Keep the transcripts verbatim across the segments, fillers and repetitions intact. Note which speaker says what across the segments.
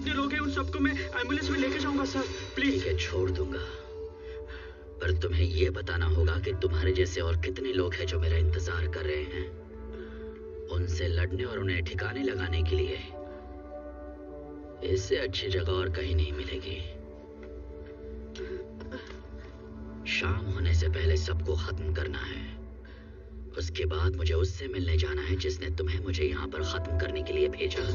Speaker 1: जितने लोग हैं उन सबको मैं एम्बुलेंस में लेके जाऊंगा सर, प्लीज।
Speaker 2: ठीक है, छोड़ दूंगा, पर तुम्हें ये बताना होगा कि तुम्हारे जैसे और कितने लोग हैं जो मेरा इंतजार कर रहे हैं। उनसे लड़ने और उन्हें ठिकाने लगाने के लिए इससे अच्छी जगह और कहीं नहीं मिलेगी। शाम होने से पहले सबको खत्म करना है। उसके बाद मुझे उससे मिलने जाना है जिसने तुम्हें मुझे यहाँ पर खत्म करने के लिए भेजा।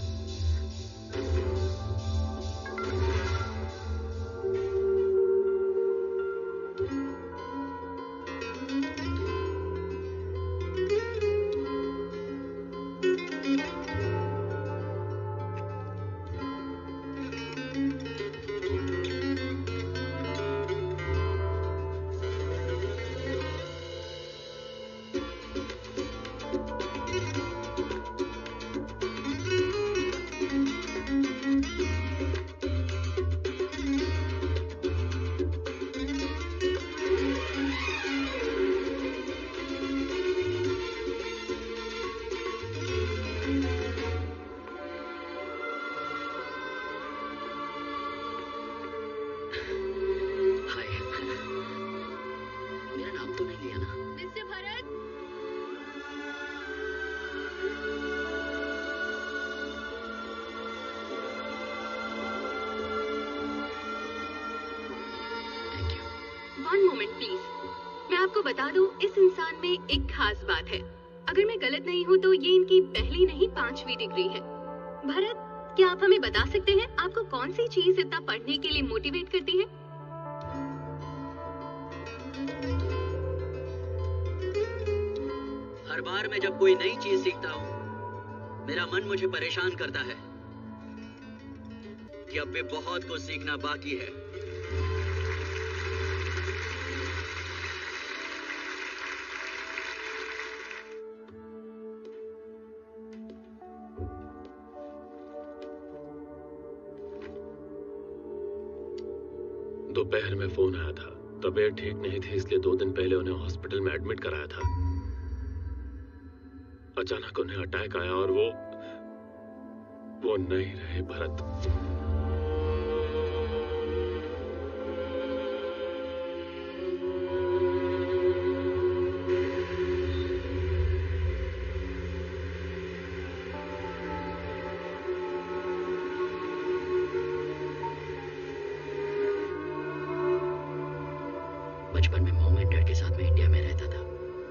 Speaker 3: बता दूं, इस इंसान में एक खास बात है। अगर मैं गलत नहीं हूँ तो ये इनकी पहली नहीं पांचवी डिग्री है। भरत, क्या आप हमें बता सकते हैं आपको कौन सी चीज इतना पढ़ने के लिए मोटिवेट करती है?
Speaker 2: हर बार मैं जब कोई नई चीज सीखता हूँ, मेरा मन मुझे परेशान करता है कि अब भी बहुत कुछ सीखना बाकी है।
Speaker 4: दोपहर में फोन आया था, तबीयत ठीक नहीं थी इसलिए दो दिन पहले उन्हें हॉस्पिटल में एडमिट कराया था। अचानक उन्हें अटैक आया और वो वो नहीं रहे भरत।
Speaker 2: बचपन में मॉम एंड डैड के साथ में इंडिया में रहता था।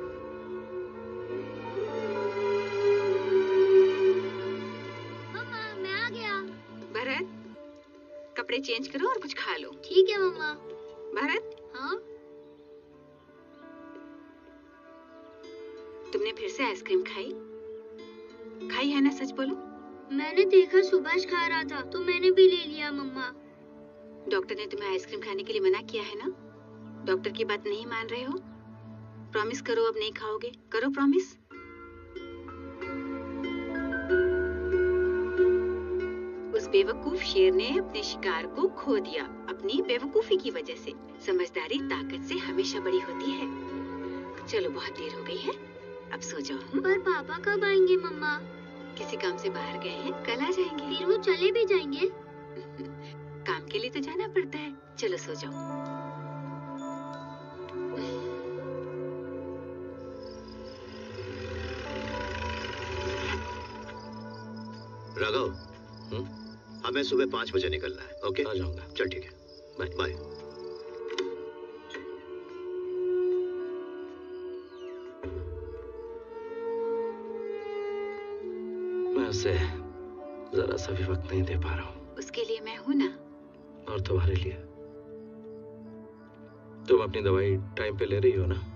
Speaker 5: मम्मा, मैं आ गया।
Speaker 3: भरत, कपड़े चेंज करो और कुछ खा लो।
Speaker 5: ठीक है मम्मा।
Speaker 3: भरत,
Speaker 5: हाँ?
Speaker 3: तुमने फिर से आइसक्रीम खाई? खाई है ना, सच बोलो।
Speaker 5: मैंने देखा सुभाष खा रहा था तो मैंने भी ले लिया मम्मा।
Speaker 3: डॉक्टर ने तुम्हें आइसक्रीम खाने के लिए मना किया है ना? डॉक्टर की बात नहीं मान रहे हो? प्रॉमिस करो अब नहीं खाओगे। करो प्रॉमिस। उस बेवकूफ शेर ने अपने शिकार को खो दिया अपनी बेवकूफी की वजह से। समझदारी ताकत से हमेशा बड़ी होती है। चलो, बहुत देर हो गई है, अब सो जाओ।
Speaker 5: पर पापा कब आएंगे मम्मा?
Speaker 3: किसी काम से बाहर गए हैं, कल आ जाएंगे।
Speaker 5: फिर वो चले भी जाएंगे?
Speaker 3: काम के लिए तो जाना पड़ता है। चलो सो जाओ।
Speaker 6: राघव, हमें सुबह पाँच बजे निकलना है। ओके,
Speaker 4: आ जाऊंगा।
Speaker 6: चल ठीक है, बाय बाय।
Speaker 4: मैं उसे जरा सा भी वक्त नहीं दे पा रहा हूँ।
Speaker 3: उसके लिए मैं हूँ ना।
Speaker 4: और तुम्हारे लिए? तुम अपनी दवाई टाइम पे ले रही हो ना?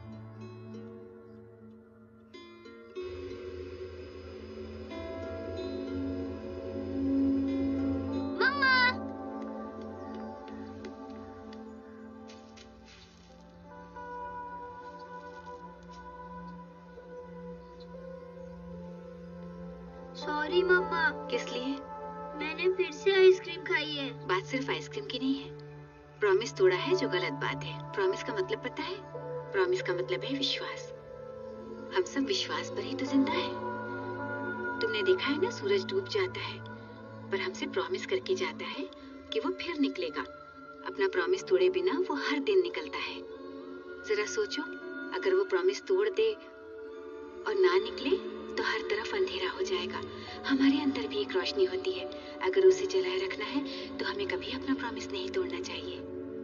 Speaker 5: Sorry mamma.
Speaker 3: किस लिए?
Speaker 5: मैंने फिर से आइसक्रीम खाई है।
Speaker 3: बात सिर्फ आइसक्रीम की नहीं है। प्रॉमिस तोड़ा है जो गलत बात है। प्रॉमिस का मतलब पता है? प्रॉमिस का मतलब है विश्वास। हम सब विश्वास पर ही तो जिंदा है। तुमने देखा है ना, सूरज डूब जाता है
Speaker 7: पर हमसे प्रॉमिस करके जाता है कि वो फिर निकलेगा। अपना प्रॉमिस तोड़े बिना वो हर दिन निकलता है। जरा सोचो, अगर वो प्रॉमिस तोड़ दे और ना निकले तो हर तरफ अंधेरा हो जाएगा। हमारे अंदर भी एक रोशनी होती है, अगर उसे जलाए रखना है तो हमें कभी अपना प्रॉमिस नहीं तोड़ना चाहिए।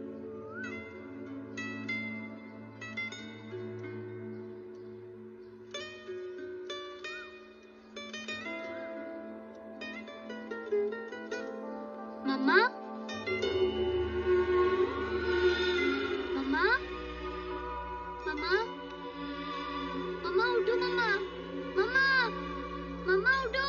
Speaker 5: मम्मा, मम्मा, मम्मा, मम्मा उठो मम्मा, मम्मा, मम्मा उठो।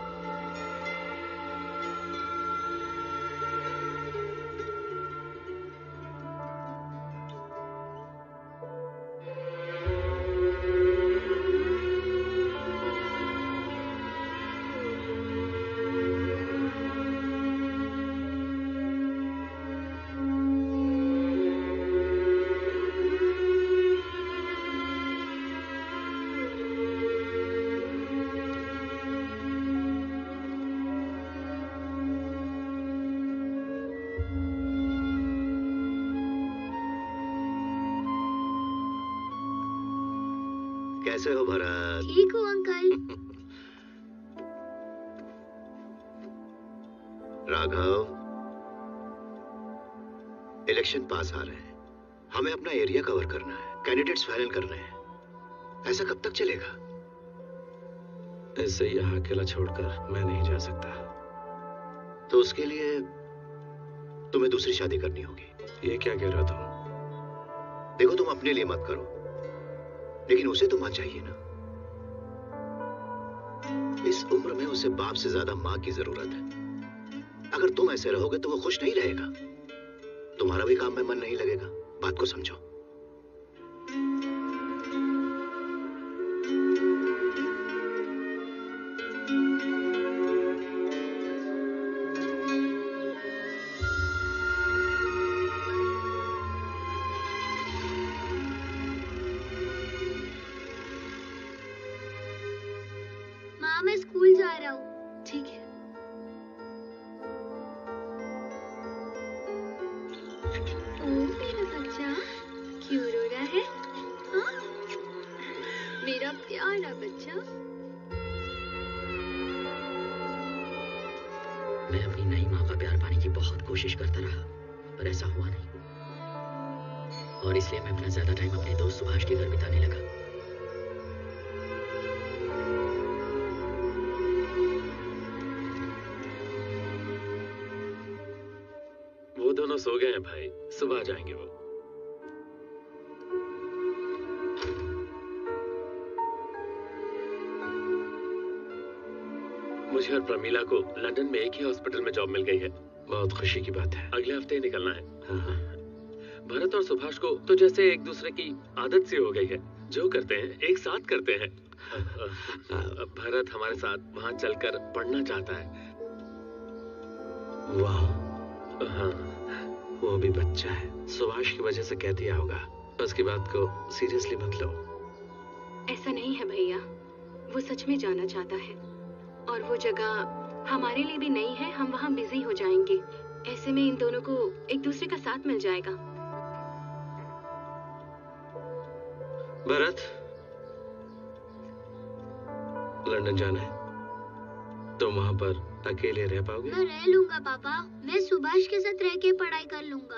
Speaker 6: कैसे हो भरत?
Speaker 5: ठीक हूँ अंकल।
Speaker 6: राघव, इलेक्शन पास आ रहे हैं, हमें अपना एरिया कवर करना है, कैंडिडेट्स फाइनल करने हैं। ऐसा कब तक चलेगा?
Speaker 8: ऐसे यहाँ अकेला छोड़कर मैं नहीं जा सकता।
Speaker 6: तो उसके लिए तुम्हें दूसरी शादी करनी होगी।
Speaker 8: ये क्या कह रहा तुम?
Speaker 6: देखो, तुम अपने लिए मत करो, लेकिन उसे तो मां चाहिए ना। इस उम्र में उसे बाप से ज्यादा मां की जरूरत है। अगर तुम ऐसे रहोगे तो वो खुश नहीं रहेगा, तुम्हारा भी काम में मन नहीं लगेगा। बात को समझो।
Speaker 5: माँ, मैं स्कूल जा रहा हूँ।
Speaker 7: ठीक है।
Speaker 3: ओ मेरा बच्चा, क्यों रो रहा है? हाँ? मेरा प्यारा बच्चा।
Speaker 2: मैं अपनी नई माँ का प्यार पाने की बहुत कोशिश करता रहा, पर ऐसा हुआ नहीं। और इसलिए मैं अपना ज्यादा टाइम अपने दोस्त सुभाष के घर बिताने लगा।
Speaker 4: वो दोनों सो गए हैं भाई, सुबह जाएंगे वो। मुझे और प्रमीला को लंदन में एक ही हॉस्पिटल में जॉब मिल गई है।
Speaker 8: बहुत खुशी की बात है।
Speaker 4: अगले हफ्ते ही निकलना है।
Speaker 8: हाँ हाँ।
Speaker 4: भरत और सुभाष को तो जैसे एक दूसरे की आदत सी हो गई है, जो करते हैं एक साथ करते हैं। भरत हमारे साथ वहाँ चलकर पढ़ना चाहता है।
Speaker 8: वाह,
Speaker 4: हाँ,
Speaker 8: वो भी बच्चा है, सुभाष की वजह से कह दिया होगा। उसकी बात को सीरियसली मत लो।
Speaker 3: ऐसा नहीं है भैया, वो सच में जाना चाहता है और वो जगह हमारे लिए भी नई है। हम वहाँ बिजी हो जाएंगे, ऐसे में इन दोनों को एक दूसरे का साथ मिल जाएगा।
Speaker 8: भरत, लंदन जाना है, तुम वहां पर अकेले रह पाओगे?
Speaker 5: मैं रह लूंगा पापा, मैं सुभाष के साथ रह के पढ़ाई कर लूंगा।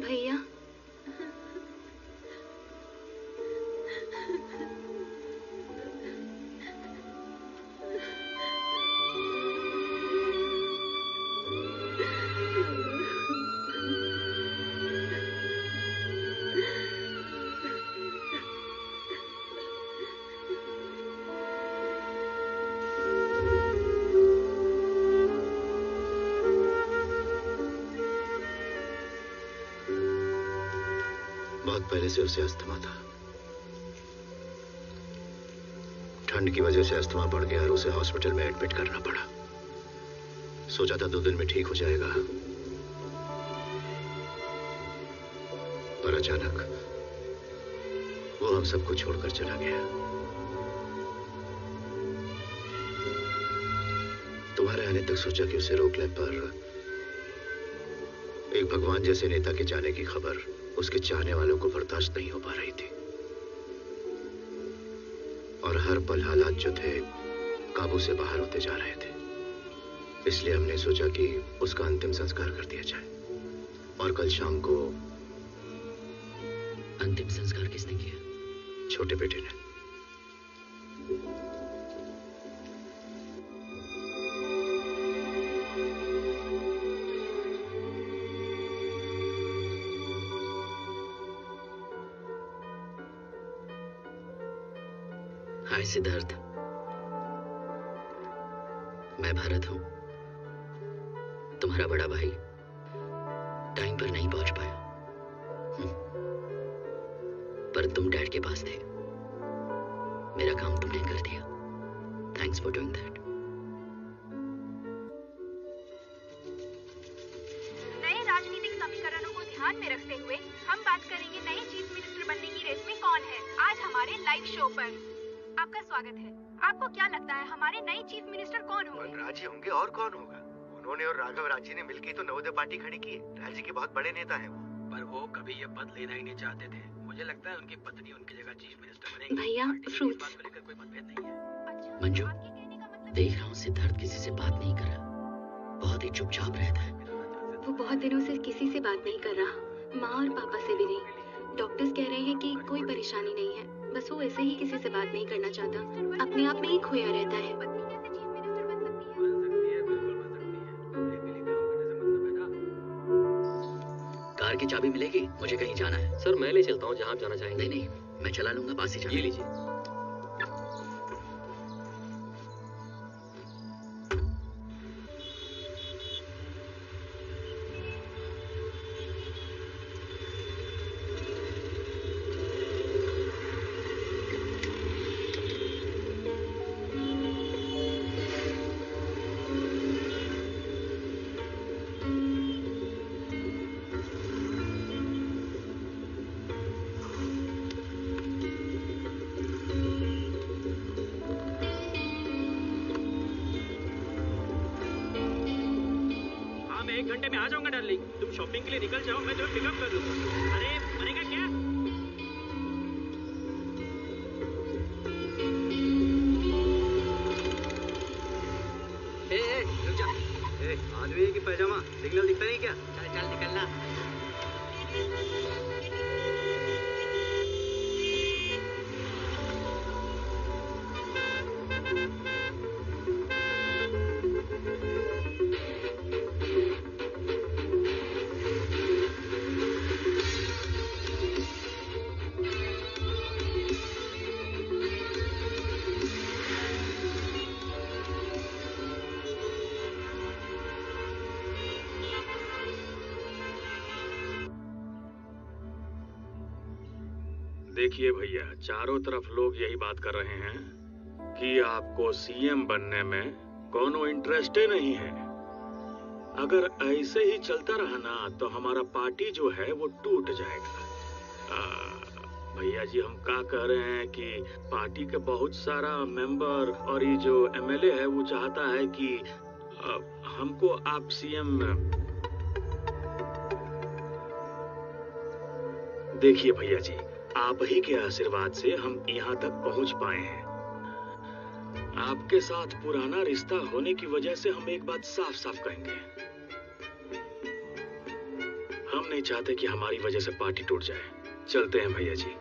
Speaker 3: भैया,
Speaker 6: पहले से उसे अस्थमा था। ठंड की वजह से अस्थमा बढ़ गया और उसे हॉस्पिटल में एडमिट करना पड़ा। सोचा था दो दिन में ठीक हो जाएगा, पर अचानक वो हम सबको छोड़कर चला गया। तुम्हारे आने तक सोचा कि उसे रोक ले, पर एक भगवान जैसे नेता के जाने की खबर उसके चाहने वालों को बर्दाश्त नहीं हो पा रही थी, और हर पल हालात जो थे काबू से बाहर होते जा रहे थे। इसलिए हमने सोचा कि उसका अंतिम संस्कार कर दिया जाए। और कल शाम को
Speaker 2: अंतिम संस्कार किसने किया?
Speaker 6: छोटे बेटे ने।
Speaker 2: हाय सिद्धार्थ, मैं भारत हूं, तुम्हारा बड़ा भाई। टाइम पर नहीं पहुंच पाया, पर तुम डैड के पास थे। मेरा काम तुमने कर दिया। Thanks for doing that.
Speaker 9: नए राजनीतिक समीकरणों को ध्यान में रखते हुए हम बात करेंगे नए चीफ मिनिस्टर बनने की रेस में कौन है आज हमारे लाइव शो पर। आपका स्वागत है। आपको क्या लगता है हमारे नए चीफ मिनिस्टर कौन होंगे?
Speaker 10: राजी होंगे, और कौन होगा? उन्होंने और राघव राजी ने मिलकर तो नवोदय पार्टी खड़ी की है। राज्य के बहुत बड़े नेता हैं वो।
Speaker 1: पर वो कभी ये पद लेना ही नहीं चाहते थे। मुझे लगता है उनकी पत्नी उनकी जगह चीफ मिनिस्टर बनेगी।
Speaker 3: भैया, फ्रूट्स।
Speaker 1: बात को लेकर कोई मतभेद नहीं है।
Speaker 2: मंजू, देख रहा हूँ सिद्धार्थ किसी से बात नहीं कर रहा, बहुत ही चुपचाप रहता है।
Speaker 3: वो बहुत दिनों से किसी से बात नहीं कर रहा, माँ और पापा से भी नहीं। डॉक्टर्स कह रहे हैं कि कोई परेशानी नहीं है, बस वो ऐसे ही किसी से बात नहीं करना चाहता, अपने आप में ही खोया रहता है।
Speaker 2: कार की चाबी मिलेगी? मुझे कहीं जाना है।
Speaker 4: सर मैं ले चलता हूँ जहाँ आप जाना चाहेंगे।
Speaker 2: नहीं नहीं, मैं चला लूंगा, पास ही जाना।
Speaker 4: ये लीजिए।
Speaker 1: एक घंटे में आ जाऊंगा डार्लिंग। तुम शॉपिंग के लिए निकल जाओ, मैं तुम्हें पिकअप कर लूंगा। अरे मरेगा क्या?
Speaker 10: ए, ए, रुक जा। ए, आदमी की पैजामा सिग्नल दिखता नहीं क्या? चल चल निकलना।
Speaker 11: देखिए भैया, चारों तरफ लोग यही बात कर रहे हैं कि आपको सीएम बनने में कोनो इंटरेस्ट ही नहीं है। अगर ऐसे ही चलता रहा ना तो हमारा पार्टी जो है वो टूट जाएगा। भैया जी, हम क्या कह रहे हैं कि पार्टी के बहुत सारा मेंबर और ये जो एमएलए है वो चाहता है कि आ, हमको आप सीएम। देखिए भैया जी, आप ही के आशीर्वाद से हम यहाँ तक पहुँच पाए हैं। आपके साथ पुराना रिश्ता होने की वजह से हम एक बात साफ साफ कहेंगे, हम नहीं चाहते कि हमारी वजह से पार्टी टूट जाए। चलते हैं भैया जी।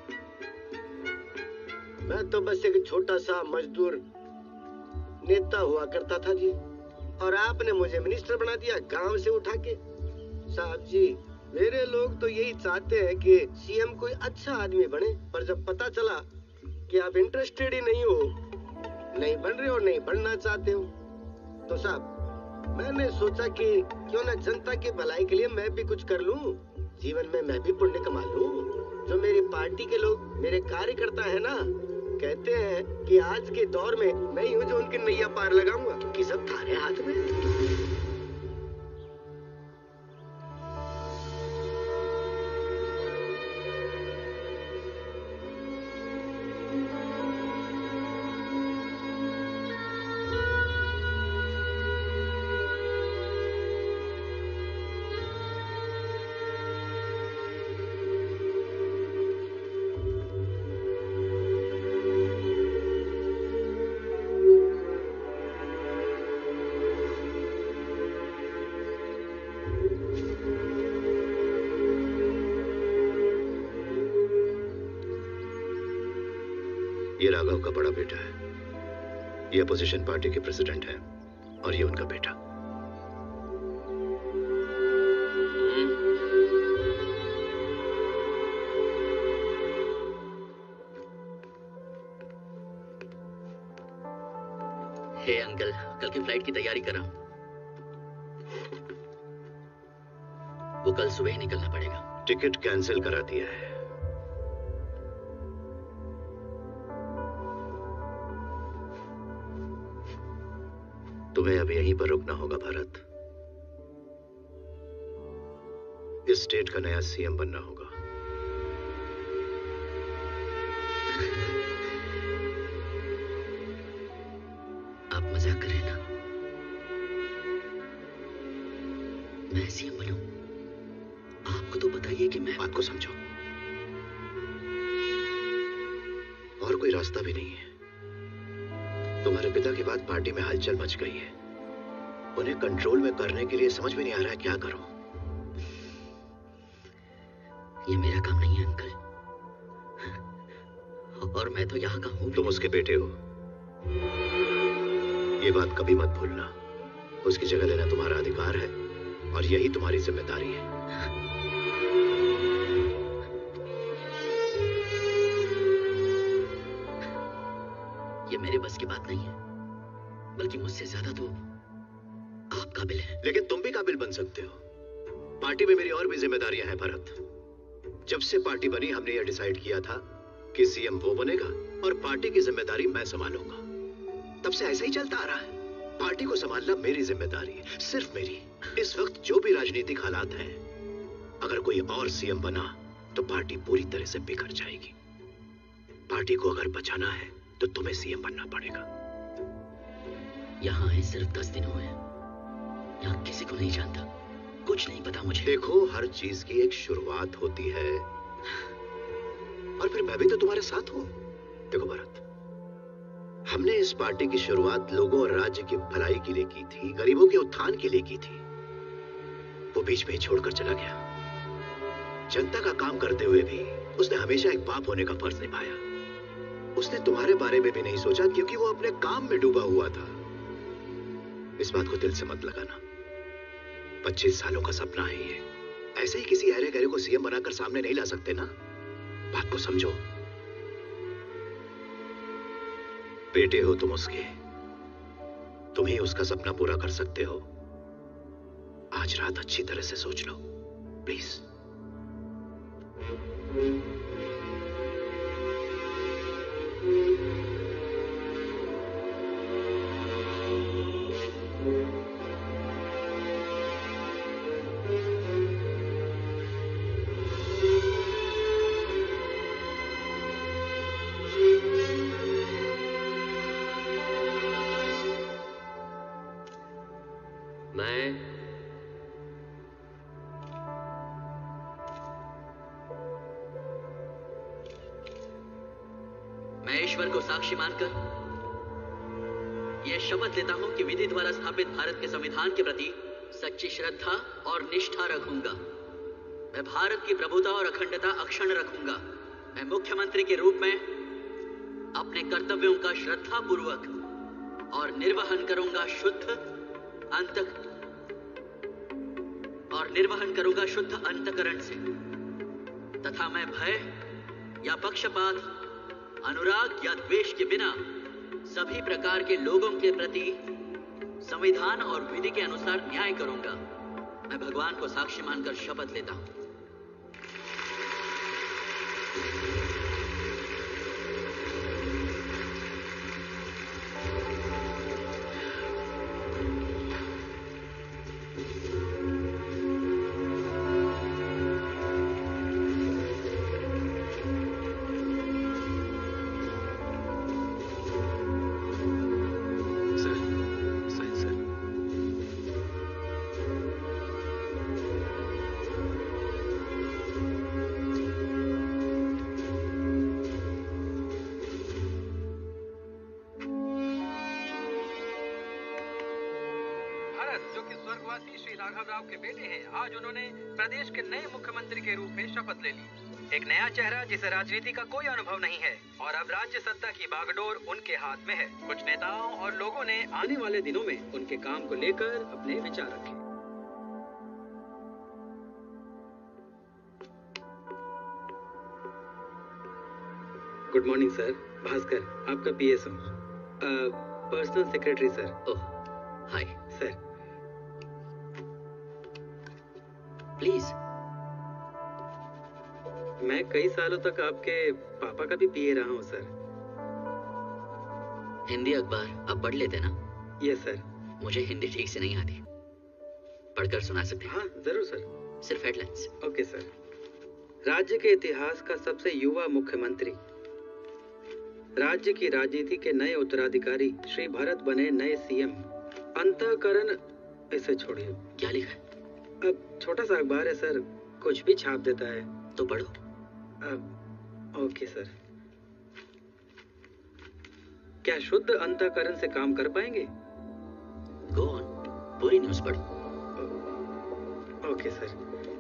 Speaker 12: मैं तो बस एक छोटा सा मजदूर नेता हुआ करता था जी, और आपने मुझे मिनिस्टर बना दिया गांव से उठा के। साहब जी, मेरे लोग तो यही चाहते हैं कि सीएम कोई अच्छा आदमी बने, पर जब पता चला कि आप इंटरेस्टेड ही नहीं हो, नहीं बन रहे हो, नहीं बनना चाहते हो, तो साहब मैंने सोचा कि क्यों ना जनता की भलाई के लिए मैं भी कुछ कर लूं, जीवन में मैं भी पुण्य कमा लूं। जो मेरी पार्टी के लोग, मेरे कार्यकर्ता है ना, कहते हैं कि आज के दौर में मैं ही हूँ जो उनकी नैया पार लगाऊंगा, क्योंकि सब थारे हाथ में।
Speaker 6: ये राघव का बड़ा बेटा है, ये अपोजिशन पार्टी के प्रेसिडेंट है, और ये उनका बेटा।
Speaker 2: हे अंकल, कल की फ्लाइट की तैयारी कर रहा हूं। वो कल सुबह ही निकलना पड़ेगा।
Speaker 6: टिकट कैंसिल करा दिया है। तुम्हें अब यहीं पर रुकना होगा भारत। इस स्टेट का नया सीएम बनना होगा।
Speaker 2: आप मजाक कर रहे हैं ना? मैं सीएम बनूं? आपको तो बताइए कि मैं...
Speaker 6: बात को समझो, और कोई रास्ता भी नहीं है। तुम्हारे पिता के बाद पार्टी में हलचल मच गई है। उन्हें कंट्रोल में करने के लिए समझ में नहीं आ रहा है क्या करो।
Speaker 2: ये मेरा काम नहीं है अंकल, और मैं तो यहाँ का हूँ।
Speaker 6: तुम उसके बेटे हो, ये बात कभी मत भूलना। उसकी जगह लेना तुम्हारा अधिकार है, और यही तुम्हारी जिम्मेदारी है।
Speaker 2: ये मेरे बस की बात नहीं है, बल्कि मुझसे ज्यादा तो आप काबिल हैं।
Speaker 6: लेकिन तुम भी काबिल बन सकते हो। पार्टी में मेरी और भी जिम्मेदारियां हैं भरत। जब से पार्टी बनी हमने यह डिसाइड किया था कि सीएम वो बनेगा और पार्टी की जिम्मेदारी मैं संभालूंगा। तब से ऐसा ही चलता आ रहा है। पार्टी को संभालना मेरी जिम्मेदारी है, सिर्फ मेरी। इस वक्त जो भी राजनीतिक हालात हैं, अगर कोई और सीएम बना तो पार्टी पूरी तरह से बिखर जाएगी। पार्टी को अगर बचाना है तो तुम्हें सीएम बनना पड़ेगा।
Speaker 2: यहाँ आए सिर्फ दस दिन हुए हैं, यहाँ किसी को नहीं जानता, कुछ नहीं पता मुझे।
Speaker 6: देखो, हर चीज की एक शुरुआत होती है, और फिर मैं भी तो तुम्हारे साथ हूं। देखो भरत, हमने इस पार्टी की शुरुआत लोगों और राज्य की भलाई के लिए की थी, गरीबों के उत्थान के लिए की थी। वो बीच में ही छोड़कर चला गया। जनता का काम करते हुए भी उसने हमेशा एक बाप होने का फर्ज निभाया। उसने तुम्हारे बारे में भी नहीं सोचा, क्योंकि वो अपने काम में डूबा हुआ था। इस बात को दिल से मत लगाना। पच्चीस सालों का सपना है ये। ऐसे ही किसी हरे गहरे को सीएम बनाकर सामने नहीं ला सकते ना। बात को समझो। बेटे हो तुम उसके, तुम ही उसका सपना पूरा कर सकते हो। आज रात अच्छी तरह से सोच लो, प्लीज।
Speaker 2: साक्षी मानकर यह शपथ लेता हूं कि विधि द्वारा स्थापित भारत के संविधान के प्रति सच्ची श्रद्धा और निष्ठा रखूंगा। मैं भारत की प्रभुता और अखंडता अक्षुण्ण रखूंगा। मैं मुख्यमंत्री के रूप में अपने कर्तव्यों का श्रद्धा पूर्वक और निर्वहन करूंगा शुद्ध अंत और निर्वहन करूंगा शुद्ध अंतकरण से, तथा मैं भय या पक्षपात, अनुराग या द्वेष के बिना सभी प्रकार के लोगों के प्रति संविधान और विधि के अनुसार न्याय करूंगा। मैं भगवान को साक्षी मानकर शपथ लेता हूं।
Speaker 10: के बेटे हैं, आज उन्होंने प्रदेश के नए मुख्यमंत्री के रूप में शपथ ले ली। एक नया चेहरा जिसे राजनीति का कोई अनुभव नहीं है और अब राज्य सत्ता की बागडोर उनके हाथ में है। कुछ नेताओं और लोगों ने आने वाले दिनों में उनके काम को लेकर अपने विचार रखे। गुड मॉर्निंग सर, भास्कर आपका पीएस हूँ, personal secretary sir.
Speaker 2: Oh hi
Speaker 10: sir.
Speaker 2: Please.
Speaker 10: मैं कई सालों तक आपके पापा का भी पीए रहा हूँ सर।
Speaker 2: हिंदी अखबार आप पढ़ लेते ना?
Speaker 10: Yes sir.
Speaker 2: मुझे हिंदी ठीक से नहीं आती, पढ़कर सुना सकते हैं?
Speaker 10: हाँ जरूर सर।
Speaker 2: सिर्फ हेडलाइंस।
Speaker 10: Okay sir. राज्य के इतिहास का सबसे युवा मुख्यमंत्री, राज्य की राजनीति के नए उत्तराधिकारी श्री भरत बने नए सीएम। अंतःकरण, इसे छोड़िए।
Speaker 2: क्या लिखा है?
Speaker 10: अब छोटा सा अखबार है सर, कुछ भी छाप देता है।
Speaker 2: तो पढ़ो।
Speaker 10: अब ओके सर। क्या शुद्ध अंतःकरण से काम कर पाएंगे?
Speaker 2: गो ऑन, पूरी न्यूज़ पढ़ो।
Speaker 10: Okay sir.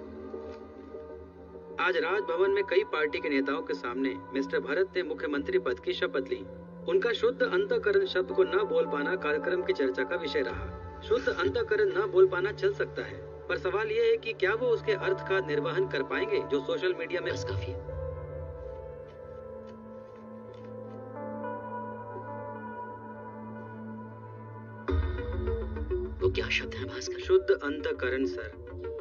Speaker 10: आज राजभवन में कई पार्टी के नेताओं के सामने मिस्टर भरत ने मुख्यमंत्री पद की शपथ ली। उनका शुद्ध अंतःकरण शब्द को न बोल पाना कार्यक्रम की चर्चा का विषय रहा। शुद्ध अंतःकरण न बोल पाना चल सकता है, पर सवाल यह है कि क्या वो उसके अर्थ का निर्वहन कर पाएंगे जो सोशल मीडिया में।
Speaker 2: बस काफी है। वो क्या शब्द है भास्कर?
Speaker 10: शुद्ध अंतःकरण सर।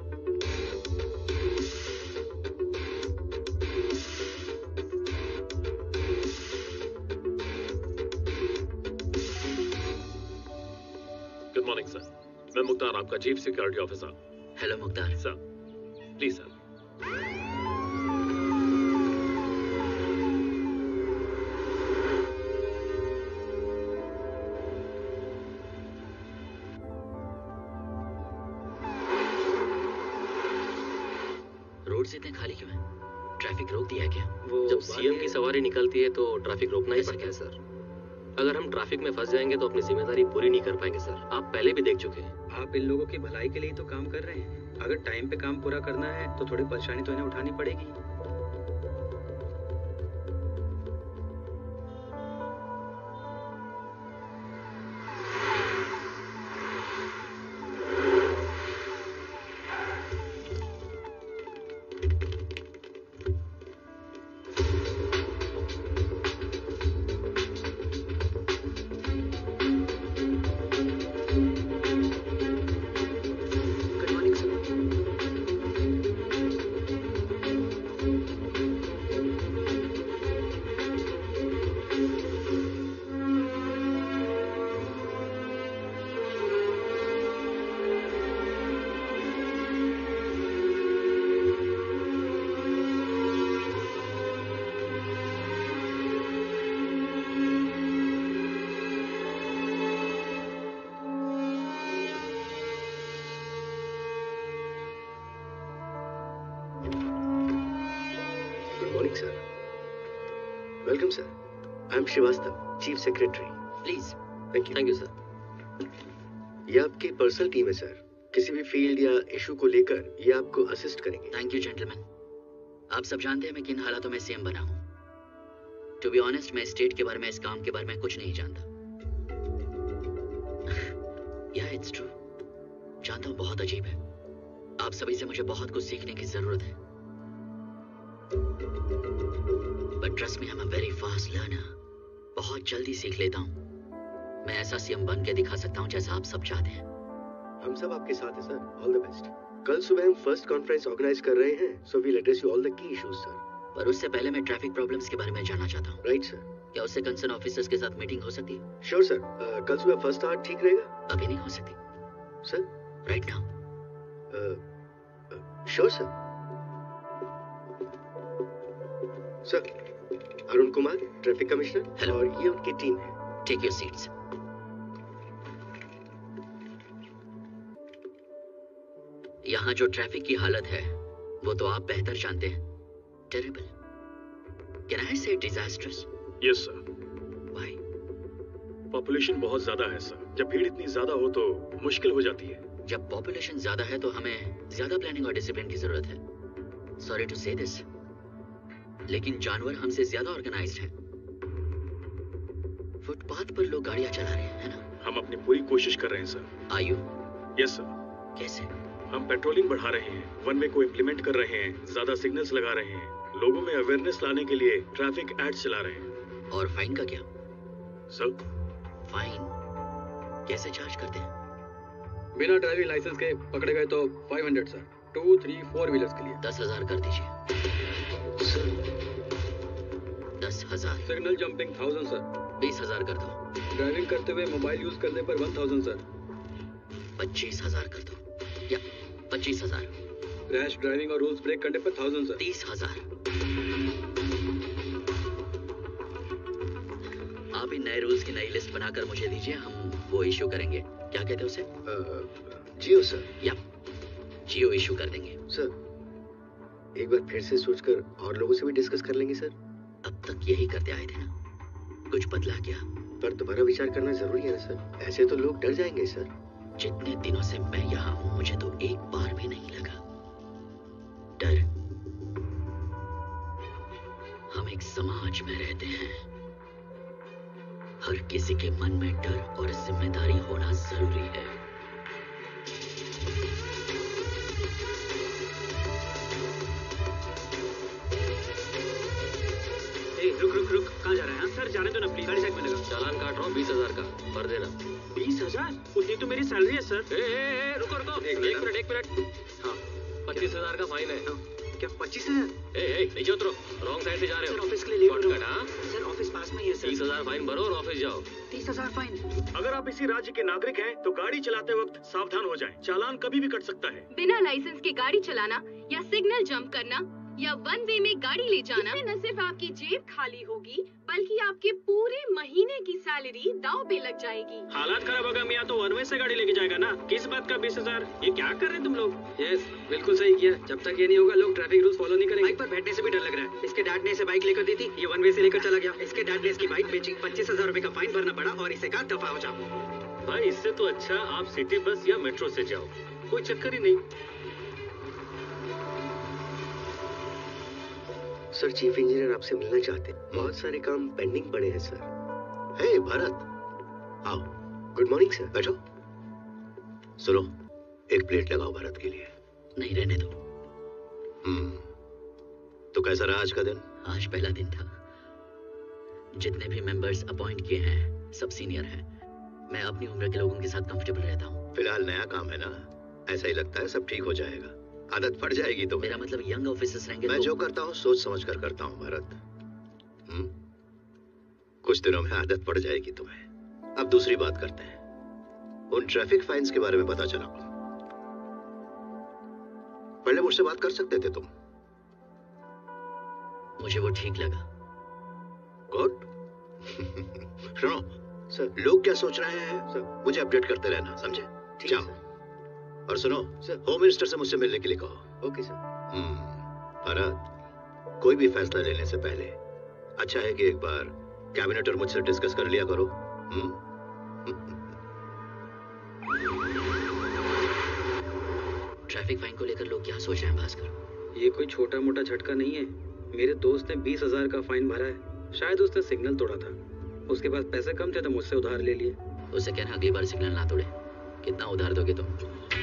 Speaker 4: गुड मॉर्निंग सर, मैं मुख्तार, आपका chief security officer.
Speaker 2: Hello Mukhtar.
Speaker 4: Sir please sir.
Speaker 2: Road से इतने खाली क्यों है? ट्रैफिक रोक दिया है क्या?
Speaker 4: वो जब सीएम की सवारी निकलती है तो ट्रैफिक रोकना ही पड़ता है सर। अगर हम ट्रैफिक में फंस जाएंगे तो अपनी जिम्मेदारी पूरी नहीं कर पाएंगे सर। आप पहले भी देख चुके हैं।
Speaker 10: आप इन लोगों की भलाई के लिए तो काम कर रहे हैं। अगर टाइम पे काम पूरा करना है तो थोड़ी परेशानी तो इन्हें उठानी पड़ेगी।
Speaker 6: Welcome sir, I am Shrivastava, chief secretary.
Speaker 2: Please.
Speaker 6: Thank you.
Speaker 4: Thank you sir.
Speaker 6: ये आपकी पर्सनल टीम है सर। किसी भी फील्ड या इशू को लेकर ये आपको असिस्ट करेंगे।
Speaker 2: Thank you gentleman. आप सब जानते हैं मैं किन हालातों में सीएम बना हूँ। टू बी ऑनेस्ट, मैं स्टेट के बारे में, इस काम के बारे में कुछ नहीं जानता। या इट्स ट्रू, जानता हूँ बहुत अजीब है। आप सभी से मुझे बहुत कुछ सीखने की जरूरत है। But trust me, I am a very fast learner. बहुत जल्दी सीख लेता हूँ। मैं ऐसा सीएम बन के दिखा सकता हूँ जैसा आप सब चाहते हैं।
Speaker 6: हम सब आपके साथ हैं सर। All the best. कल सुबह हम फर्स्ट कॉन्फ्रेंस ऑर्गेनाइज कर रहे हैं, so we'll address you all the key issues sir.
Speaker 2: पर उससे पहले मैं ट्रैफिक प्रॉब्लम्स के बारे में जानना चाहता हूँ।
Speaker 6: Right sir.
Speaker 2: क्या उससे कंसर्न ऑफिसर्स के साथ मीटिंग हो सकती है?
Speaker 6: Sure sir. uh, कल सुबह फर्स्ट आवर ठीक रहेगा?
Speaker 2: अभी नहीं हो सकती
Speaker 6: sir.
Speaker 2: Right now?
Speaker 6: Sure sir. Sir, Arun Kumar, traffic commissioner, और ये उनकी टीम है।
Speaker 2: Take your seats. यहाँ जो ट्रैफिक की हालत है वो तो आप बेहतर जानते हैं। Terrible, can I say disastrous?
Speaker 11: Yes sir.
Speaker 2: Why?
Speaker 11: Population बहुत ज्यादा है सर। जब भीड़ इतनी ज्यादा हो तो मुश्किल हो जाती है।
Speaker 2: जब पॉपुलेशन ज्यादा है तो हमें ज्यादा प्लानिंग और डिसिप्लिन की जरूरत है। सॉरी टू से दिस, लेकिन जानवर हमसे ज्यादा ऑर्गेनाइज्ड हैं। फुटपाथ पर लोग गाड़ियां चला रहे हैं, है ना?
Speaker 11: हम अपनी पूरी कोशिश कर रहे हैं sir.
Speaker 2: Are you?
Speaker 11: Yes sir.
Speaker 2: कैसे?
Speaker 11: हम पेट्रोलिंग बढ़ा रहे हैं, वन वे को इम्प्लीमेंट कर रहे हैं, ज्यादा सिग्नल्स लगा रहे हैं, लोगों में अवेयरनेस लाने के लिए ट्रैफिक एड्स चला रहे हैं।
Speaker 2: और फाइन का क्या?
Speaker 11: सर,
Speaker 2: फाइन कैसे चार्ज करते हैं?
Speaker 10: बिना ड्राइविंग लाइसेंस के पकड़े गए तो five hundred sir. Two three four wheelers के लिए
Speaker 2: दस हजार कर दीजिए सर। दस हजार।
Speaker 10: Signal jumping thousand sir.
Speaker 2: बीस हजार कर दो।
Speaker 10: ड्राइविंग करते हुए मोबाइल यूज करने पर वन थाउजेंड सर।
Speaker 2: पच्चीस हजार कर दो। या पच्चीस हजार।
Speaker 10: रैश ड्राइविंग और रूल्स ब्रेक करने पर थाउजेंड सर।
Speaker 2: तीस हजार। आप ही नए रूल्स की नई लिस्ट बनाकर मुझे दीजिए, हम वो इशू करेंगे। क्या कहते हैं उसे?
Speaker 6: GO sir.
Speaker 2: या जियो इशू कर देंगे
Speaker 6: सर। एक बार फिर से सोचकर और लोगों से भी डिस्कस कर लेंगे सर।
Speaker 2: अब तक यही करते आए थे ना, कुछ बदला क्या?
Speaker 6: पर दोबारा विचार करना जरूरी है ना सर, ऐसे तो लोग डर जाएंगे सर।
Speaker 2: जितने दिनों से मैं यहाँ हूँ मुझे तो एक बार भी नहीं लगा डर। हम एक समाज में रहते हैं, हर किसी के मन में डर और जिम्मेदारी होना जरूरी है।
Speaker 1: ए, रुक रुक रुक, कहाँ जा रहे हैं? सर जाने दो ना प्लीज, गाड़ी साइड में लगा।
Speaker 4: चालान काट रहा हूँ बीस हजार का, भर देना।
Speaker 1: बीस हजार? उतनी तो मेरी सैलरी है सर।
Speaker 4: ए, ए, ए, रुको रुको, एक मिनट एक मिनट। हाँ, पच्चीस हजार का फाइन है।
Speaker 1: क्या पच्चीस हजार?
Speaker 4: ए, ए, नीचे उतरो, रॉन्ग साइड से जा रहे हो।
Speaker 1: सर ऑफिस के लिए लेट हो रहा
Speaker 4: शॉर्टकट, हाँ?
Speaker 1: सर ऑफिस पास में ही है सर।
Speaker 4: तीस हजार फाइन भरो और ऑफिस जाओ।
Speaker 1: तीस हजार फाइन?
Speaker 11: अगर आप इसी राज्य के नागरिक हैं तो गाड़ी चलाते वक्त सावधान हो जाएं। चालान कभी भी कट सकता है।
Speaker 3: बिना लाइसेंस के गाड़ी चलाना या सिग्नल जंप करना या वन वे में गाड़ी ले जाना, इससे न सिर्फ आपकी जेब खाली होगी बल्कि आपके पूरे महीने की सैलरी दांव पे लग जाएगी।
Speaker 1: हालात खराब होगा मियाँ तो वन वे से गाड़ी लेके जाएगा ना। किस बात का बीस हजार? ये क्या कर रहे हैं तुम लोग?
Speaker 10: यस, बिल्कुल सही किया। जब तक ये नहीं होगा लोग ट्रैफिक रूल्स फॉलो नहीं करेंगे।
Speaker 1: बाइक पर बैठने से भी डर लग रहा है। इसके डैड ने इसे बाइक लेकर दी थी, ये वन वे से लेकर चला गया। इसके डैड ने इसकी बाइक बेची, पच्चीस हजार रूपए का फाइन भरना पड़ा और इसे कहा दफा हो जाओ।
Speaker 4: भाई इससे तो अच्छा आप सिटी बस या मेट्रो से जाओ, कोई चक्कर ही नहीं।
Speaker 6: सर चीफ इंजीनियर आपसे मिलना चाहते हैं। बहुत सारे काम पेंडिंग पड़े हैं सर। हे भरत, आओ। गुड मॉर्निंग सर, बैठो। सुनो, एक प्लेट लगाओ भरत के लिए।
Speaker 2: नहीं, रहने दो।
Speaker 6: हम्म, तो कैसा रहा आज का दिन?
Speaker 2: आज पहला दिन था। जितने भी मेंबर्स अपॉइंट किए हैं सब सीनियर हैं। मैं अपनी उम्र के लोगों के साथ कंफर्टेबल रहता हूँ।
Speaker 6: फिलहाल नया काम है ना, ऐसा ही लगता है सब ठीक हो जाएगा, आदत पड़ जाएगी। तो
Speaker 2: मेरा मतलब यंग ऑफिसर्स रहेंगे।
Speaker 6: मैं
Speaker 2: तो...
Speaker 6: जो करता हूँ सोच समझ कर करता हूँ भरत। हम्म, कुछ दिनों में आदत पड़ जाएगी तुम्हें। अब दूसरी बात करते हैं। उन ट्रैफिक फाइन्स के बारे में पता चला, पहले मुझसे बात कर सकते थे तुम।
Speaker 2: मुझे वो ठीक लगा।
Speaker 6: गुड। सुनो सर, लोग क्या सोच रहे हैं सर, मुझे अपडेट करते रहना, समझे? जाओ। और सुनो सर, होम मिनिस्टर से मुझसे मिलने के लिए कहो। Okay sir. हम्म, भरत, कोई भी फैसला लेने से पहले अच्छा है कि एक बार कैबिनेट और मुझसे डिस्कस कर लिया करो। हम्म।
Speaker 2: ट्रैफिक फाइन को लेकर लोग क्या सोच रहे हैं भास्कर?
Speaker 10: ये कोई छोटा मोटा झटका नहीं है। मेरे दोस्त ने बीस हजार का फाइन भरा है। शायद उसने सिग्नल तोड़ा था, उसके पास पैसे कम थे तो मुझसे उधार ले लिए।
Speaker 2: उससे कहना अगली बार सिग्नल ना तोड़े। कितना उधार दोगे तुम?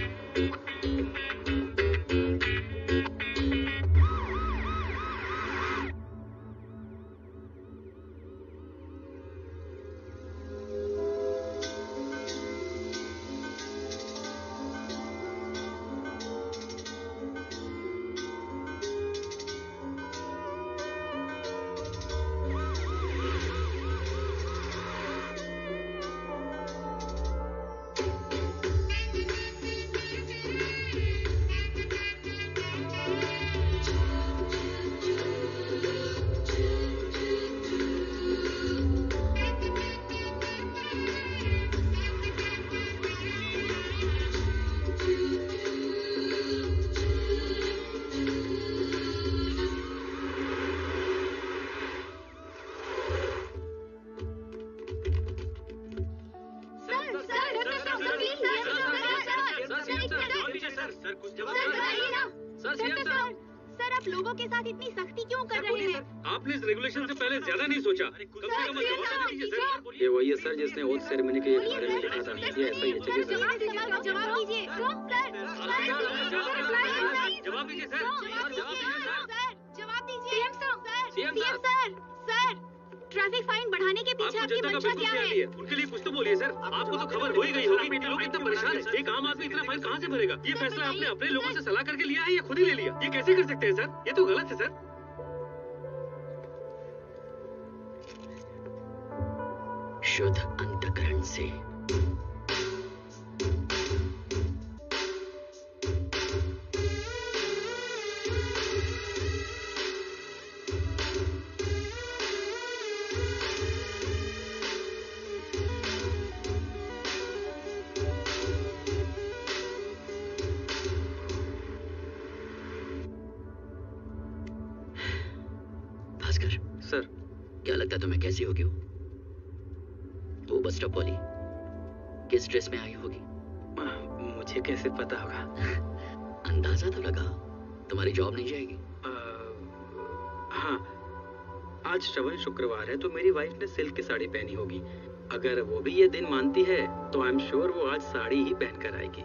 Speaker 10: ये वही है सर जिसने ओथ सेरेमनी के बारे में लिखा था। ये ऐसा ही है। चलिए सर।
Speaker 9: जवाब दीजिए
Speaker 4: जवाब दीजिए सर।
Speaker 9: जवाब दीजिए sir. Sir sir traffic fine बढ़ाने के पीछे आपकी मंशा क्या है?
Speaker 4: उनके लिए कुछ तो बोलिए सर। आपको तो खबर हो ही गई होगी कि लोग इतना परेशान हैं। एक आम आदमी इतना फाइन कहाँ से भरेगा? ये फैसला आपने अपने लोगों से सलाह करके लिया है या खुद ही ले लिया? ये कैसे कर सकते हैं सर? ये तो गलत है सर।
Speaker 2: शुद्ध अंतःकरण से भास्कर
Speaker 10: सर,
Speaker 2: क्या लगता है तुम्हें कैसी होगी वो? वो बस स्टॉप वाली किस ड्रेस में आई होगी?
Speaker 10: मुझे कैसे पता होगा?
Speaker 2: अंदाजा तो लगा। तुम्हारी जॉब नहीं जाएगी?
Speaker 10: आ, हाँ, आज श्रवण शुक्रवार है तो मेरी वाइफ ने सिल्क की साड़ी पहनी होगी। अगर वो भी ये दिन मानती है तो आई एम श्योर वो आज साड़ी ही पहनकर आएगी।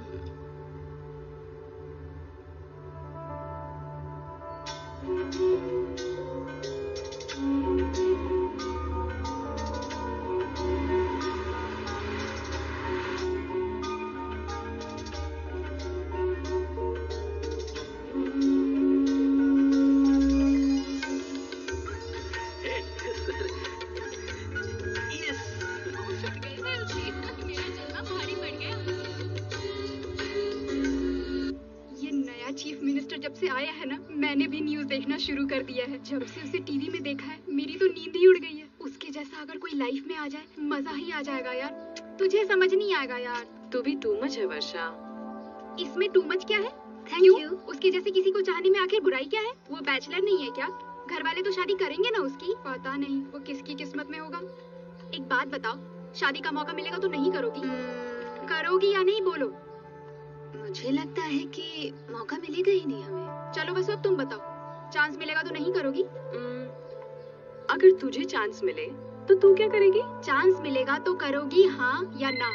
Speaker 9: शुरू कर दिया है। जब से उसे टीवी में देखा है मेरी तो नींद ही उड़ गई है। उसके जैसा अगर कोई लाइफ में आ जाए मजा ही आ जाएगा यार। तुझे समझ नहीं आएगा यार।
Speaker 13: तू भी टू मच है वर्षा।
Speaker 9: इसमें टू मच क्या है? Thank you. उसके जैसे किसी को चाहने में आखिर बुराई क्या है? वो बैचलर नहीं है क्या? घर वाले तो शादी करेंगे ना उसकी। पता नहीं वो किसकी किस्मत में होगा। एक बात बताओ, शादी का मौका मिलेगा तो नहीं करोगी? करोगी या नहीं बोलो?
Speaker 7: मुझे लगता है कि मौका मिलेगा ही नहीं हमें।
Speaker 9: चलो बस अब तुम बताओ, चांस मिलेगा तो नहीं करोगी?
Speaker 13: अगर तुझे चांस मिले तो तू क्या करेगी?
Speaker 9: चांस मिलेगा तो करोगी हाँ या ना?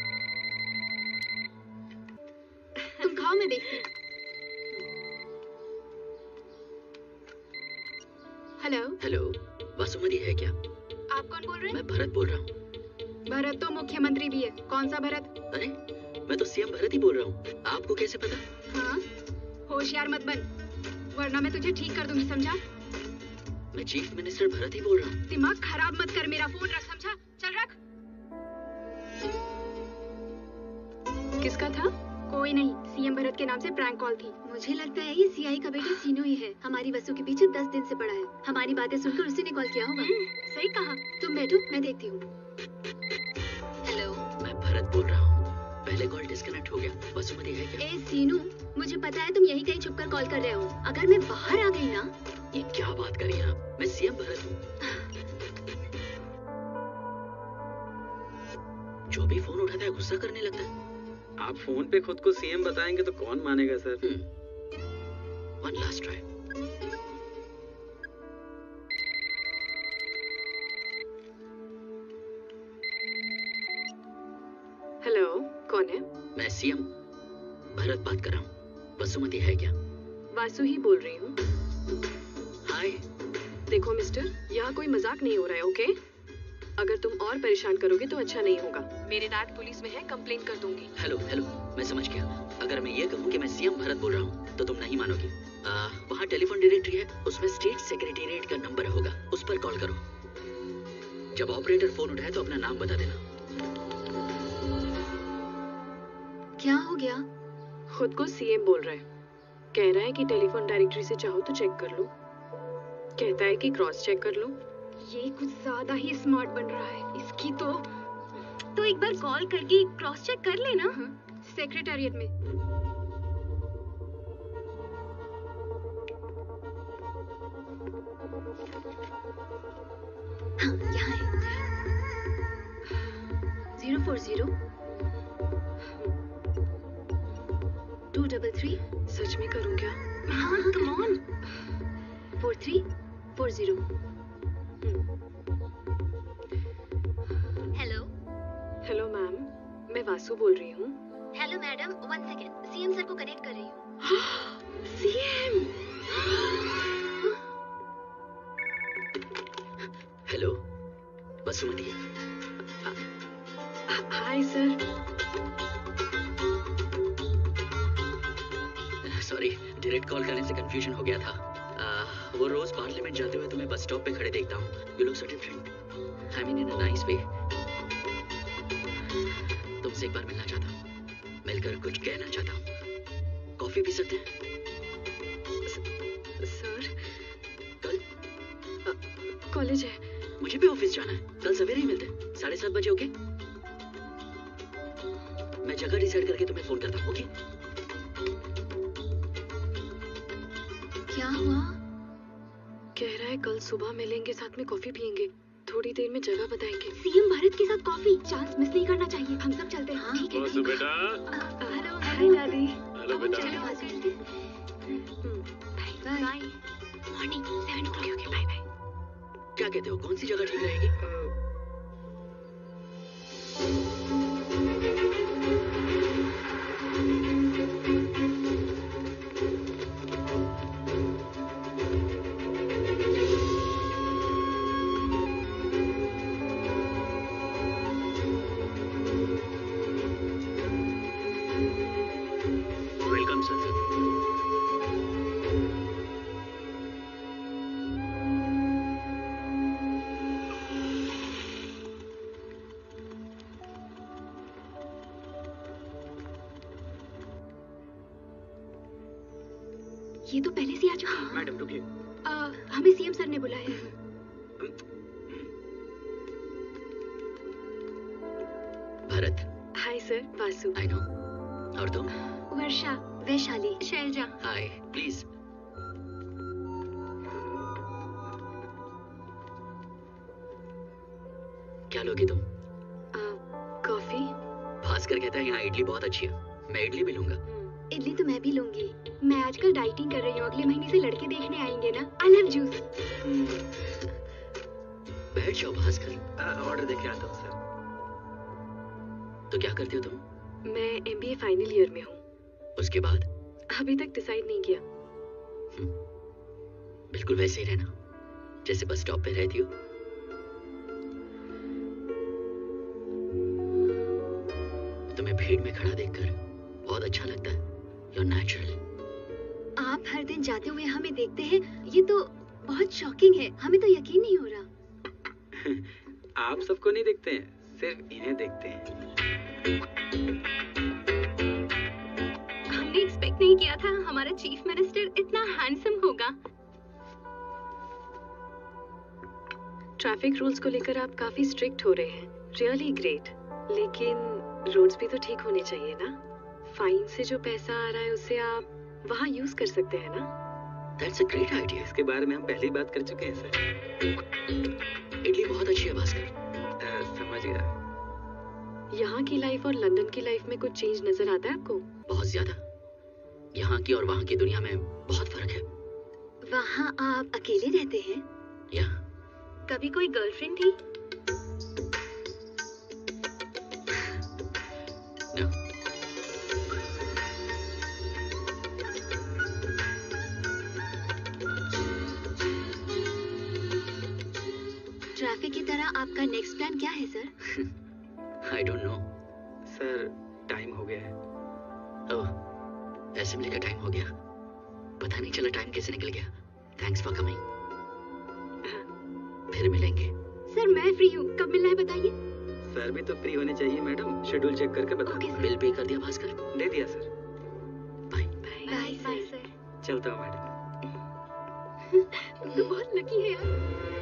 Speaker 9: तुम खाओ, मैं देखती हूँ। हेलो
Speaker 2: हेलो, वासुमती है क्या?
Speaker 9: आप कौन बोल रहे हैं?
Speaker 2: मैं भरत बोल रहा हूँ।
Speaker 9: भरत तो मुख्यमंत्री भी है। कौन सा भरत?
Speaker 2: अरे मैं तो सीएम भरत ही बोल रहा हूँ। आपको कैसे पता?
Speaker 9: हाँ, होशियार मत बन वरना मैं तुझे ठीक कर दूंगी, समझा?
Speaker 2: मैं चीफ मिनिस्टर भरत ही बोल रहा हूँ।
Speaker 9: दिमाग खराब मत कर, मेरा फोन रख, समझा? चल रख।
Speaker 13: किसका था?
Speaker 9: कोई नहीं, सीएम भरत के नाम से प्रैंक कॉल थी।
Speaker 7: मुझे लगता है ये सीआई का बेटा सीनो ही है। हमारी वसु के पीछे दस दिन से पड़ा है। हमारी बातें सुनकर उसी ने कॉल किया होगा।
Speaker 9: सही कहा।
Speaker 7: तुम बैठो, मैं देखती हूँ। हेलो,
Speaker 2: मैं भरत बोल रहा हूँ। पहले कॉल डिस्कनेक्ट हो गया। वसुमती है क्या?
Speaker 7: ए सीनू, मुझे पता है तुम यहीं कहीं छुपकर कॉल कर रहे हो। अगर मैं बाहर आ गई ना।
Speaker 2: ये क्या बात करी आप? मैं सीएम भरत हूँ। जो भी फोन उठाता है गुस्सा करने लगता है।
Speaker 10: आप फोन पे खुद को सीएम बताएंगे तो कौन मानेगा sir?
Speaker 2: One last try.
Speaker 13: Hello, कौन है?
Speaker 2: मैं सीएम भरत बात कर रहा हूँ। वसुमती है क्या?
Speaker 13: वासु ही बोल रही हूँ।
Speaker 2: हाय।
Speaker 13: देखो मिस्टर, यहाँ कोई मजाक नहीं हो रहा है, ओके? अगर तुम और परेशान करोगे तो अच्छा नहीं होगा। मेरे डैड पुलिस में है, कंप्लेन कर दूंगी।
Speaker 2: हेलो हेलो, मैं समझ गया। अगर मैं ये कहूँ कि मैं सीएम भरत बोल रहा हूँ तो तुम नहीं मानोगी। आ, वहाँ टेलीफोन डायरेक्टरी है, उसमें स्टेट सेक्रेटेरिएट का नंबर होगा, उस पर कॉल करो। जब ऑपरेटर फोन उठाए तो अपना नाम बता देना।
Speaker 3: क्या हो गया?
Speaker 13: खुद को सीएम बोल रहा है। कह रहा है कि टेलीफोन डायरेक्टरी से चाहो तो चेक कर लो। कहता है कि क्रॉस चेक कर लो।
Speaker 3: ये कुछ ज्यादा ही स्मार्ट बन रहा है। इसकी तो तो एक बार कॉल करके क्रॉस चेक कर लेना। सेक्रेटेरिएट में। हाँ, यहाँ है। Zero four zero two double three.
Speaker 13: सच में करूँ क्या?
Speaker 3: हाँ, come on. Four three four zero. Hello
Speaker 13: hello ma'am, मैं वासु बोल रही हूँ।
Speaker 3: Hello madam, one second, CM sir को कनेक्ट कर रही हूँ।
Speaker 13: CM.
Speaker 2: Hello Vasumati.
Speaker 13: Hi sir.
Speaker 2: Sorry, direct call करने से कंफ्यूजन हो गया था। आ, वो रोज पार्लियामेंट जाते हुए तुम्हें बस स्टॉप पे खड़े देखता हूँ। You look so different. I mean in a nice way. तुमसे एक बार मिलना चाहता हूँ, मिलकर कुछ कहना चाहता हूँ। कॉफी पी सकते हैं?
Speaker 13: सर,
Speaker 2: कल
Speaker 13: कॉलेज है,
Speaker 2: मुझे भी ऑफिस जाना है। कल सवेरे ही मिलते हैं, साढ़े सात बजे। ओके, मैं जगह डिसाइड करके तुम्हें फोन करता हूँ। ओके?
Speaker 3: क्या हुआ?
Speaker 13: कह रहा है कल सुबह मिलेंगे, साथ में कॉफी पियेंगे, थोड़ी देर में जगह बताएंगे।
Speaker 3: सीएम भारत के साथ कॉफी, चांस मिस नहीं करना चाहिए। हम सब चलते हैं। ठीक है?
Speaker 4: वासु बेटा।
Speaker 3: हेलो हेलो दादी।
Speaker 4: हेलो बेटा।
Speaker 3: चलो Vasu. Bye bye. Morning seven o'clock. Bye bye.
Speaker 2: क्या कहते हो, कौन सी जगह ठीक रहेगी? Welcome sir.
Speaker 3: ये तो पहले से आ चुका है।
Speaker 11: मैडम रुकिए।
Speaker 3: हमें सीएम सर ने बुलाया है।
Speaker 2: Bharat.
Speaker 13: Hi sir, Vasu.
Speaker 2: I know. और तुम?
Speaker 3: वर्षा, वैशाली, शैलजा।
Speaker 2: Hi, please. क्या लोगी तुम?
Speaker 13: कॉफी।
Speaker 2: भास्कर कहता है यहाँ इडली बहुत अच्छी है, मैं इडली भी लूंगा।
Speaker 3: इडली तो मैं भी लूंगी। मैं आजकल डाइटिंग कर रही हूँ, अगले महीने से लड़के देखने आएंगे ना। I love juice.
Speaker 2: बैठ जाओ भास्कर।
Speaker 10: ऑर्डर देके आता हूँ सर।
Speaker 2: तो क्या करती हो तुम?
Speaker 13: मैं एमबीए फाइनल ईयर में हूँ।
Speaker 2: उसके बाद?
Speaker 13: अभी तक डिसाइड नहीं किया।
Speaker 2: बिल्कुल वैसे ही रहना जैसे बस स्टॉप पे रहती हो। तुम्हें भीड़ में खड़ा देखकर बहुत अच्छा लगता है। You're natural.
Speaker 3: आप हर दिन जाते हुए हमें देखते हैं, ये तो बहुत शॉकिंग है। हमें तो यकीन नहीं हो रहा।
Speaker 10: आप सबको नहीं देखते हैं, सिर्फ इन्हें देखते हैं।
Speaker 3: हमने एक्सपेक्ट नहीं किया था हमारा चीफ मिनिस्टर इतना हैंडसम होगा।
Speaker 13: ट्रैफिक रूल्स को लेकर आप काफी स्ट्रिक्ट हो रहे हैं। Really great. लेकिन रोड्स भी तो ठीक होने चाहिए ना। फाइन से जो पैसा आ रहा है उसे आप वहाँ यूज कर सकते हैं ना।
Speaker 2: That's a great idea.
Speaker 10: इसके बारे में हम पहले ही बात कर चुके हैं सर।
Speaker 2: इडली बहुत अच्छी है भास्कर।
Speaker 10: समझ गया।
Speaker 13: यहाँ की लाइफ और लंदन की लाइफ में कुछ चेंज नजर आता है आपको?
Speaker 2: बहुत ज्यादा। यहाँ की और वहाँ की दुनिया में बहुत फर्क है।
Speaker 7: वहाँ आप अकेले रहते हैं?
Speaker 2: या
Speaker 3: कभी कोई गर्लफ्रेंड थी?
Speaker 2: no.
Speaker 7: ट्रैफिक की तरह आपका नेक्स्ट प्लान क्या है sir?
Speaker 2: I don't know.
Speaker 10: Sir time हो गया है।
Speaker 2: ओह, असेंबली का टाइम हो गया। पता नहीं चला टाइम कैसे निकल गया। Thanks for coming. फिर मिलेंगे।
Speaker 3: सर मैं फ्री हूँ, कब मिलना है बताइए।
Speaker 10: सर भी तो फ्री होने चाहिए मैडम, शेड्यूल चेक करके बताओ।
Speaker 2: okay, बिल पे कर दिया भास्कर?
Speaker 10: दे दिया sir.
Speaker 2: Bye
Speaker 3: bye bye sir.
Speaker 10: चलता हूँ मैडम।
Speaker 3: तुम तो बहुत लकी है यार।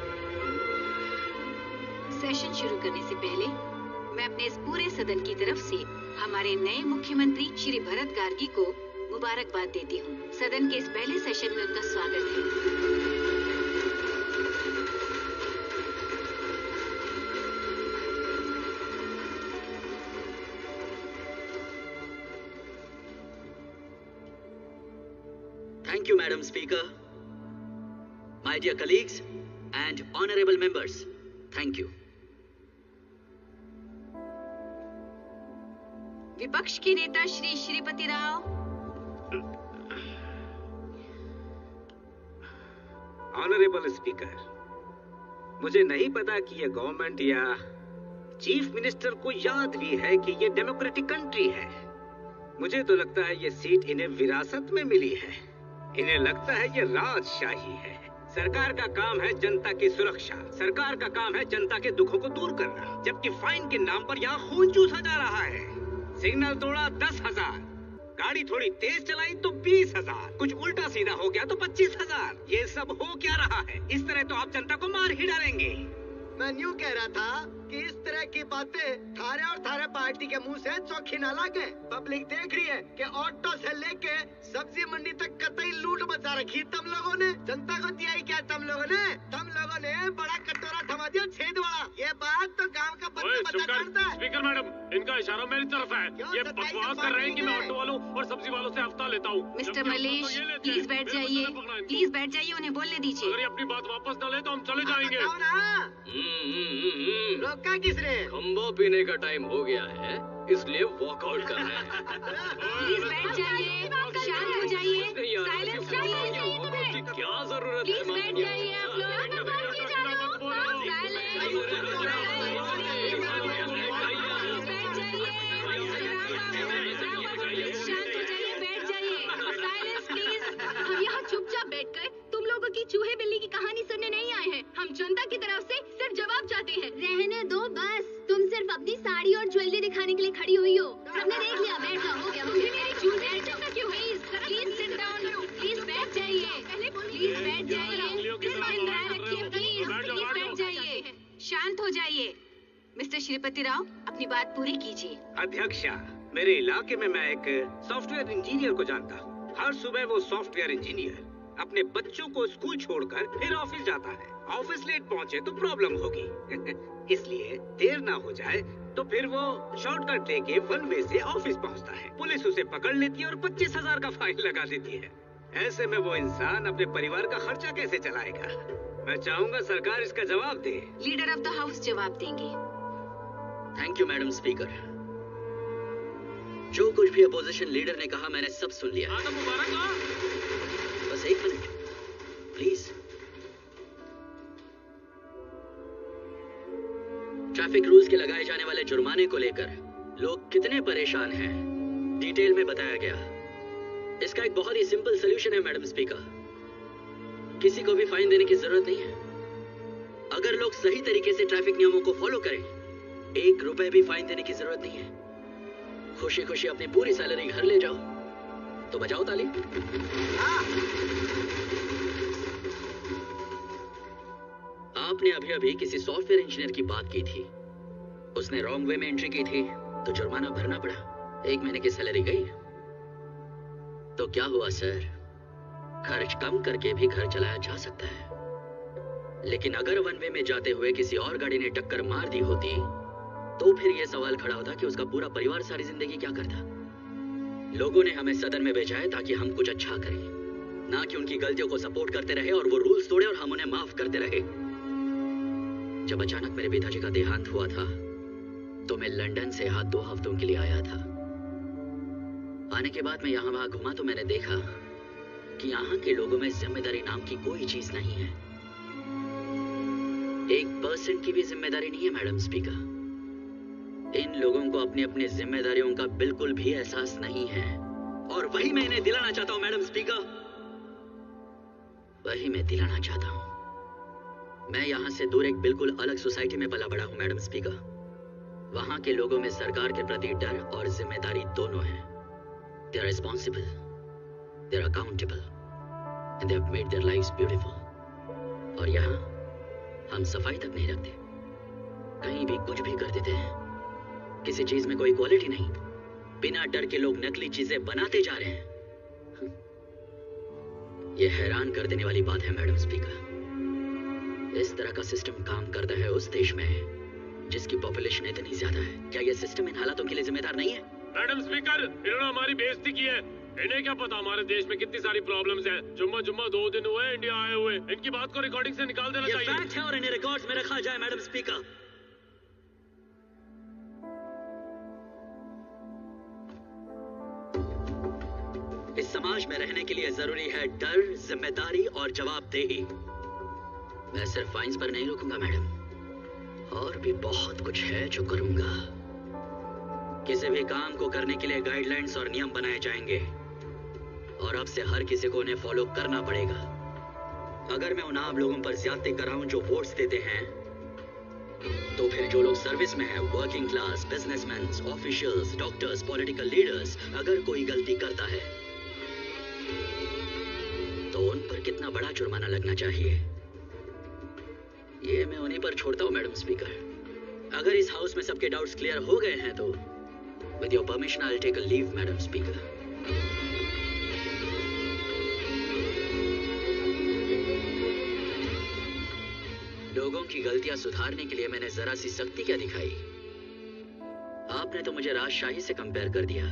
Speaker 7: सेशन शुरू करने से पहले मैं अपने इस पूरे सदन की तरफ से हमारे नए मुख्यमंत्री श्री भरत गार्गी को मुबारकबाद देती हूँ। सदन के इस पहले सेशन में उनका स्वागत है।
Speaker 2: Thank you, Madam Speaker. My dear colleagues and honorable members, thank you.
Speaker 7: विपक्ष के नेता श्री श्रीपति राव।
Speaker 14: ऑनरेबल स्पीकर, मुझे नहीं पता कि ये गवर्नमेंट या चीफ मिनिस्टर को याद भी है कि ये डेमोक्रेटिक कंट्री है। मुझे तो लगता है ये सीट इन्हें विरासत में मिली है। इन्हें लगता है ये राजशाही है। सरकार का काम है जनता की सुरक्षा, सरकार का काम है जनता के दुखों को दूर करना, जबकि फाइन के नाम पर यहाँ खून चूसा जा रहा है। सिग्नल तोड़ा दस हजार, गाड़ी थोड़ी तेज चलाई तो बीस हजार, कुछ उल्टा सीधा हो गया तो पच्चीस हजार। ये सब हो क्या रहा है? इस तरह तो आप जनता को मार ही डालेंगे।
Speaker 12: मैं यूँ कह रहा था कि इस तरह की बातें थारे और थारे पार्टी के मुंह से चौखी ना लगे। पब्लिक देख रही है कि ऑटो से लेके सब्जी मंडी तक कतई लूट मचा रखी तुम लोगों ने। जनता को दिया ही क्या तुम लोगों ने? तुम लोगों ने बड़ा कटोरा थमा दिया छेद वाला। ये बात तो गांव का बच्चा बच्चा जानता है।
Speaker 11: स्पीकर मैडम, इनका इशारा मेरी तरफ है। ये बकवास कर रहे हैं कि मैं ऑटो वालों और सब्जी वालों से हफ्ता लेता हूँ।
Speaker 7: मिस्टर मलेश, प्लीज बैठ जाइए, प्लीज बैठ जाइए, उन्हें बोलने दीजिए।
Speaker 11: अगर ये अपनी बात वापस न ले तो हम चले जाएंगे।
Speaker 12: रोका किसने?
Speaker 15: खंबा पीने का टाइम हो गया है, इसलिए वॉकआउट कर रहे हैं।
Speaker 7: प्लीज बैठ जाइए, शांत हो जाइए, साइलेंस चाहिए।
Speaker 15: क्या जरूरत है?
Speaker 7: प्लीज बैठ जाइए आप लोग। शांत हो जाइए, बैठ जाइए, साइलेंस प्लीज।
Speaker 3: हम यहाँ चुपचाप बैठकर तुम लोगों की चूहे बिल्ली की कहानी सुनने नहीं आए हैं। हम जनता की तरफ से सिर्फ जवाब चाहते हैं।
Speaker 5: रहने दो बस, तुम सिर्फ अपनी साड़ी और ज्वेलरी दिखाने के लिए खड़ी हुई हो। सबने देख लिया, बैठ जाओ, हो गया।
Speaker 3: मुझे मेरी चूहे चिंता क्यों है?
Speaker 7: प्लीज सिट डाउन, प्लीज बैठ जाइए, प्लीज बैठ जाइए, रखिए, प्लीज प्लीज बैठ जाइए, शांत हो जाइए। मिस्टर श्रीपति राव, अपनी बात पूरी कीजिए।
Speaker 14: अध्यक्षा, मेरे इलाके में मैं एक सॉफ्टवेयर इंजीनियर को जानता हूँ। हर सुबह वो सॉफ्टवेयर इंजीनियर अपने बच्चों को स्कूल छोड़कर फिर ऑफिस जाता है। ऑफिस लेट पहुँचे तो प्रॉब्लम होगी इसलिए देर ना हो जाए तो फिर वो शॉर्टकट लेके वन वे से ऑफिस पहुँचता है। पुलिस उसे पकड़ लेती है और पच्चीस हजार का फाइन लगा देती है। ऐसे में वो इंसान अपने परिवार का खर्चा कैसे चलाएगा? मैं चाहूँगा सरकार इसका जवाब दे।
Speaker 7: लीडर ऑफ द हाउस जवाब देंगे।
Speaker 2: Thank you madam speaker. जो कुछ भी अपोजिशन लीडर ने कहा मैंने सब सुन लिया। बस एक मिनट प्लीज। ट्रैफिक रूल्स के लगाए जाने वाले जुर्माने को लेकर लोग कितने परेशान हैं, डिटेल में बताया गया। इसका एक बहुत ही सिंपल सलूशन है मैडम स्पीकर। किसी को भी फाइन देने की जरूरत नहीं है। अगर लोग सही तरीके से ट्रैफिक नियमों को फॉलो करें, एक रुपए भी फाइन देने की जरूरत नहीं है। खुशी खुशी अपनी पूरी सैलरी घर ले जाओ। तो बजाओ ताली। आपने अभी अभी किसी सॉफ्टवेयर इंजीनियर की बात की थी। उसने रॉन्ग वे में एंट्री की थी तो जुर्माना भरना पड़ा। एक महीने की सैलरी गई। तो क्या हुआ सर? खर्च कम करके भी घर चलाया जा सकता है। लेकिन अगर वन वे में जाते हुए किसी और गाड़ी ने टक्कर मार दी होती तो फिर यह सवाल खड़ा होता कि उसका पूरा परिवार सारी जिंदगी क्या करता। लोगों ने हमें सदन में भेजा है ताकि हम कुछ अच्छा करें, ना कि उनकी गलतियों को सपोर्ट करते रहे और वो रूल्स तोड़े और हम उन्हें माफ करते रहे। जब अचानक मेरे पिताजी का देहांत हुआ था तो मैं लंदन से यहाँ दो हफ्तों के लिए आया था। आने के बाद मैं यहाँ वहां घुमा तो मैंने देखा कि यहाँ के लोगों में जिम्मेदारी नाम की कोई चीज नहीं है। एक परसेंट की भी जिम्मेदारी नहीं है मैडम स्पीकर। इन लोगों को अपनी अपनी जिम्मेदारियों का बिल्कुल भी एहसास नहीं है और वही मैं इन्हें दिलाना चाहता हूँ मैडम स्पीकर, वही मैं दिलाना चाहता हूँ। मैं यहाँ से दूर एक बिल्कुल अलग सोसाइटी में पला बड़ा हूँ मैडम स्पीकर। वहाँ के लोगों में सरकार के प्रति डर और जिम्मेदारी दोनों है। They are responsible, they are accountable, and they have made their lives beautiful. और यहाँ हम सफाई तक नहीं रखते, कहीं भी कुछ भी कर देते हैं। किसी चीज में कोई क्वालिटी नहीं, बिना डर के लोग नकली चीजें बनाते जा रहे हैं। ये हैरान कर देने वाली बात है मैडम स्पीकर। इस तरह का सिस्टम काम करता है उस देश में जिसकी पॉपुलेशन इतनी ज्यादा है। क्या ये सिस्टम इन हालातों के लिए जिम्मेदार नहीं है?
Speaker 16: मैडम स्पीकर, इन्होंने हमारी बेइज्जती की है। इन्हें क्या पता हमारे देश में कितनी सारी प्रॉब्लम्स हैं। जुम्मा जुम्मा दो दिन हुए इंडिया आए हुए, इनकी बात को रिकॉर्डिंग से निकाल देना
Speaker 2: ये
Speaker 16: चाहिए।
Speaker 2: फैक्ट है और इन्हें रिकॉर्ड्स में रखा जाए मैडम स्पीकर। इस समाज में रहने के लिए जरूरी है डर, जिम्मेदारी और जवाबदेही। मैं सिर्फ फाइन्स पर नहीं रुकूंगा मैडम, और भी बहुत कुछ है जो करूंगा। किसी भी काम को करने के लिए गाइडलाइंस और नियम बनाए जाएंगे और अब से हर किसी को उन्हें फॉलो करना पड़ेगा। अगर मैं उन आम लोगों पर ज्यादती कराऊं जो वोट्स देते हैं, तो फिर जो लोग सर्विस में हैं, working class, businessman, officials, doctors, political leaders, अगर कोई गलती करता है तो उन पर कितना बड़ा जुर्माना लगना चाहिए, ये मैं उन्हीं पर छोड़ता हूं मैडम स्पीकर। अगर इस हाउस में सबके डाउट्स क्लियर हो गए हैं तो with your permission I'll take a leave madam speaker. लोगों की गलतियां सुधारने के लिए मैंने जरा सी सख्ती क्या दिखाई? आपने तो मुझे राजशाही से कंपेयर कर दिया,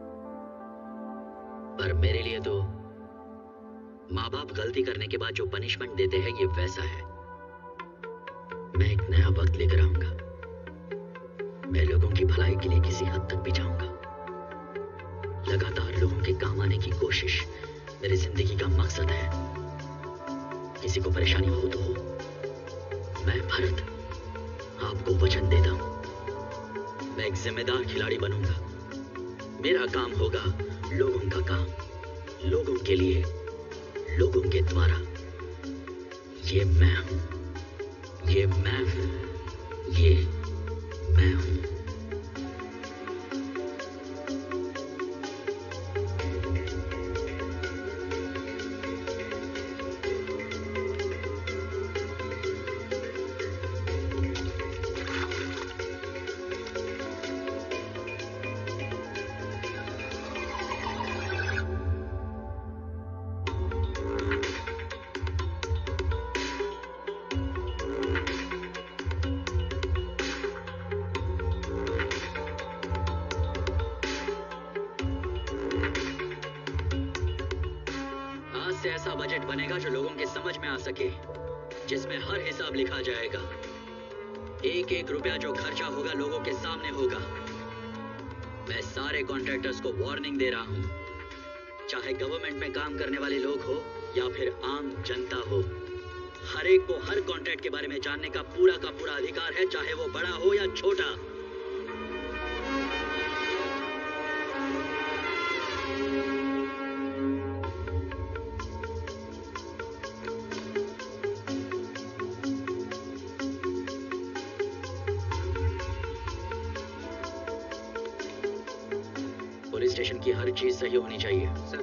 Speaker 2: पर मेरे लिए तो माँ बाप गलती करने के बाद जो पनिशमेंट देते हैं ये वैसा है। मैं एक नया वक्त लेकर आऊंगा, मैं लोगों की भलाई के लिए किसी हद तक भी जाऊंगा। लगातार लोगों के काम आने की कोशिश मेरी जिंदगी का मकसद है। किसी को परेशानी हो तो हो, मैं भरत आपको वचन देता हूं, मैं एक जिम्मेदार खिलाड़ी बनूंगा। मेरा काम होगा लोगों का काम, लोगों के लिए, लोगों के द्वारा। ये मैं हूं, ये मैं हूं, ये मैं हूं। जिसमें हर हिसाब लिखा जाएगा, एक एक रुपया जो खर्चा होगा लोगों के सामने होगा। मैं सारे कॉन्ट्रैक्टर्स को वार्निंग दे रहा हूं, चाहे गवर्नमेंट में काम करने वाले लोग हो या फिर आम जनता हो, हर एक को हर कॉन्ट्रैक्ट के बारे में जानने का पूरा का पूरा अधिकार है, चाहे वो बड़ा हो या छोटा। की हर चीज सही होनी चाहिए। सर,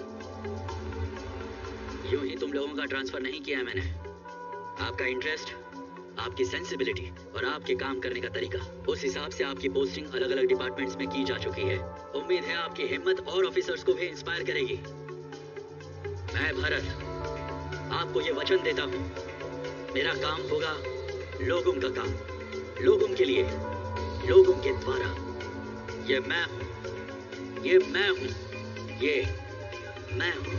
Speaker 2: यूं ही तुम लोगों का ट्रांसफर नहीं किया है मैंने। आपका इंटरेस्ट, आपकी सेंसिबिलिटी और आपके काम करने का तरीका, उस हिसाब से आपकी पोस्टिंग अलग अलग डिपार्टमेंट्स में की जा चुकी है। उम्मीद है आपकी हिम्मत और ऑफिसर्स को भी इंस्पायर करेगी। मैं भरत आपको ये वचन देता हूं, मेरा काम होगा लोगों का काम, लोगों के लिए, लोगों के द्वारा। ये मैं हूं, ये मैं हूं, ये मैं हूं।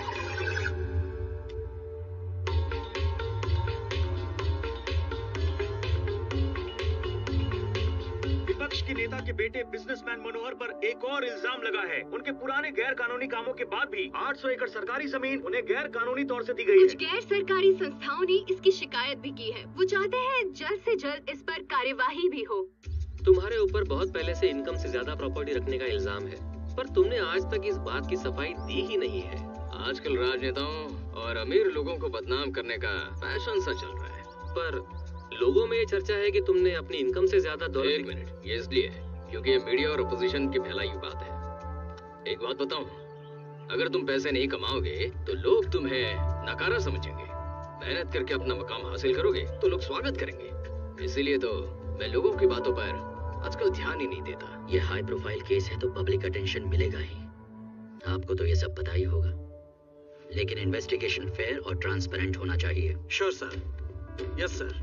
Speaker 17: विपक्ष के नेता के बेटे बिजनेसमैन मनोहर पर एक और इल्जाम लगा है। उनके पुराने गैर कानूनी कामों के बाद भी आठ सौ एकड़ सरकारी जमीन उन्हें गैर कानूनी तौर से दी गई है।
Speaker 3: कुछ गैर सरकारी संस्थाओं ने इसकी शिकायत भी की है। वो चाहते हैं जल्द से जल्द इस पर कार्यवाही भी हो।
Speaker 4: तुम्हारे ऊपर बहुत पहले से इनकम से ज्यादा प्रॉपर्टी रखने का इल्जाम है, पर तुमने आज तक इस बात की सफाई दी ही नहीं है।
Speaker 15: आजकल राजनेताओं और अमीर लोगों को बदनाम करने का फैशन सा चल रहा है।
Speaker 4: पर लोगों में ये चर्चा है कि तुमने अपनी इनकम से ज्यादा दौलत।
Speaker 15: एक मिनट, ये इसलिए है क्योंकि ये मीडिया और अपोजिशन की फैलाई हुई बात है। एक बात बताऊं, अगर तुम पैसे नहीं कमाओगे तो लोग तुम्हें नकारा समझेंगे। मेहनत करके अपना मकाम हासिल करोगे तो लोग स्वागत करेंगे। इसीलिए तो मैं लोगों की बातों पर आजकल ध्यान ही नहीं देता।
Speaker 2: ये हाई प्रोफाइल केस है तो पब्लिक अटेंशन मिलेगा ही। आपको तो ये सब पता ही होगा, लेकिन इन्वेस्टिगेशन फेयर और ट्रांसपेरेंट होना चाहिए।
Speaker 17: Sure sir. Yes sir.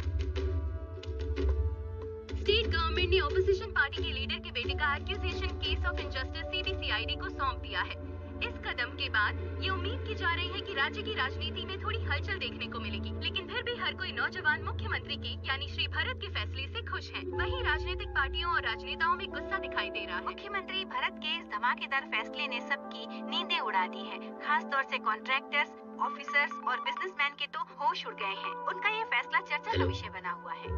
Speaker 3: State government ने ऑपोजिशन पार्टी के लीडर के बेटे का accusation case of injustice CBCID को सौंप दिया है। इस कदम के बाद ये उम्मीद की जा रही है कि राज्य की राजनीति में थोड़ी हलचल देखने को मिलेगी, लेकिन फिर भी हर कोई नौजवान मुख्यमंत्री की यानी श्री भरत के फैसले से खुश है। वहीं राजनीतिक पार्टियों और राजनेताओं में गुस्सा दिखाई दे रहा है।
Speaker 7: मुख्यमंत्री भरत के इस धमाकेदार फैसले ने सबकी नींदें उड़ा दी है। खास तौर से कॉन्ट्रैक्टर्स, ऑफिसर्स और बिजनेसमैन के तो होश उड़ गए हैं। उनका ये फैसला चर्चा का विषय बना हुआ है।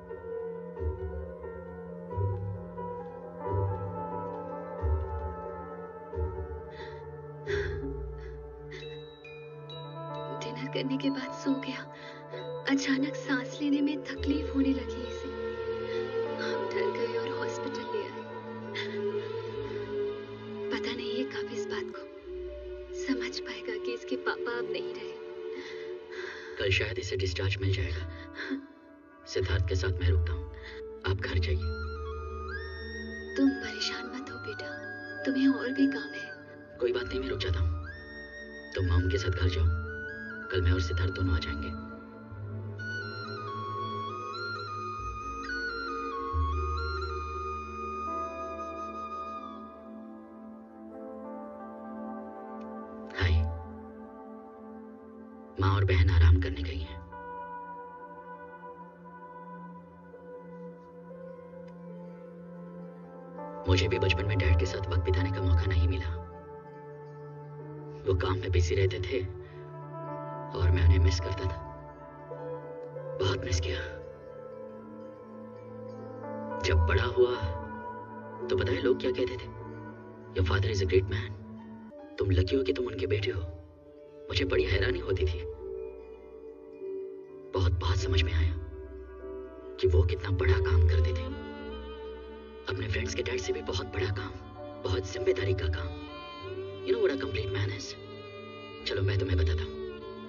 Speaker 13: डिनर करने के बाद सो गया। अचानक सांस लेने में तकलीफ होने लगी इसे। हम डर गए और हॉस्पिटल ले आए। पता नहीं ये कब इस बात को समझ पाएगा कि इसके पापा अब नहीं रहे।
Speaker 2: कल शायद इसे डिस्चार्ज मिल जाएगा। सिद्धार्थ के साथ मैं रुकता हूँ, आप घर जाइए।
Speaker 13: तुम परेशान मत हो बेटा, तुम्हें और भी काम है।
Speaker 2: कोई बात नहीं, मैं रुक जाता हूँ। तुम मॉम के साथ घर जाओ, कल मैं और सिद्धार्थ दोनों आ जाएंगे। हाय, माँ और बहन आराम करने गई हैं। मुझे भी बचपन में डैड के साथ वक्त बिताने का मौका नहीं मिला। वो काम में बिजी रहते थे और मैं उन्हें मिस करता था, बहुत मिस किया। जब बड़ा हुआ तो पता है लोग क्या कहते थे? Your father is a great man. तुम लकी हो कि तुम उनके बेटे हो। मुझे बड़ी हैरानी होती थी। बहुत बहुत समझ में आया कि वो कितना बड़ा काम करते थे। अपने फ्रेंड्स के डैड से भी बहुत बड़ा काम, बहुत जिम्मेदारी का काम। You know what a complete man is. चलो मैं तुम्हें बताता हूँ।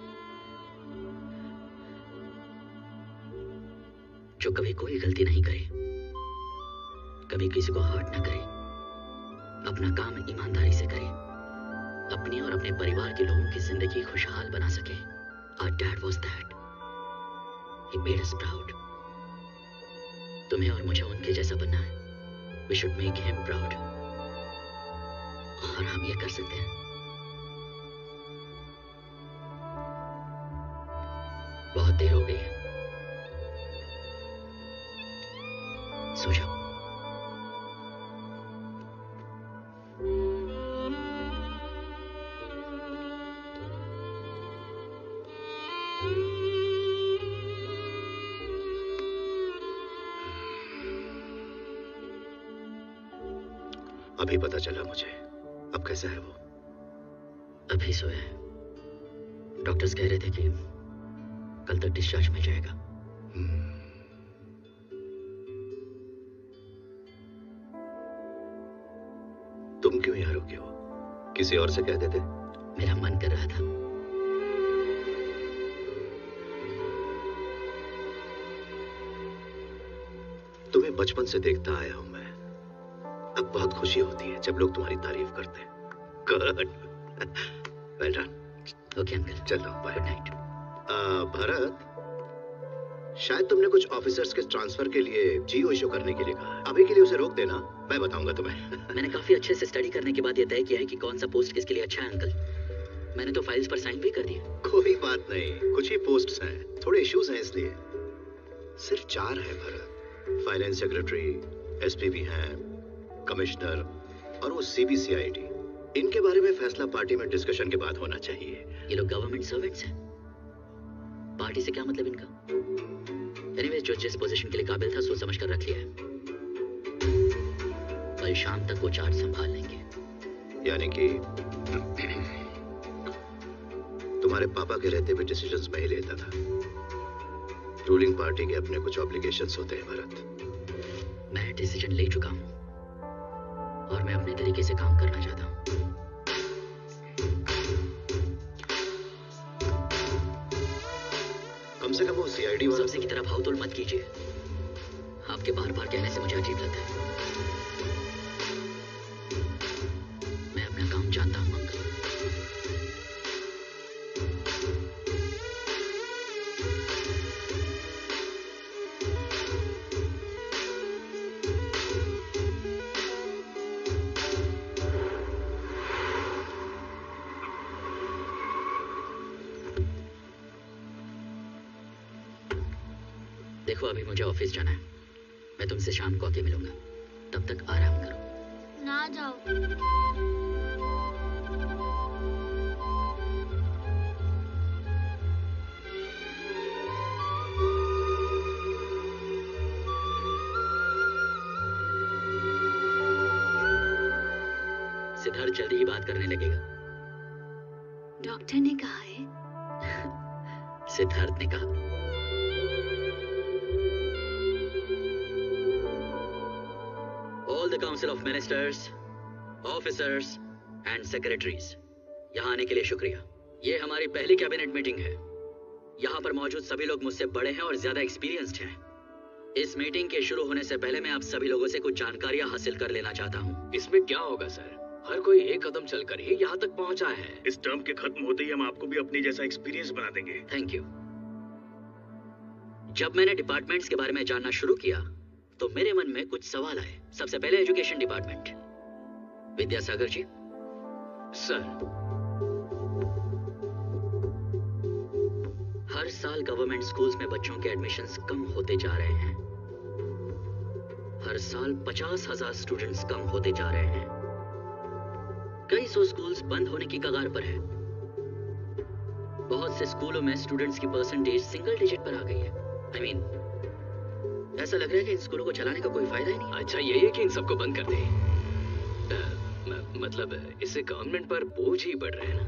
Speaker 2: जो कभी कोई गलती नहीं करे, कभी किसी को हर्ट ना करे, अपना काम ईमानदारी से करे, अपनी और अपने परिवार के लोगों की जिंदगी खुशहाल बना सके। Our dad was that. He made us proud. तुम्हें और मुझे उनके जैसा बनना है। We should make him proud. और हम ये कर सकते हैं। बहुत देर हो गई है, सो जाओ।
Speaker 6: अभी पता चला मुझे। अब कैसा है वो?
Speaker 2: अभी सोया है। डॉक्टर्स कह रहे थे कि कल तक डिस्चार्ज मिल जाएगा।
Speaker 6: तुम क्यों यहाँ रुके हो? किसी और से कह देते।
Speaker 2: मेरा मन कर रहा था।
Speaker 6: तुम्हें बचपन से देखता आया हूं मैं। अब बहुत खुशी होती है जब लोग तुम्हारी तारीफ करते हैं। Good, well done.
Speaker 2: Okay uncle,
Speaker 6: चलो बाय।
Speaker 2: Good night.
Speaker 6: भरत, शायद तुमने कुछ ऑफिसर्स के ट्रांसफर के लिए जीओ इशू करने के लिए कहा। अभी के लिए उसे रोक देना, मैं बताऊंगा तुम्हें।
Speaker 2: मैंने काफी अच्छे से स्टडी करने के बाद ये तय किया है कि कौन सा पोस्ट किसके लिए अच्छा है अंकल। मैंने तो फाइल्स पर साइन भी कर दिए।
Speaker 6: कोई बात नहीं, कुछ ही पोस्ट्स हैं, थोड़े इश्यूज हैं इसलिए। सिर्फ चार है भरत। फाइनेंस सेक्रेटरी, एसपी भी हैं, कमिश्नर और वो सीबीसीआईडी। इनके बारे में फैसला पार्टी में डिस्कशन के बाद होना चाहिए।
Speaker 2: ये लोग गवर्नमेंट सर्वेंट्स हैं, पार्टी से क्या मतलब इनका? एनीवेज, जो जिस पोजीशन के लिए काबिल था सोच समझ कर रख लिया है। कल शाम तक वो चार्ज संभाल लेंगे।
Speaker 6: यानी कि तुम्हारे पापा के रहते हुए डिसीजंस मैं ही लेता था। रूलिंग पार्टी के अपने कुछ ऑब्लिगेशंस होते हैं भरत।
Speaker 2: मैं डिसीजन ले चुका हूं और मैं अपने तरीके से काम करना चाहता हूं।
Speaker 6: कम से कम वो सीआईडी वाला
Speaker 2: सबसे की तरह भाव-तोल मत कीजिए। आपके बार बार कहने से मुझे अजीब लगता है। मैं अपना काम जानता हूं अंकल। देखो, अभी मुझे ऑफिस जाना है। मैं तुमसे शाम को आके मिलूंगा। तब तक आराम करो।
Speaker 5: ना जाओ।
Speaker 2: सिद्धार्थ जल्दी ही बात करने लगेगा।
Speaker 7: डॉक्टर ने कहा है।
Speaker 2: सिद्धार्थ ने कहा। All the Council of Ministers, Officers and Secretaries, यहाँ आने के लिए शुक्रिया। ये हमारी पहली कैबिनेट मीटिंग है। यहाँ पर मौजूद सभी लोग मुझसे बड़े हैं और ज्यादा एक्सपीरियंस्ड हैं। इस मीटिंग के शुरू होने से पहले मैं आप सभी लोगों से कुछ जानकारियां हासिल कर लेना चाहता हूँ।
Speaker 15: इसमें क्या होगा सर? हर कोई एक कदम चलकर ही यहाँ तक पहुँचा है।
Speaker 17: इस टर्म के खत्म होते ही हम आपको भी अपनी जैसा एक्सपीरियंस बना देंगे।
Speaker 2: Thank you. जब मैंने डिपार्टमेंट्स के बारे में जानना शुरू किया तो मेरे मन में कुछ सवाल आए। सबसे पहले education department. Vidyasagar ji.
Speaker 15: Sir,
Speaker 2: हर साल गवर्नमेंट स्कूल्स में बच्चों के एडमिशन्स कम होते जा रहे हैं। हर साल पचास हजार स्टूडेंट्स कम होते जा रहे हैं। कई सौ स्कूल्स बंद होने की कगार पर है। बहुत से स्कूलों में स्टूडेंट्स की परसेंटेज सिंगल डिजिट पर आ गई है। आई I मीन mean, ऐसा लग रहा है कि इन स्कूलों को चलाने का कोई फायदा ही नहीं।
Speaker 15: अच्छा, यही है कि इन सबको बंद कर दें। मतलब इससे गवर्नमेंट पर बोझ ही बढ़ रहा है ना।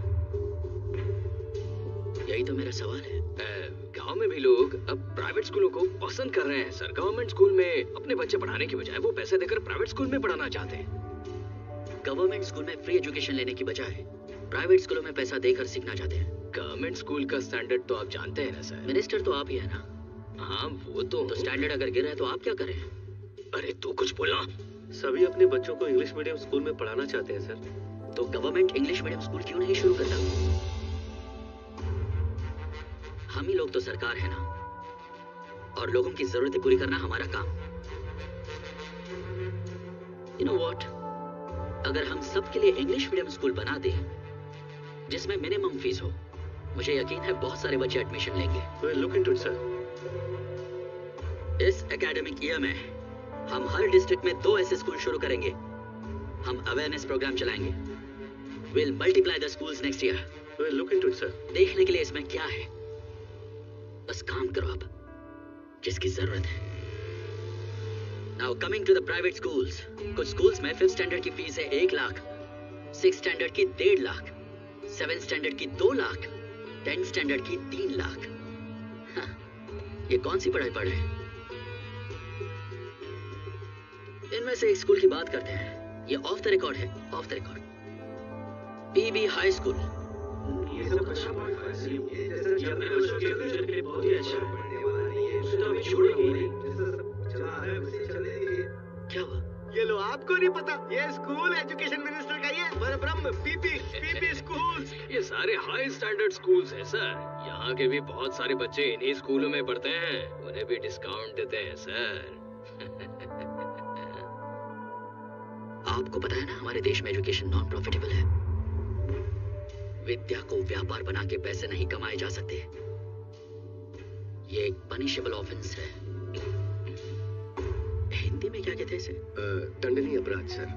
Speaker 2: यही तो मेरा सवाल है।
Speaker 15: गांव में भी लोग अब प्राइवेट स्कूलों को पसंद कर रहे हैं सर। गवर्नमेंट स्कूल में अपने बच्चे पढ़ाने की बजाय वो पैसे देकर प्राइवेट स्कूल में पढ़ाना चाहते हैं।
Speaker 2: गवर्नमेंट स्कूल में फ्री एजुकेशन लेने की बजाय प्राइवेट स्कूलों में पैसा देकर सीखना चाहते हैं।
Speaker 15: गवर्नमेंट स्कूल का स्टैंडर्ड तो आप जानते हैं ना सर।
Speaker 2: मिनिस्टर तो आप ही है ना।
Speaker 15: हाँ, वो तो
Speaker 2: तो स्टैंडर्ड अगर गिर रहा है तो आप क्या करें?
Speaker 15: अरे तू कुछ बोला।
Speaker 8: सभी अपने बच्चों को इंग्लिश मीडियम स्कूल में पढ़ाना चाहते हैं सर।
Speaker 2: तो गवर्नमेंट इंग्लिश मीडियम स्कूल क्यों नहीं शुरू करता? हम ही लोग तो सरकार है ना, और लोगों की जरूरतें पूरी करना हमारा काम। यू नो व्हाट, अगर हम सबके लिए इंग्लिश मीडियम स्कूल बना दें जिसमें मिनिमम फीस हो, मुझे यकीन है बहुत सारे बच्चे एडमिशन लेंगे।
Speaker 8: We'll look into it, sir.
Speaker 2: इस एकेडमिक ईयर में हम हर डिस्ट्रिक्ट में दो ऐसे स्कूल शुरू करेंगे। हम अवेयरनेस प्रोग्राम चलाएंगे। We'll multiply the schools next year.
Speaker 8: We'll look into it, sir.
Speaker 2: देखने के लिए इसमें क्या है, बस काम करो आप जिसकी जरूरत है। Now coming to the private schools, कुछ स्कूल्स में फिफ्थ स्टैंडर्ड की फीस है एक लाख, सिक्स स्टैंडर्ड की डेढ़ लाख, सेवन स्टैंडर्ड की दो लाख, टेंथ स्टैंडर्ड की तीन लाख। हाँ, ये कौन सी पढ़ाई पढ़ रहे हैं? इनमें से एक स्कूल की बात करते हैं। ये ऑफ द रिकॉर्ड है, off the record. PB high school.
Speaker 8: ये सब अच्छा ये जैसा कि अपने बच्चों के फ्यूचर के लिए बहुत ही अच्छा पढ़ने वाला नहीं है। उसको अभी छोड़ेंगे नहीं। जैसा सब चला रहा है वैसे चलने देंगे।
Speaker 2: क्या हुआ?
Speaker 12: ये लो, आपको नहीं पता, ये स्कूल एजुकेशन मिनिस्टर का ही है। परब्रह्म पीपी पीपी स्कूल।
Speaker 15: ये सारे हाई स्टैंडर्ड स्कूल्स हैं सर। यहाँ के भी बहुत सारे बच्चे इन्हीं स्कूलों में पढ़ते हैं, उन्हें भी डिस्काउंट देते हैं सर।
Speaker 2: आपको पता है ना हमारे देश में एजुकेशन नॉन प्रॉफिटेबल है। विद्या को व्यापार बना के पैसे नहीं कमाए जा सकते। ये एक पनिशेबल ऑफेंस है। हिंदी में क्या कहते हैं इसे?
Speaker 6: दंडनीय अपराध सर।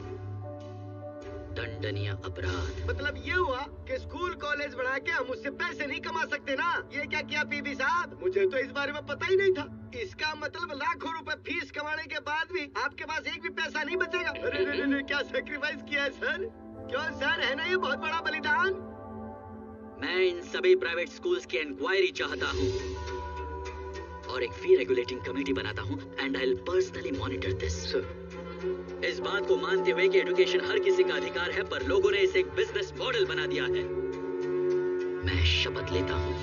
Speaker 2: दंडनीय अपराध
Speaker 12: मतलब ये हुआ कि स्कूल कॉलेज बढ़ा के हम उससे पैसे नहीं कमा सकते ना? ये क्या किया पीबी साहब? मुझे तो इस बारे में पता ही नहीं था। इसका मतलब लाखों रुपए फीस कमाने के बाद भी आपके पास एक भी पैसा नहीं बचेगा। अरे रे रे रे, क्या सेक्रीफाइस किया है सर? क्यों सर, है ना ये बहुत बड़ा बलिदान?
Speaker 2: मैं इन सभी प्राइवेट स्कूल्स की इंक्वायरी चाहता हूँ और एक फी रेगुलेटिंग कमेटी बनाता हूँ and I will personally monitor this. इस बात को मानते हुए कि एजुकेशन हर किसी का अधिकार है, पर लोगों ने इसे एक बिजनेस मॉडल बना दिया है। मैं शपथ लेता हूँ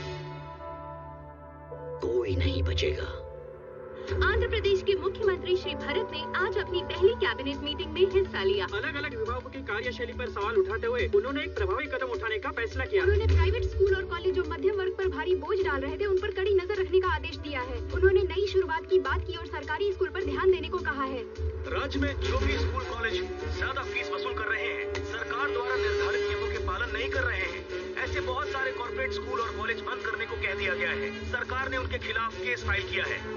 Speaker 2: कोई नहीं बचेगा।
Speaker 3: आंध्र प्रदेश के मुख्यमंत्री श्री भरत ने आज अपनी पहली कैबिनेट मीटिंग में हिस्सा लिया।
Speaker 8: अलग अलग विभागों की कार्यशैली पर सवाल उठाते हुए उन्होंने एक प्रभावी कदम उठाने का फैसला किया।
Speaker 9: उन्होंने प्राइवेट स्कूल और कॉलेज जो मध्यम वर्ग पर भारी बोझ डाल रहे थे उन पर कड़ी नजर रखने का आदेश दिया है। उन्होंने नई शुरुआत की बात की और सरकारी स्कूल पर ध्यान देने को कहा है।
Speaker 17: राज्य में जो भी स्कूल कॉलेज ज्यादा फीस वसूल कर रहे हैं, सरकार द्वारा निर्धारित नियमों के पालन नहीं कर रहे हैं, ऐसे बहुत सारे कॉर्पोरेट स्कूल और कॉलेज बंद करने को कह दिया गया है। सरकार ने उनके खिलाफ केस फाइल किया है।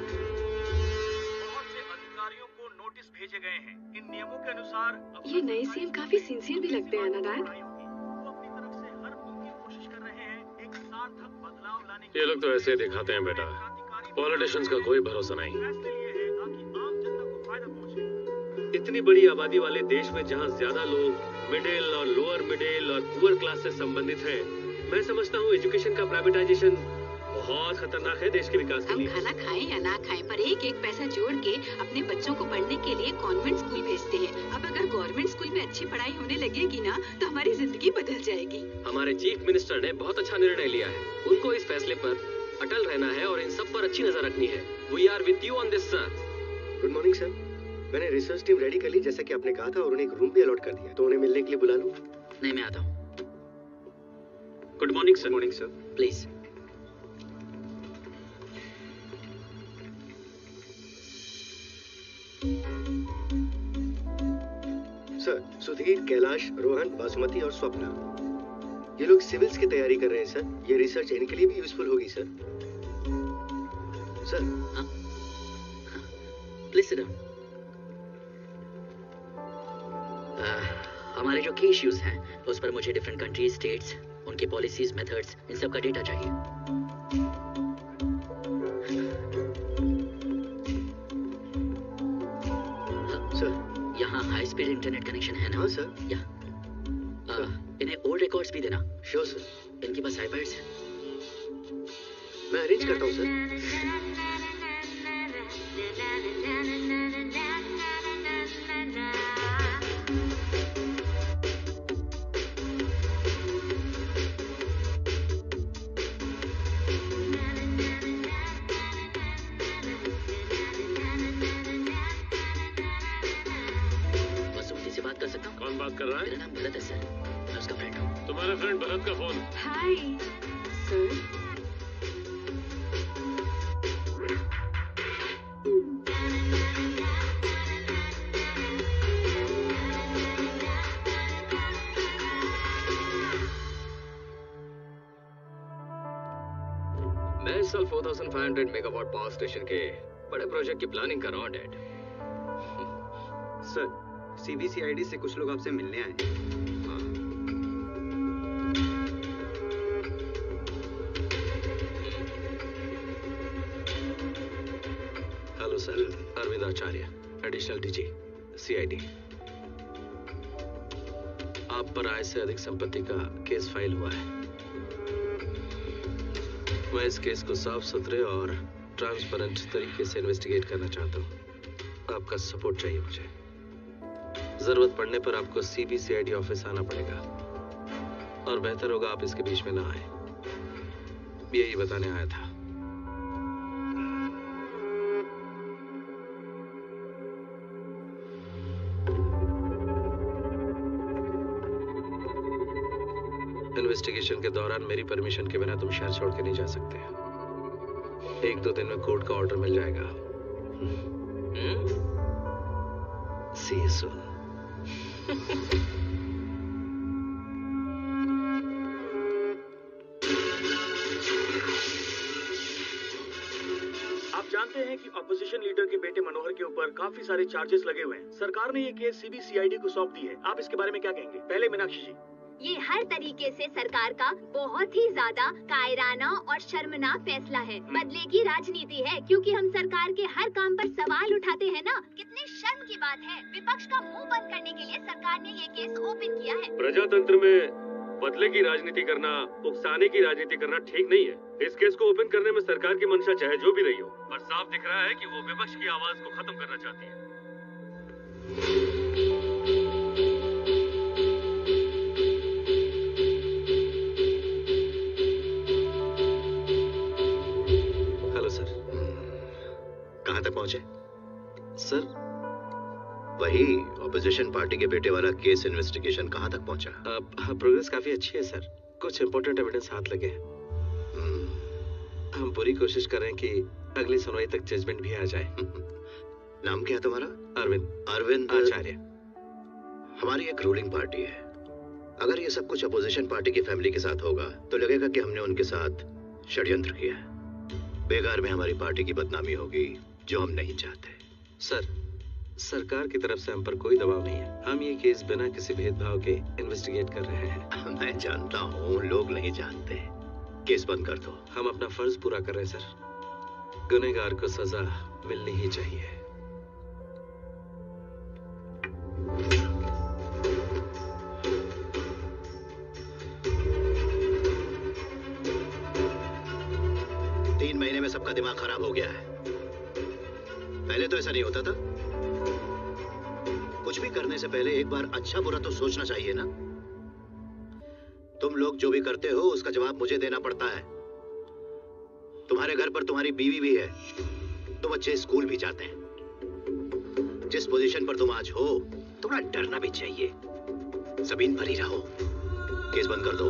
Speaker 17: भेजे गए हैं। इन नियमों के अनुसार
Speaker 13: ये नए सीएम काफी सिंसियर भी लगते हैं ना डैड?
Speaker 16: ये लोग तो ऐसे ही दिखाते हैं बेटा। पॉलिटिशियंस का कोई भरोसा नहीं।
Speaker 4: इतनी बड़ी आबादी वाले देश में जहाँ ज्यादा लोग मिडिल और लोअर मिडिल और पुअर क्लास से संबंधित हैं, मैं समझता हूँ एजुकेशन का प्राइवेटाइजेशन बहुत खतरनाक है देश के विकास के लिए।
Speaker 7: हम खाना खाएं या ना खाएं, पर एक एक पैसा जोड़ के अपने बच्चों को पढ़ने के लिए कॉन्वेंट स्कूल भेजते हैं। अब अगर गवर्नमेंट स्कूल में अच्छी पढ़ाई होने लगेगी ना, तो हमारी जिंदगी बदल जाएगी।
Speaker 4: हमारे चीफ मिनिस्टर ने बहुत अच्छा निर्णय लिया है। उनको इस फैसले पर अटल रहना है और इन सब पर अच्छी नजर रखनी है। We are with you on this sir.
Speaker 6: Good morning sir. मैंने रिसर्च टीम रेडी कर ली जैसा कि आपने कहा था, और उन्हें एक रूम भी अलॉट कर दिया, तो उन्हें मिलने के लिए बुला लूं?
Speaker 2: नहीं, मैं आता हूँ।
Speaker 4: Good morning sir.
Speaker 6: Morning sir.
Speaker 2: Please.
Speaker 6: Sir, Sudhir, Kailash, Rohan, Basumati और स्वप्ना, ये लोग सिविल्स की तैयारी कर रहे हैं सर। ये रिसर्च इनके लिए भी यूजफुल होगी सर। सर।
Speaker 2: हाँ? Please sit down. हमारे जो की इश्यूज हैं उस पर मुझे डिफरेंट कंट्रीज, स्टेट्स, उनकी पॉलिसीज, मेथड्स, इन सब का डेटा चाहिए। यहाँ हाई स्पीड इंटरनेट कनेक्शन है ना?
Speaker 6: हाँ सर।
Speaker 2: या आ, इन्हें ओल्ड रिकॉर्ड्स भी देना।
Speaker 6: Sure sir.
Speaker 2: इनके पास आईपैड्स हैं?
Speaker 6: मैं अरेंज करता हूँ सर।
Speaker 16: कौन बात कर रहा है?
Speaker 2: मेरा नाम भरत है सर, मैं उसका फ्रेंड हूँ।
Speaker 16: तुम्हारे फ्रेंड भरत का फोन।
Speaker 13: Hi sir.
Speaker 15: मैं इस साल four thousand five hundred megawatt power station के बड़े प्रोजेक्ट की प्लानिंग कर रहा हूँ डैड।
Speaker 10: सर, सीबीसीआईडी से कुछ लोग आपसे मिलने आए हैं। हाँ।
Speaker 4: Hello sir, Arvind Acharya, additional DG, CID. आप पर आय से अधिक संपत्ति का केस फाइल हुआ है। मैं इस केस को साफ सुथरे और ट्रांसपेरेंट तरीके से इन्वेस्टिगेट करना चाहता हूँ। आपका सपोर्ट चाहिए मुझे। जरूरत पड़ने पर आपको सीबीसीआईडी ऑफिस आना पड़ेगा, और बेहतर होगा आप इसके बीच में ना आए। यही बताने आया था। इन्वेस्टिगेशन के दौरान मेरी परमिशन के बिना तुम शहर छोड़ के नहीं जा सकते। एक दो दिन में कोर्ट का ऑर्डर मिल जाएगा। See you soon.
Speaker 17: आप जानते हैं कि ऑपोजिशन लीडर के बेटे मनोहर के ऊपर काफी सारे चार्जेस लगे हुए हैं। सरकार ने ये केस सीबीसीआईडी को सौंप दी है। आप इसके बारे में क्या कहेंगे? पहले मीनाक्षी जी।
Speaker 5: ये हर तरीके से सरकार का बहुत ही ज्यादा कायराना और शर्मनाक फैसला है। बदले की राजनीति है, क्योंकि हम सरकार के हर काम पर सवाल उठाते हैं ना। कितने शर्म की बात है, विपक्ष का मुंह बंद करने के लिए सरकार ने ये केस ओपन किया है।
Speaker 16: प्रजातंत्र में बदले की राजनीति करना, उकसाने की राजनीति करना ठीक नहीं है। इस केस को ओपन करने में सरकार की मंशा चाहे जो भी रही हो, पर साफ दिख रहा है कि वो विपक्ष की आवाज को खत्म करना चाहती है।
Speaker 6: Hello sir. कहाँ तक पहुंचे?
Speaker 4: सर,
Speaker 6: वही ऑपोजिशन पार्टी के बेटे वाला केस इन्वेस्टिगेशन कहाँ तक पहुंचा?
Speaker 4: प्रोग्रेस काफी अच्छी है सर। कुछ इंपॉर्टेंट एविडेंस हाथ लगे हैं। हम पूरी कोशिश कर रहे हैं कि अगली सुनवाई तक जजमेंट भी आ जाए।
Speaker 6: नाम क्या है तुम्हारा?
Speaker 4: अरविंद।
Speaker 6: अरविंद
Speaker 4: आचार्य।
Speaker 6: हमारी एक रूलिंग पार्टी है। अगर ये सब कुछ अपोजिशन पार्टी की फैमिली के साथ होगा तो लगेगा कि हमने उनके साथ षड्यंत्र किया है। बेकार में हमारी पार्टी की बदनामी होगी, जो हम नहीं चाहते।
Speaker 4: सर, सरकार की तरफ से हम पर कोई दबाव नहीं है। हम ये केस बिना किसी भेदभाव के इन्वेस्टिगेट कर रहे हैं।
Speaker 6: मैं जानता हूँ, लोग नहीं जानते। केस बंद कर दो।
Speaker 4: हम अपना फर्ज पूरा कर रहे हैं सर। गुनहगार को सजा मिलनी ही चाहिए।
Speaker 6: तीन महीने में सबका दिमाग खराब हो गया है। पहले तो ऐसा नहीं होता था। कुछ भी करने से पहले एक बार अच्छा बुरा तो सोचना चाहिए ना। तुम लोग जो भी करते हो उसका जवाब मुझे देना पड़ता है। तुम्हारे घर पर तुम्हारी बीवी भी है, तो बच्चे स्कूल भी जाते हैं। जिस पोजीशन पर तुम आज हो, थोड़ा डरना भी चाहिए। जमीन पर ही रहो। केस बंद कर दो।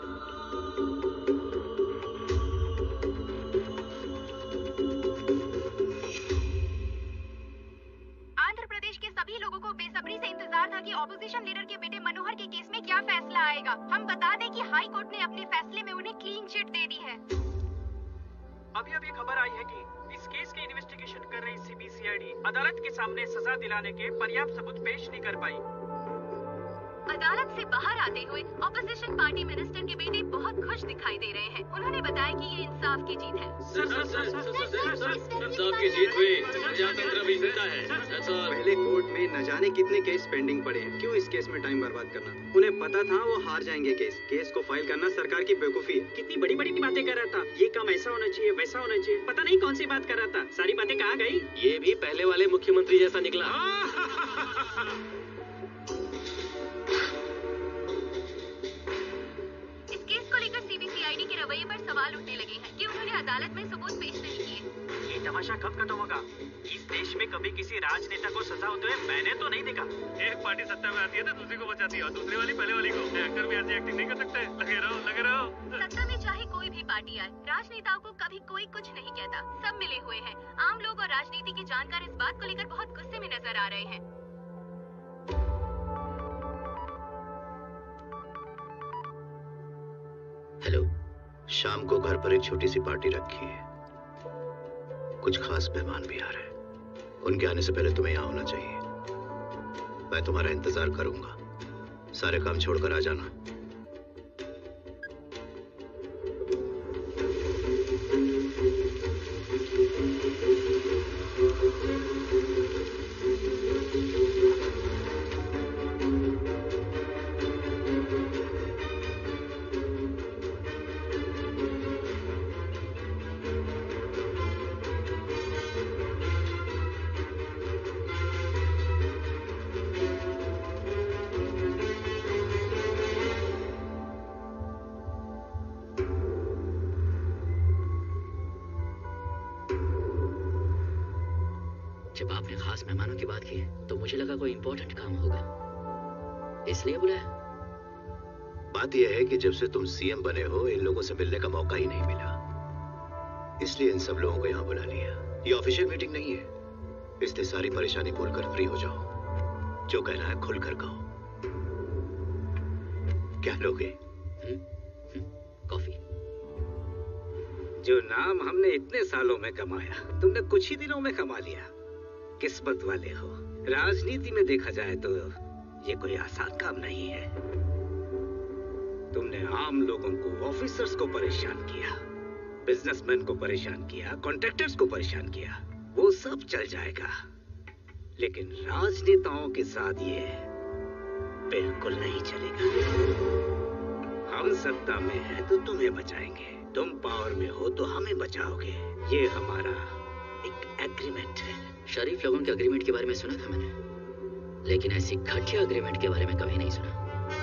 Speaker 9: सभी लोगों को बेसब्री से इंतजार था कि ऑपोजिशन लीडर के बेटे मनोहर के केस में क्या फैसला आएगा। हम बता दें कि हाई कोर्ट ने अपने फैसले में उन्हें क्लीन चिट दे दी है।
Speaker 17: अभी अभी खबर आई है कि इस केस की इन्वेस्टिगेशन कर रही सीबीसीआईडी अदालत के सामने सजा दिलाने के पर्याप्त सबूत पेश नहीं कर पाई।
Speaker 3: अदालत से बाहर आते हुए ऑपोजिशन पार्टी मिनिस्टर के बेटे बहुत खुश दिखाई दे रहे हैं। उन्होंने बताया कि ये इंसाफ की जीत है।
Speaker 15: Sir sir sir sir sir sir इंसाफ की जीत हुई। प्रजातंत्र भी जिंदा है।
Speaker 10: पहले कोर्ट में न जाने कितने केस पेंडिंग पड़े हैं। क्यों इस केस में टाइम बर्बाद करना? उन्हें पता था वो हार जाएंगे केस। केस को फाइल करना सरकार की बेवकूफी है।
Speaker 14: कितनी बड़ी बड़ी बातें कर रहा था। ये काम ऐसा होना चाहिए, वैसा होना चाहिए। पता नहीं कौन सी बात कर रहा था। सारी बातें कहाँ गई?
Speaker 15: ये भी पहले वाले मुख्यमंत्री जैसा निकला।
Speaker 3: सीबीसीआईडी के रवैये पर सवाल उठने लगे हैं कि उन्होंने अदालत में सबूत पेश नहीं किए।
Speaker 17: ये तमाशा कब खत्म होगा? इस देश में कभी किसी राजनेता को सजा होते हुए मैंने तो नहीं देखा।
Speaker 16: एक पार्टी सत्ता में आती है तो दूसरी को बचाती है और दूसरी वाली पहले वाली को। एक्टर भी ऐसी एक्टिंग नहीं कर सकते। लगे रहो लगे रहो।
Speaker 3: सत्ता में चाहे कोई भी पार्टी आए, राजनेताओं को कभी कोई कुछ नहीं कहता। सब मिले हुए हैं। आम लोग और राजनीति के जानकार इस बात को लेकर बहुत गुस्से में नजर आ रहे हैं।
Speaker 6: हेलो, शाम को घर पर एक छोटी सी पार्टी रखी है। कुछ खास मेहमान भी आ रहे हैं। उनके आने से पहले तुम्हें यहाँ होना चाहिए। मैं तुम्हारा इंतजार करूंगा। सारे काम छोड़कर आ जाना।
Speaker 2: जब आपने खास मेहमानों की बात की तो मुझे लगा कोई इंपॉर्टेंट काम होगा, इसलिए बुलाया।
Speaker 6: बात यह है कि जब से तुम सीएम बने हो इन लोगों से मिलने का मौका ही नहीं मिला, इसलिए इन सब लोगों को यहाँ बुला लिया। ये ऑफिशियल मीटिंग नहीं है, इसलिए सारी परेशानी भूलकर फ्री हो जाओ। जो कहना है खुलकर कहो। क्या लोगे?
Speaker 14: कॉफी। जो नाम हमने इतने सालों में कमाया तुमने कुछ ही दिनों में कमा लिया। किस्मत वाले हो। राजनीति में देखा जाए तो ये कोई आसान काम नहीं है। तुमने आम लोगों को, ऑफिसर्स को परेशान किया, बिजनेसमैन को परेशान किया, कॉन्ट्रैक्टर्स को परेशान किया, वो सब चल जाएगा, लेकिन राजनेताओं के साथ ये बिल्कुल नहीं चलेगा। हम सत्ता में हैं तो तुम्हें बचाएंगे, तुम पावर में हो तो हमें बचाओगे। ये हमारा एक एग्रीमेंट है।
Speaker 2: शरीफ लोगों के एग्रीमेंट के बारे में सुना था मैंने, लेकिन ऐसी घटिया एग्रीमेंट के बारे में कभी नहीं सुना।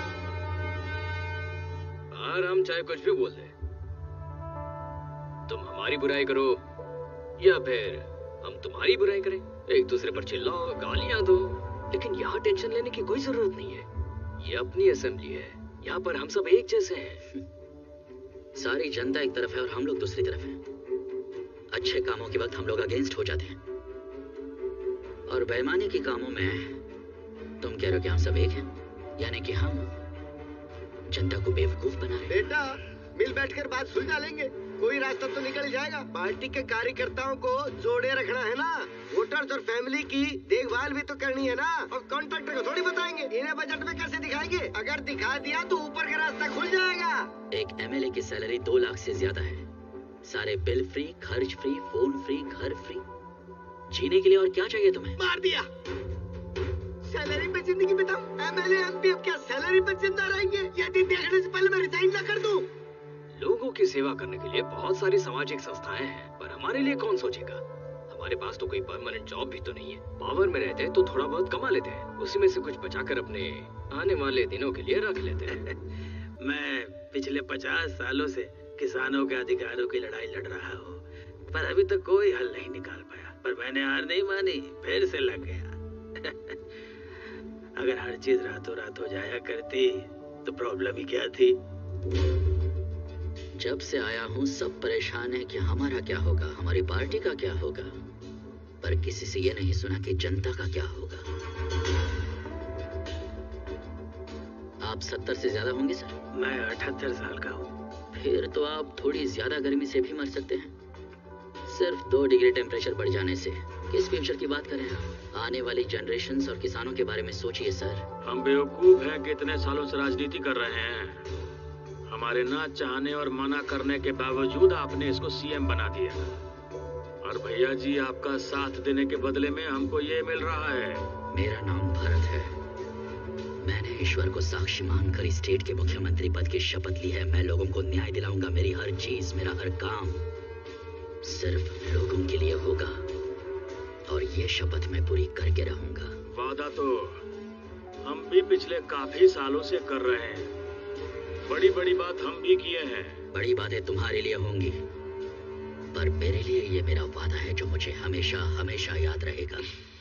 Speaker 15: और हम चाहे कुछ भी बोल दें, तुम हमारी बुराई करो या फिर हम तुम्हारी बुराई करें, एक दूसरे पर चिल्लाओ, गालियां दो, लेकिन यहाँ टेंशन लेने की कोई जरूरत नहीं है। ये अपनी असेंबली है, यहाँ पर हम सब एक जैसे हैं।
Speaker 2: सारी जनता एक तरफ है और हम लोग दूसरी तरफ हैं। अच्छे कामों के वक्त हम लोग अगेंस्ट हो जाते हैं, और बेईमानी के कामों में तुम कह रहे हो कि हम सब एक हैं, यानी कि हम जनता को बेवकूफ बना रहे हैं।
Speaker 12: बेटा, मिल बैठकर बात सुलझा लेंगे, कोई रास्ता तो निकल जाएगा। पार्टी के कार्यकर्ताओं को जोड़े रखना है ना, वोटर्स और फैमिली की देखभाल भी तो करनी है ना, और कॉन्ट्रैक्टर को थोड़ी बताएंगे। इन्हें बजट में कैसे दिखाएंगे? अगर दिखा दिया तो ऊपर का रास्ता खुल जाएगा।
Speaker 2: एक एमएलए की सैलरी दो लाख से ज्यादा है, सारे बिल फ्री, खर्च फ्री, फोन फ्री, घर फ्री, जीने के लिए और क्या चाहिए तुम्हें?
Speaker 12: मार दिया। सैलरी पे जिंदगी बिताओ। एमएलए एमपी अब क्या सैलरी पे जिंदा रहेंगे? यदि देखने से पहले मैं रिजाइन न कर दूं।
Speaker 15: लोगों की सेवा करने के लिए बहुत सारी सामाजिक संस्थाएं हैं, पर हमारे लिए कौन सोचेगा? हमारे पास तो कोई परमानेंट जॉब भी तो नहीं है। पावर में रहते हैं तो थोड़ा बहुत कमा लेते हैं, उसी में से कुछ बचाकर अपने आने वाले दिनों के लिए रख लेते हैं।
Speaker 10: मैं पिछले पचास सालों से किसानों के अधिकारों की लड़ाई लड़ रहा हूँ, पर अभी तक कोई हल नहीं निकाल पाया। पर मैंने हार नहीं मानी, फिर से लग गया। अगर हर चीज रातों रात हो जाया करती तो प्रॉब्लम ही क्या थी?
Speaker 2: जब से आया हूँ सब परेशान है कि हमारा क्या होगा, हमारी पार्टी का क्या होगा, पर किसी से ये नहीं सुना कि जनता का क्या होगा। आप सत्तर से ज्यादा होंगे सर?
Speaker 10: मैं अठहत्तर साल का हूँ।
Speaker 2: फिर तो आप थोड़ी ज्यादा गर्मी से भी मर सकते हैं। सिर्फ दो डिग्री टेम्परेचर बढ़ जाने से। किस फ्यूचर की बात करें आप? आने वाली जनरेशन्स और किसानों के बारे में सोचिए सर।
Speaker 11: हम बेवकूफ हैं कि इतने सालों से राजनीति कर रहे हैं। हमारे ना चाहने और मना करने के बावजूद आपने इसको सीएम बना दिया, और भैया जी आपका साथ देने के बदले में हमको ये मिल रहा है।
Speaker 2: मेरा नाम भरत है। मैंने ईश्वर को साक्षी मानकर इस स्टेट के मुख्यमंत्री पद की शपथ ली है। मैं लोगों को न्याय दिलाऊंगा। मेरी हर चीज, मेरा हर काम सिर्फ लोगों के लिए होगा, और ये शपथ मैं पूरी करके रहूंगा।
Speaker 11: वादा तो हम भी पिछले काफी सालों से कर रहे हैं। बड़ी बड़ी बात हम भी किए हैं।
Speaker 2: बड़ी बातें तुम्हारे लिए होंगी, पर मेरे लिए ये मेरा वादा है जो मुझे हमेशा हमेशा याद रहेगा।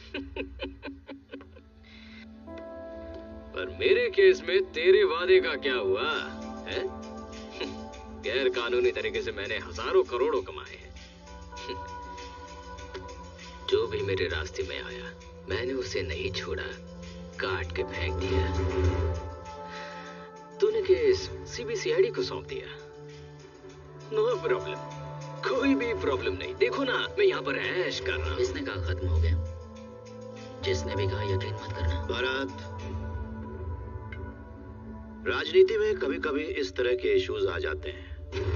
Speaker 15: पर मेरे केस में तेरे वादे का क्या हुआ है? गैर कानूनी तरीके से मैंने हजारों करोड़ों कमाए हैं। जो भी मेरे रास्ते में आया मैंने उसे नहीं छोड़ा, काट के फेंक दिया। तूने केस सीबीसीआईडी को सौंप दिया। नो प्रॉब्लम, कोई भी प्रॉब्लम नहीं। देखो ना, मैं यहाँ पर ऐश कर रहा हूँ।
Speaker 2: इसने कहा खत्म हो गया, जिसने भी कहा यकीन मत करना।
Speaker 6: भरत, राजनीति में कभी कभी इस तरह के इश्यूज आ जाते हैं।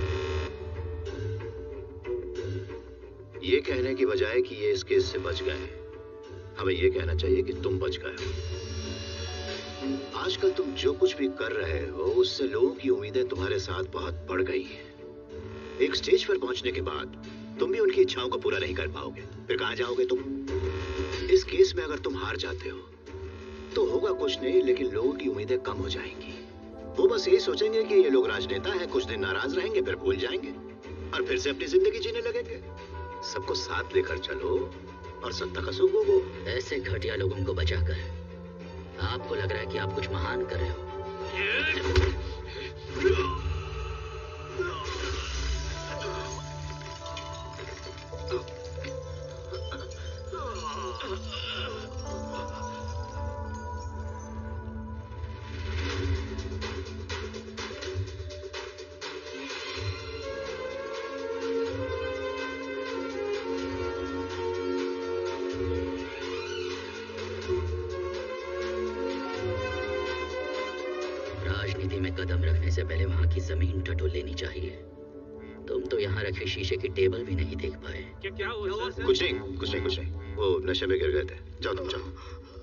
Speaker 6: ये कहने की बजाय कि ये इस केस से बच गए, हमें ये कहना चाहिए कि तुम बच गए हो। आजकल तुम जो कुछ भी कर रहे हो उससे लोगों की उम्मीदें तुम्हारे साथ बहुत बढ़ गई हैं। एक स्टेज पर पहुंचने के बाद तुम भी उनकी इच्छाओं को पूरा नहीं कर पाओगे, फिर कहां जाओगे तुम? इस केस में अगर तुम हार जाते हो तो होगा कुछ नहीं, लेकिन लोगों की उम्मीदें कम हो जाएंगी। वो बस यही सोचेंगे कि ये लोग राजनेता हैं, कुछ दिन नाराज रहेंगे, फिर भूल जाएंगे और फिर से अपनी जिंदगी जीने लगेंगे। सबको साथ लेकर चलो और सत्ता का सुख भोगो।
Speaker 2: ऐसे घटिया लोगों को बचाकर आपको लग रहा है कि आप कुछ महान कर रहे हो। राजनीति में कदम रखने से पहले वहाँ की जमीन टटोल लेनी चाहिए। तुम तो यहाँ रखे शीशे की टेबल भी नहीं देख पाए।
Speaker 11: क्या क्या हुआ सर?
Speaker 6: कुछ नहीं, कुछ नहीं, कुछ नहीं। वो नशे में गिर गए थे। जाओ तुम जाओ।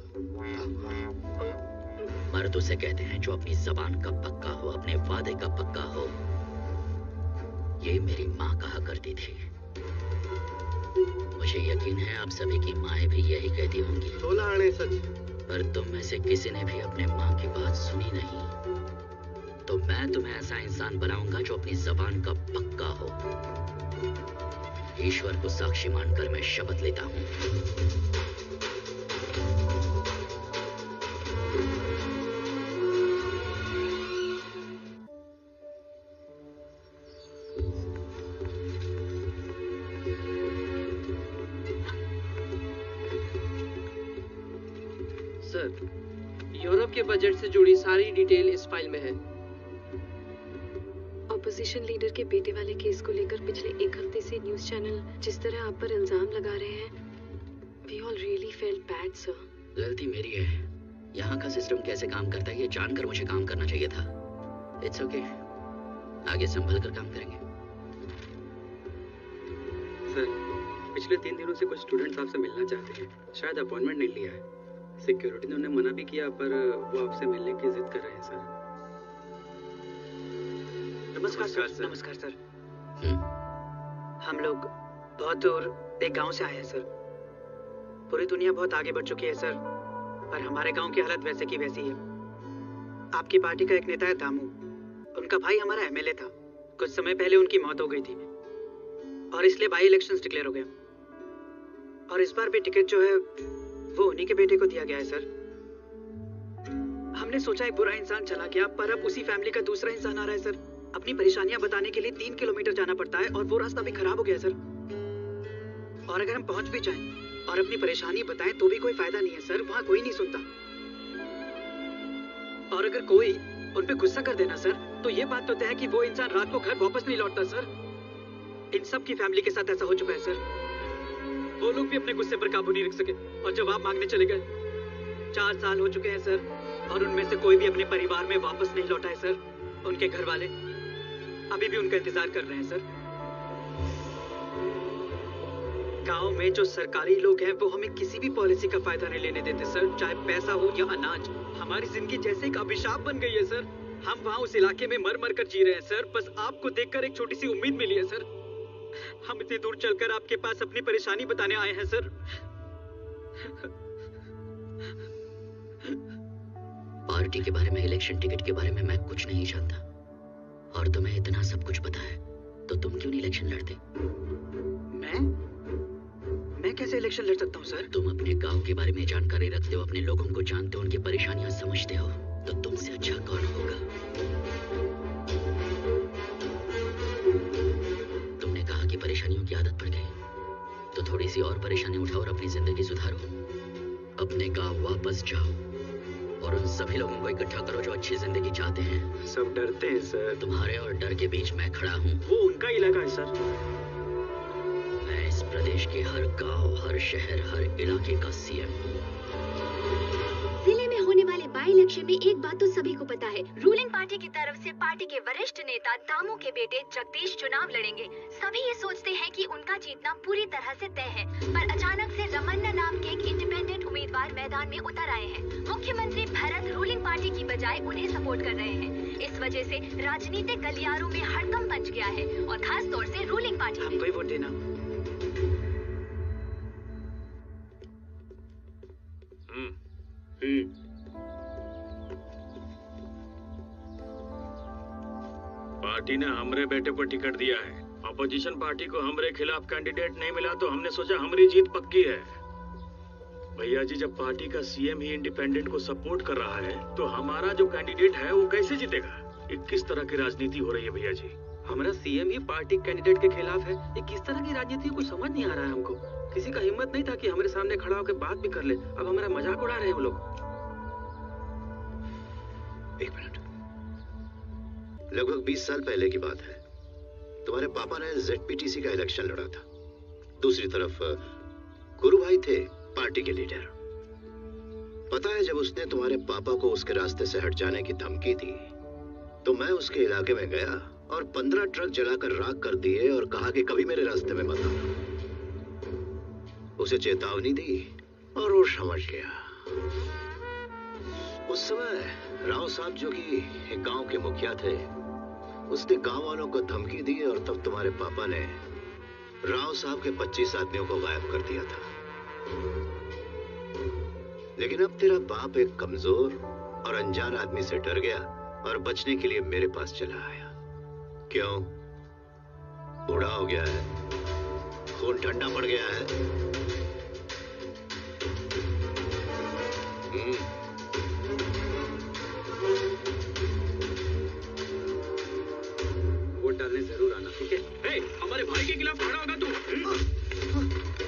Speaker 2: मर्द उसे कहते हैं जो अपनी जबान का पक्का हो, अपने वादे का पक्का हो। ये मेरी माँ कहा करती थी। मुझे यकीन है आप सभी की माएँ भी यही कहती होंगी।
Speaker 12: सोलह आने सच। पर
Speaker 2: तुम में से किसी ने भी अपने माँ की बात सुनी नहीं। तो मैं तुम्हें ऐसा इंसान बनाऊंगा जो अपनी जबान का पक्का हो। ईश्वर को साक्षी मानकर मैं शपथ लेता हूँ।
Speaker 18: सर, यूरोप के बजट से जुड़ी सारी डिटेल इस फाइल में है।
Speaker 13: ऑपोजिशन लीडर के बेटे वाले केस को लेकर पिछले एक हफ्ते से न्यूज चैनल जिस तरह आप पर इल्जाम लगा रहे हैं, we all really felt bad, sir.
Speaker 2: गलती मेरी है। यहाँ का सिस्टम कैसे काम करता है ये जानकर मुझे काम करना चाहिए था। इट्स ओके, आगे संभल कर काम करेंगे।
Speaker 10: सर, पिछले तीन दिनों से कुछ स्टूडेंट्स आपसे मिलना चाहते हैं। शायद अपॉइंटमेंट नहीं लिया है। सिक्योरिटी ने उन्हें मना भी किया, पर वो आपसे मिलने की जिद कर रहे हैं सर।
Speaker 1: नमस्कार सर। नमस्कार सर। हम लोग बहुत दूर एक गांव से आए हैं सर। पूरी दुनिया बहुत आगे बढ़ चुकी है सर, पर हमारे गांव की हालत वैसे की वैसी है। आपकी पार्टी का एक नेता है दामू, उनका भाई हमारा एमएलए था। कुछ समय पहले उनकी मौत हो गई थी और इसलिए बाई इलेक्शंस डिक्लेयर हो गए। और इस बार भी टिकट जो है वो उन्हीं के बेटे को दिया गया है सर। हमने सोचा एक बुरा इंसान चला गया, पर अब उसी फैमिली का दूसरा इंसान आ रहा है सर। अपनी परेशानियां बताने के लिए तीन किलोमीटर जाना पड़ता है और वो रास्ता भी खराब हो गया है सर। और अगर हम पहुंच भी जाएं और अपनी परेशानी बताएं तो भी कोई फायदा नहीं है सर, वहाँ कोई नहीं सुनता। और अगर कोई उन पे गुस्सा कर देना सर, तो ये बात तो तय है कि वो इंसान रात को घर वापस नहीं लौटता सर। इन सब की फैमिली के साथ ऐसा हो चुका है सर। वो लोग भी अपने गुस्से पर काबू नहीं रख सके और जवाब मांगने चले गए। चार साल हो चुके हैं सर और उनमें से कोई भी अपने परिवार में वापस नहीं लौटा है सर। उनके घर वाले अभी भी उनका इंतजार कर रहे हैं सर। गांव में जो सरकारी लोग हैं वो हमें किसी भी पॉलिसी का फायदा नहीं लेने देते सर, चाहे पैसा हो या अनाज। हमारी जिंदगी जैसे एक अभिशाप बन गई है सर। हम वहाँ उस इलाके में मर मर कर जी रहे हैं सर। बस आपको देखकर एक छोटी सी उम्मीद मिली है सर। हम इतनी दूर चलकर आपके पास अपनी परेशानी बताने आए हैं सर।
Speaker 2: पार्टी के बारे में, इलेक्शन टिकट के बारे में मैं कुछ नहीं जानता और तुम्हें इतना सब कुछ पता है, तो तुम क्यों नहीं इलेक्शन लड़ते?
Speaker 1: मैं मैं कैसे इलेक्शन लड़ सकता हूँ सर?
Speaker 2: तुम अपने गांव के बारे में जानकारी रखते हो, अपने लोगों को जानते हो, उनकी परेशानियां समझते हो, तो तुमसे अच्छा कौन होगा? तुमने कहा कि परेशानियों की आदत पड़ गई, तो थोड़ी सी और परेशानी उठाओ और अपनी जिंदगी सुधारो। अपने गांव वापस जाओ और उन सभी लोगों को इकट्ठा करो जो अच्छी जिंदगी चाहते हैं।
Speaker 10: सब डरते हैं सर।
Speaker 2: तुम्हारे और डर के बीच मैं खड़ा हूँ।
Speaker 10: वो उनका इलाका है सर।
Speaker 2: मैं इस प्रदेश के हर गांव, हर शहर, हर इलाके का सीएम हूँ।
Speaker 5: जिले में होने वाले बाई इलेक्शन में एक बात तो सभी को पता है, रूलिंग पार्टी की तरफ से पार्टी के वरिष्ठ नेता दामू के बेटे जगदीश चुनाव लड़ेंगे। सभी ये सोचते हैं कि उनका जीतना पूरी तरह से तय है, पर अचानक से रमन्ना नाम के एक इंडिपेंडेंट उम्मीदवार मैदान में उतर आए हैं। मुख्यमंत्री भरत रूलिंग पार्टी की बजाय उन्हें सपोर्ट कर रहे हैं। इस वजह से राजनीतिक गलियारों में हड़कंप मच गया है और खास तौर से रूलिंग पार्टी में।
Speaker 1: हमको ही वोट देना।
Speaker 11: पार्टी ने हमरे बेटे को टिकट दिया है। अपोजिशन पार्टी को हमरे खिलाफ कैंडिडेट नहीं मिला तो हमने सोचा हमारी जीत पक्की है। भैया जी, जब पार्टी का सीएम ही इंडिपेंडेंट को सपोर्ट कर रहा है तो हमारा जो कैंडिडेट है वो कैसे जीतेगा? ये किस तरह की राजनीति हो रही है भैया जी?
Speaker 10: हमारा सीएम ही पार्टी कैंडिडेट के खिलाफ है। ये किस तरह की राजनीति है कुछ समझ नहीं आ रहा है हमको। किसी का हिम्मत नहीं था कि हमारे सामने खड़ा होकर बात भी कर ले। अब हमारा मजाक उड़ा रहे हैं वो लोग।
Speaker 6: एक मिनट, लगभग बीस साल पहले की बात है। तुम्हारे पापा ने जेडपीटीसी का इलेक्शन लड़ा था। दूसरी तरफ गुरु भाई थे पार्टी के लीडर। पता है, जब उसने तुम्हारे पापा को उसके रास्ते से हट जाने की धमकी दी तो मैं उसके इलाके में गया और पंद्रह ट्रक जलाकर राख कर दिए और कहा कि कभी मेरे रास्ते में मत आना। उसे चेतावनी दी और वो समझ गया। उस समय राव साहब जो कि एक गांव के मुखिया थे, उसने गांव वालों को धमकी दी और तब तुम्हारे पापा ने राव साहब के पच्चीस आदमियों को गायब कर दिया था। लेकिन अब तेरा बाप एक कमजोर और अनजान आदमी से डर गया और बचने के लिए मेरे पास चला आया। क्यों? बूढ़ा हो गया है, खून ठंडा पड़ गया है। हम्म
Speaker 10: वोट डालने जरूर आना, ठीक है?
Speaker 11: हे, हमारे भाई के खिलाफ खड़ा होगा तू?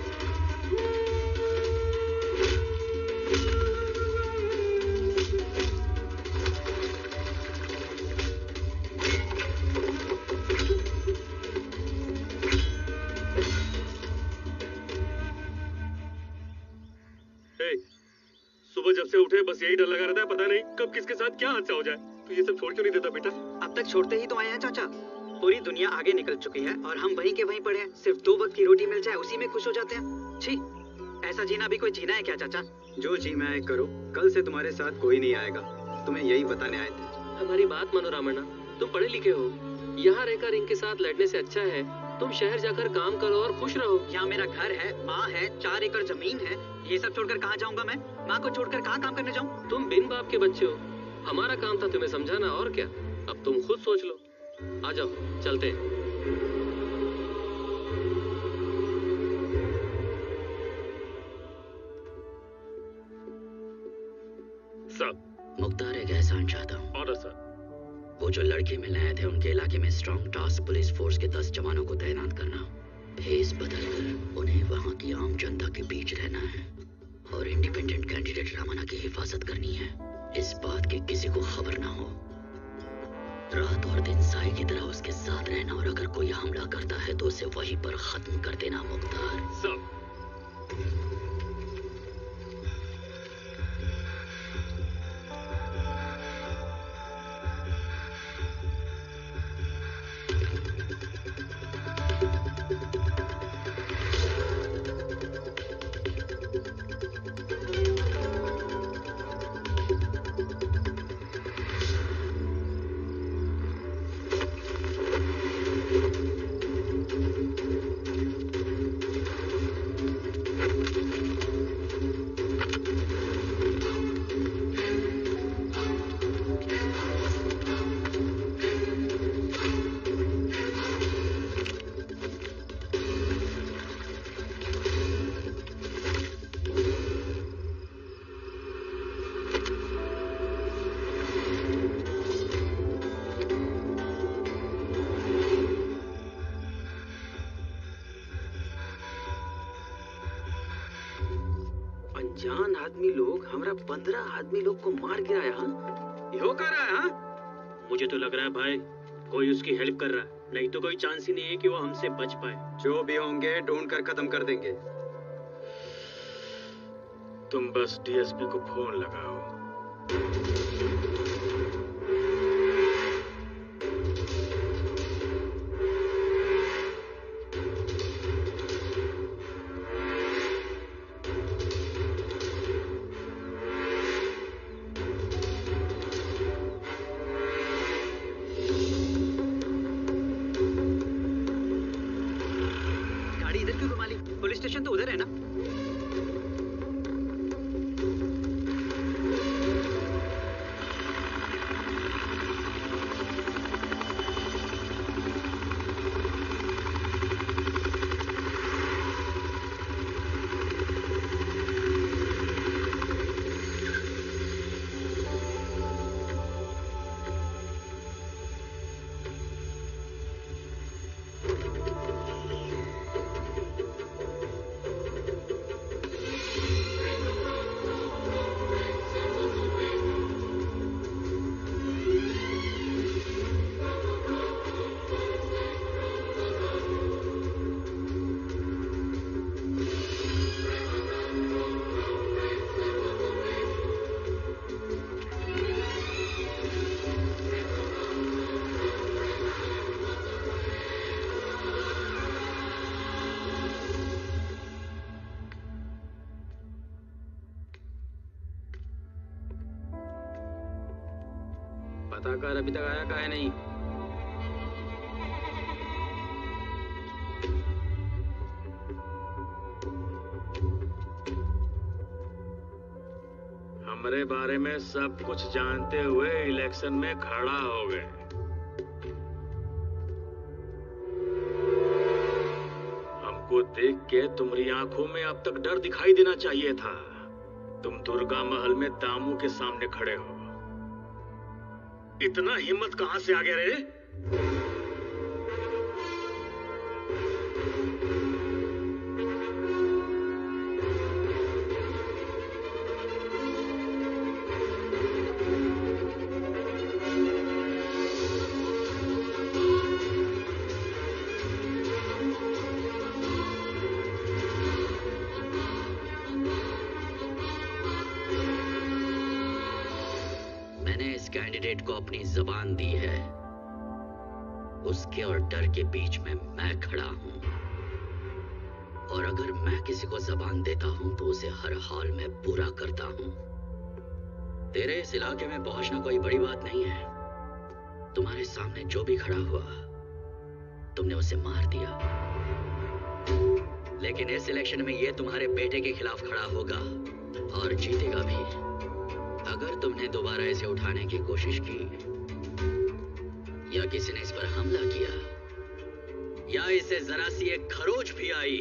Speaker 11: सुबह जब से उठे बस यही डर लगा रहता है, पता नहीं कब किसके साथ क्या हादसा हो जाए। तो ये सब छोड़ क्यों नहीं देता बेटा?
Speaker 1: अब तक छोड़ते ही तो आए हैं चाचा। पूरी दुनिया आगे निकल चुकी है और हम वहीं के वहीं पड़े हैं। सिर्फ दो वक्त की रोटी मिल जाए उसी में खुश हो जाते हैं। छी, ऐसा जीना भी कोई जीना है क्या चाचा?
Speaker 10: जो जी मैं करो, कल से तुम्हारे साथ कोई नहीं आएगा। तुम्हें यही बताने आए थे।
Speaker 18: हमारी बात मानो रामण्णा, तुम पढ़े लिखे हो। यहाँ रहकर इनके साथ लड़ने से अच्छा है तुम शहर जाकर काम करो और खुश रहो।
Speaker 1: यहाँ मेरा घर है, माँ है, चार एकड़ जमीन है। ये सब छोड़कर कहाँ जाऊँगा मैं? माँ को छोड़कर कहाँ काम करने जाऊँ?
Speaker 18: तुम बिन बाप के बच्चे हो। हमारा काम था तुम्हें समझाना, और क्या। अब तुम खुद सोच लो। आ जाओ, चलते हैं।
Speaker 15: सर, मुख्तार एक एहसान चाहता हूँ।
Speaker 11: Order sir.
Speaker 15: वो जो लड़के मिलने आए थे उनके इलाके में स्ट्रॉन्ग टास्क पुलिस फोर्स के दस जवानों को तैनात करना। भेस बदलकर उन्हें वहाँ की आम जनता के बीच रहना है और इंडिपेंडेंट कैंडिडेट रामण्णा की हिफाजत करनी है। इस बात की किसी को खबर ना हो। रात और दिन साए की तरह उसके साथ रहना और अगर कोई हमला करता है तो उसे वहीं पर खत्म कर देना। मुख्तार
Speaker 11: सब
Speaker 10: अनजान आदमी लोग हमारा पंद्रह आदमी लोग को मार गिराया। हाँ, यो कर रहा है। हाँ,
Speaker 18: मुझे तो लग रहा है भाई कोई उसकी हेल्प कर रहा है, नहीं तो कोई चांस ही नहीं है कि वो हमसे बच पाए।
Speaker 10: जो भी होंगे ढूंढ कर खत्म कर देंगे।
Speaker 11: तुम बस डीएसपी को फोन लगाओ।
Speaker 1: गाड़ी इधर क्यों घुमा ली? पुलिस स्टेशन तो उधर है ना?
Speaker 10: कथाकार अभी तक आया काहे नहीं?
Speaker 11: हमारे बारे में सब कुछ जानते हुए इलेक्शन में खड़ा हो गए। हमको देख के तुम्हारी आंखों में अब तक डर दिखाई देना चाहिए था। तुम दुर्गा महल में दामू के सामने खड़े हो। इतना हिम्मत कहां से आ गया रे?
Speaker 2: कैंडिडेट को अपनी जबान दी है, उसके और डर के बीच में मैं खड़ा हूं। और अगर मैं किसी को जबान देता हूं तो उसे हर हाल में पूरा करता हूं। तेरे इस इलाके में पहुंचना कोई बड़ी बात नहीं है। तुम्हारे सामने जो भी खड़ा हुआ तुमने उसे मार दिया, लेकिन इस इलेक्शन में ये तुम्हारे बेटे के खिलाफ खड़ा होगा और जीतेगा भी। अगर तुमने दोबारा इसे उठाने की कोशिश की या किसी ने इस पर हमला किया या इसे जरा सी एक खरोच भी आई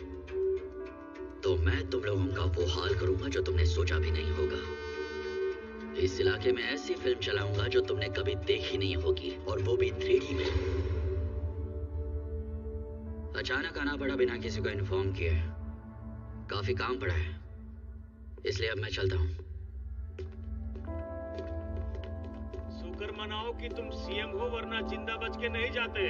Speaker 2: तो मैं तुम लोगों का वो हाल करूंगा जो तुमने सोचा भी नहीं होगा। इस इलाके में ऐसी फिल्म चलाऊंगा जो तुमने कभी देखी नहीं होगी, और वो भी थ्री डी में। अचानक आना पड़ा बिना किसी को इन्फॉर्म किए। काफी काम पड़ा है, इसलिए अब मैं चलता हूं।
Speaker 11: शुक्र मनाओ कि तुम सीएम हो, वरना जिंदा बच के नहीं जाते।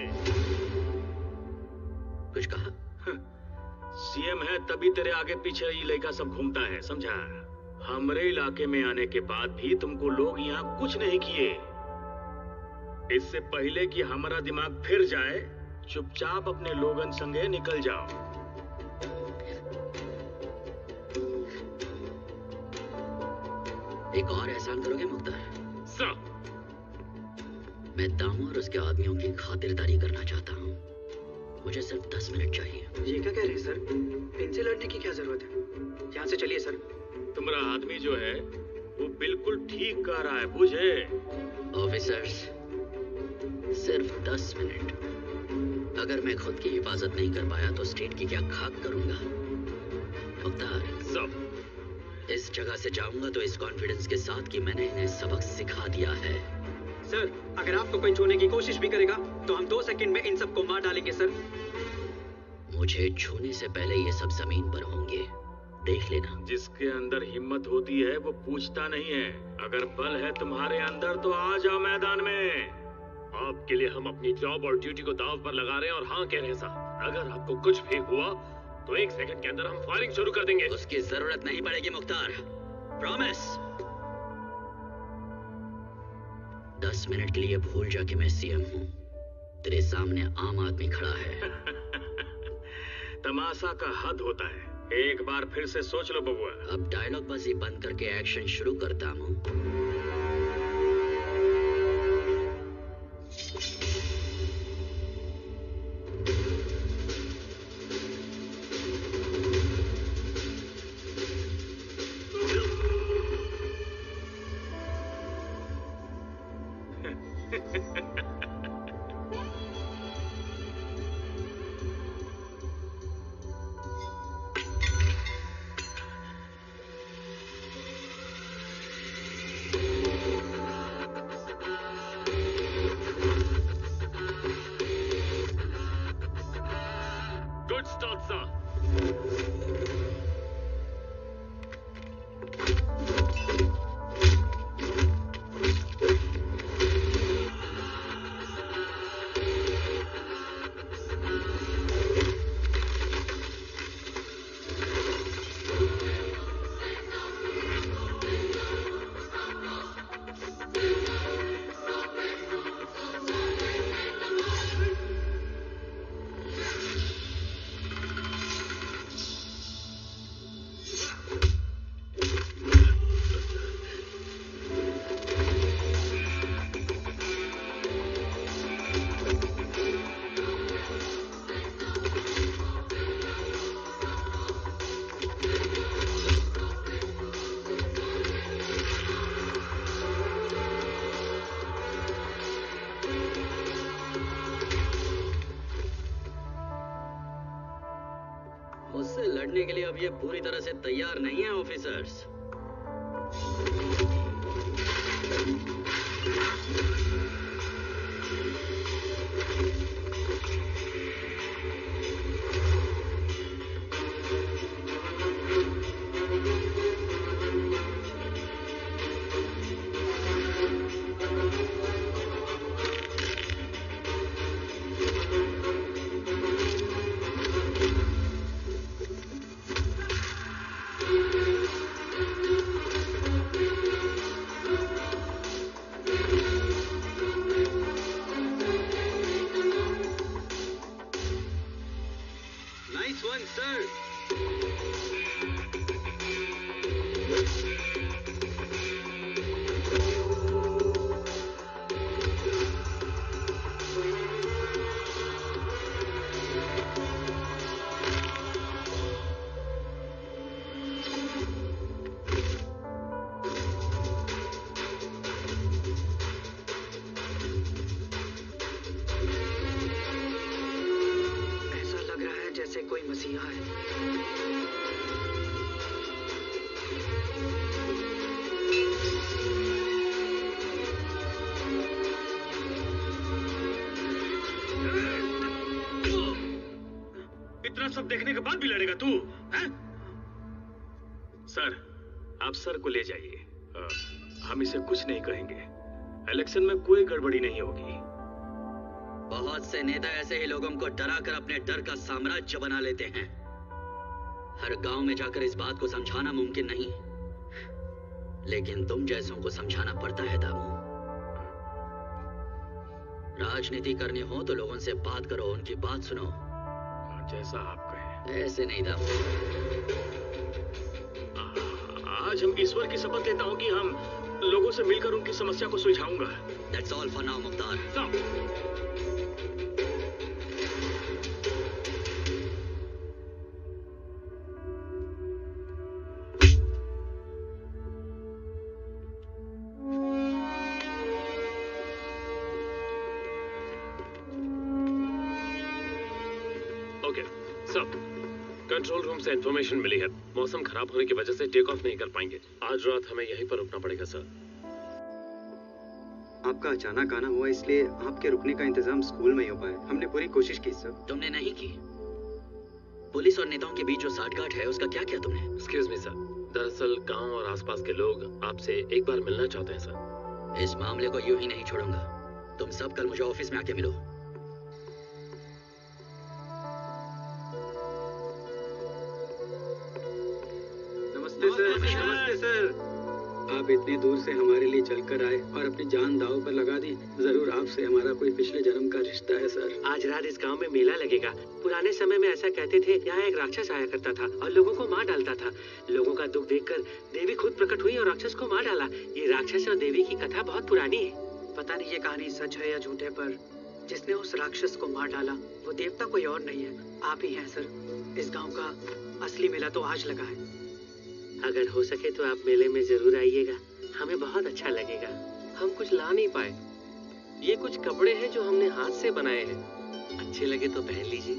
Speaker 2: कुछ कहा?
Speaker 11: सीएम है तभी तेरे आगे पीछे ये लड़का सब घूमता है, समझा? हमरे इलाके में आने के बाद भी तुमको लोग यहाँ कुछ नहीं किए। इससे पहले कि हमारा दिमाग फिर जाए, चुपचाप अपने लोगन संगे निकल जाओ।
Speaker 2: एक और एहसान करोगे मुख्तार?
Speaker 11: सर,
Speaker 2: मैं दामू और उसके आदमियों की खातिरदारी करना चाहता हूँ। मुझे सिर्फ दस मिनट चाहिए।
Speaker 1: ये क्या कह रहे हैं सर? इनसे लड़ने की क्या जरूरत है? यहाँ से चलिए सर।
Speaker 11: तुम्हारा आदमी जो है वो बिल्कुल ठीक कह रहा है, बुझे?
Speaker 2: ऑफिसर्स, सिर्फ दस मिनट। अगर मैं खुद की हिफाजत नहीं कर पाया तो स्टेट की क्या खाक करूंगा? मुख्तार,
Speaker 11: सब
Speaker 2: इस जगह से जाऊंगा तो इस कॉन्फिडेंस के साथ कि मैंने इन्हें सबक सिखा दिया है।
Speaker 1: सर, अगर आपको कोई छूने की कोशिश भी करेगा तो हम दो सेकंड में इन सबको मार डालेंगे सर।
Speaker 2: मुझे छूने से पहले ये सब जमीन पर होंगे, देख लेना।
Speaker 11: जिसके अंदर हिम्मत होती है वो पूछता नहीं है। अगर बल है तुम्हारे अंदर तो आ जाओ मैदान में।
Speaker 16: आपके लिए हम अपनी जॉब और ड्यूटी को दांव पर लगा रहे हैं और हाँ कह रहे हैं साहब। अगर आपको कुछ भी हुआ तो एक सेकंड के अंदर हम फायरिंग शुरू कर देंगे।
Speaker 2: उसकी जरूरत नहीं पड़ेगी मुख्तार, प्रॉमिस। दस मिनट के लिए भूल जा कि मैं सीएम हूँ। तेरे सामने आम आदमी खड़ा है।
Speaker 11: तमाशा का हद होता है। एक बार फिर से सोच लो बबुआ।
Speaker 2: अब डायलॉग बाजी बंद करके एक्शन शुरू करता हूँ। लड़ने के लिए अब ये पूरी तरह से तैयार नहीं है ऑफिसर्स।
Speaker 11: सब देखने के बाद भी लड़ेगा तू, हैं? सर, आप सर को ले जाइए। हम इसे कुछ नहीं कहेंगे। इलेक्शन में कोई गड़बड़ी नहीं होगी।
Speaker 2: बहुत से नेता ऐसे ही लोगों को डराकर अपने डर का साम्राज्य बना लेते हैं। हर गांव में जाकर इस बात को समझाना मुमकिन नहीं, लेकिन तुम जैसों को समझाना पड़ता है दामू। राजनीति करनी हो तो लोगों से बात करो, उनकी बात सुनो।
Speaker 11: जैसा आप कहें।
Speaker 2: ऐसे नहीं दामू।
Speaker 11: आज हम ईश्वर की शपथ लेता हूं कि हम लोगों से मिलकर उनकी समस्या को सुलझाऊंगा।
Speaker 2: That's all for now, Mukhtar.
Speaker 11: no.
Speaker 16: Control room से इंफॉर्मेशन मिली है, मौसम खराब होने की वजह से टेक ऑफ नहीं कर पाएंगे। आज रात हमें यहीं पर रुकना पड़ेगा सर।
Speaker 10: आपका अचानक आना हुआ, इसलिए आपके रुकने का इंतजाम स्कूल में ही हो पाया। हमने पूरी कोशिश की सर।
Speaker 2: तुमने नहीं की? पुलिस और नेताओं के बीच जो साठगांठ है उसका क्या किया तुमने?
Speaker 16: एक्सक्यूज मी सर, दरअसल गांव और आसपास के लोग आपसे एक बार मिलना चाहते हैं सर।
Speaker 2: इस मामले को यूं ही नहीं छोड़ूंगा। तुम सब कल मुझे ऑफिस में आके मिलो।
Speaker 10: नमस्ते सर। आप इतने दूर से हमारे लिए चलकर आए और अपनी जान दांव पर लगा दी। जरूर आपसे हमारा कोई पिछले जन्म का रिश्ता है सर।
Speaker 18: आज रात इस गांव में मेला लगेगा। पुराने समय में ऐसा कहते थे, यहाँ एक राक्षस आया करता था और लोगों को मार डालता था। लोगों का दुख देखकर देवी खुद प्रकट हुई और राक्षस को मार डाला। ये राक्षस और देवी की कथा बहुत पुरानी है।
Speaker 1: पता नहीं ये कहानी सच है या झूठ है, पर जिसने उस राक्षस को मार डाला वो देवता कोई और नहीं है, आप ही हैं सर। इस गाँव का असली मेला तो आज लगा है।
Speaker 18: अगर हो सके तो आप मेले में जरूर आइएगा, हमें बहुत अच्छा लगेगा। हम कुछ ला नहीं पाए। ये कुछ कपड़े हैं जो हमने हाथ से बनाए हैं, अच्छे लगे तो पहन लीजिए।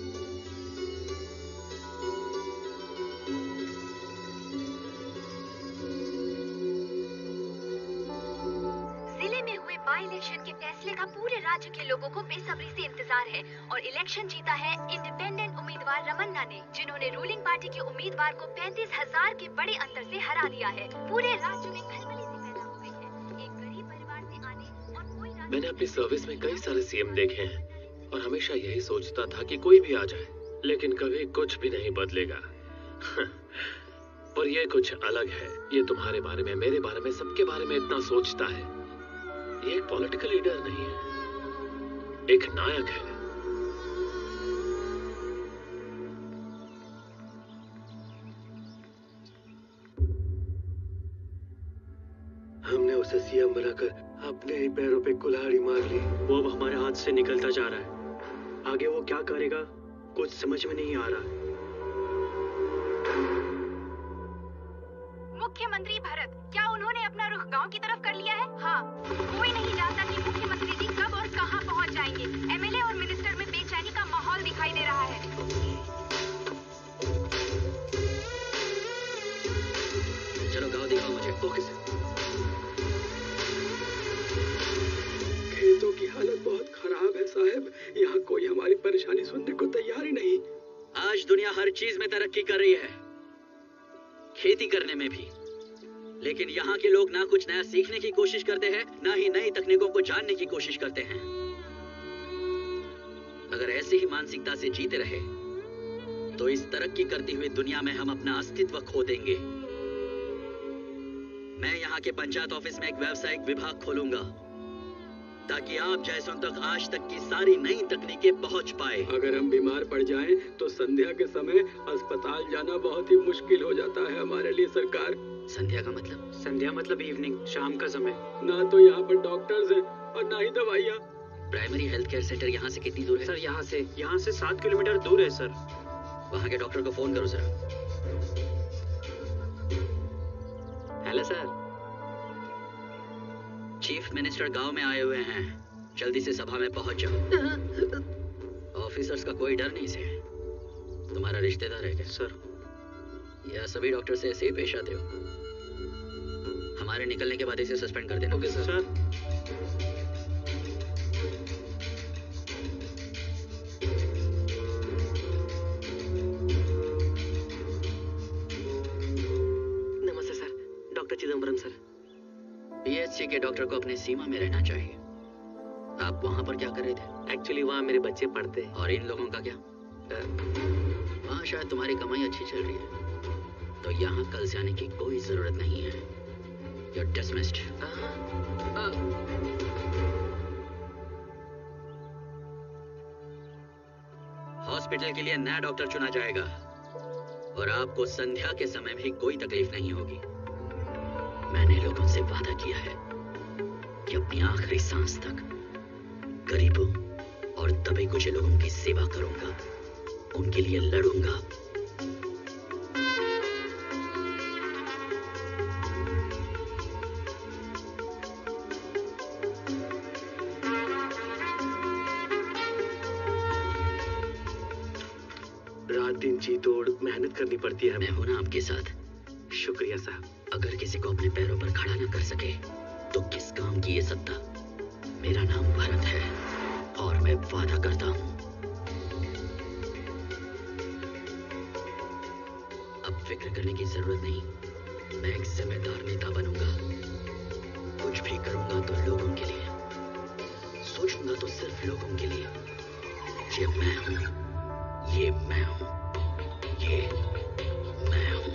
Speaker 5: जिले में हुए बाई इलेक्शन के फैसले का पूरे राज्य के लोगों को बेसब्री से इंतजार है और इलेक्शन जीता है इंडिपेंडेंट उम्मीदवार रमन्ना ने, जिन्होंने रूलिंग पार्टी के उम्मीदवार को पैंतीस हजार के बड़े अंतर से हरा दिया है। पूरे राज्य में खलबली सी पैदा हो गई है। एक गरीब परिवार से आने और कोई
Speaker 16: मैंने अपनी सर्विस में कई सारे सीएम देखे हैं और हमेशा यही सोचता था कि कोई भी आ जाए, लेकिन कभी कुछ भी नहीं बदलेगा। पर ये कुछ अलग है। ये तुम्हारे बारे में, मेरे बारे में, सबके बारे में इतना सोचता है। ये एक पॉलिटिकल लीडर नहीं है, एक नायक है।
Speaker 8: हमने उसे सीएम बनाकर अपने ही पैरों पे कुल्हाड़ी मार ली।
Speaker 18: वो अब हमारे हाथ से निकलता जा रहा है। आगे वो क्या करेगा कुछ समझ में नहीं आ रहा।
Speaker 9: मुख्यमंत्री भरत, क्या उन्होंने अपना रुख गांव की तरफ कर लिया है? हाँ, कोई नहीं जानता कि मुख्यमंत्री जी कब और कहां पहुंच जाएंगे। एमएलए और मिनिस्टर में बेचैनी का माहौल दिखाई दे रहा है।
Speaker 2: हर चीज में तरक्की कर रही है, खेती करने में भी। लेकिन यहाँ के लोग ना कुछ नया सीखने की कोशिश करते हैं, ना ही नई तकनीकों को जानने की कोशिश करते हैं। अगर ऐसी ही मानसिकता से जीते रहे तो इस तरक्की करती हुई दुनिया में हम अपना अस्तित्व खो देंगे। मैं यहाँ के पंचायत ऑफिस में एक व्यावसायिक विभाग खोलूंगा ताकि आप जैसों तक आज तक की सारी नई तकनीकें पहुंच पाए।
Speaker 10: अगर हम बीमार पड़ जाएं तो संध्या के समय अस्पताल जाना बहुत ही मुश्किल हो जाता है हमारे लिए सरकार।
Speaker 2: संध्या का मतलब?
Speaker 10: संध्या मतलब इवनिंग, शाम का समय। ना तो यहाँ पर डॉक्टर्स हैं और ना ही दवाइयाँ।
Speaker 2: प्राइमरी हेल्थ केयर सेंटर यहाँ से कितनी दूर है?
Speaker 10: सर यहाँ से यहाँ से सात किलोमीटर दूर है सर।
Speaker 2: वहाँ के डॉक्टर को फोन करो sir.
Speaker 18: Hello sir.
Speaker 2: Chief minister गांव में आए हुए हैं, जल्दी से सभा में पहुंच जाओ। ऑफिसर्स का कोई डर नहीं से। तुम्हारा रिश्तेदार है क्या?
Speaker 18: सर,
Speaker 2: या सभी डॉक्टर से ऐसे ही पेश आते हो? हमारे निकलने के बाद इसे सस्पेंड कर देना।
Speaker 18: Okay sir. सर नमस्ते sir, doctor Chidambaram sir.
Speaker 2: PHC के डॉक्टर को अपनी सीमा में रहना चाहिए। आप वहाँ पर क्या कर रहे थे?
Speaker 18: एक्चुअली वहाँ मेरे बच्चे पढ़ते हैं।
Speaker 2: और इन लोगों का क्या? वहाँ शायद तुम्हारी कमाई अच्छी चल रही है, तो यहाँ कल से आने की कोई जरूरत नहीं है। You're dismissed. हॉस्पिटल के लिए नया डॉक्टर चुना जाएगा और आपको संध्या के समय भी कोई तकलीफ नहीं होगी। मैंने लोगों से वादा किया है कि अपनी आखिरी सांस तक गरीबों और दबे कुचले लोगों की सेवा करूंगा, उनके लिए लड़ूंगा।
Speaker 18: रात दिन जी तोड़ मेहनत करनी पड़ती है।
Speaker 2: मैं हूं ना आपके साथ।
Speaker 18: शुक्रिया साहब।
Speaker 2: अगर किसी को अपने पैरों पर खड़ा ना कर सके तो किस काम की ये सत्ता? मेरा नाम भरत है और मैं वादा करता हूं अब फिक्र करने की जरूरत नहीं। मैं एक जिम्मेदार नेता बनूंगा। कुछ भी करूंगा तो लोगों के लिए, सोचूंगा तो सिर्फ लोगों के लिए। ये मैं हूं, ये मैं हूं, ये मैं हूं।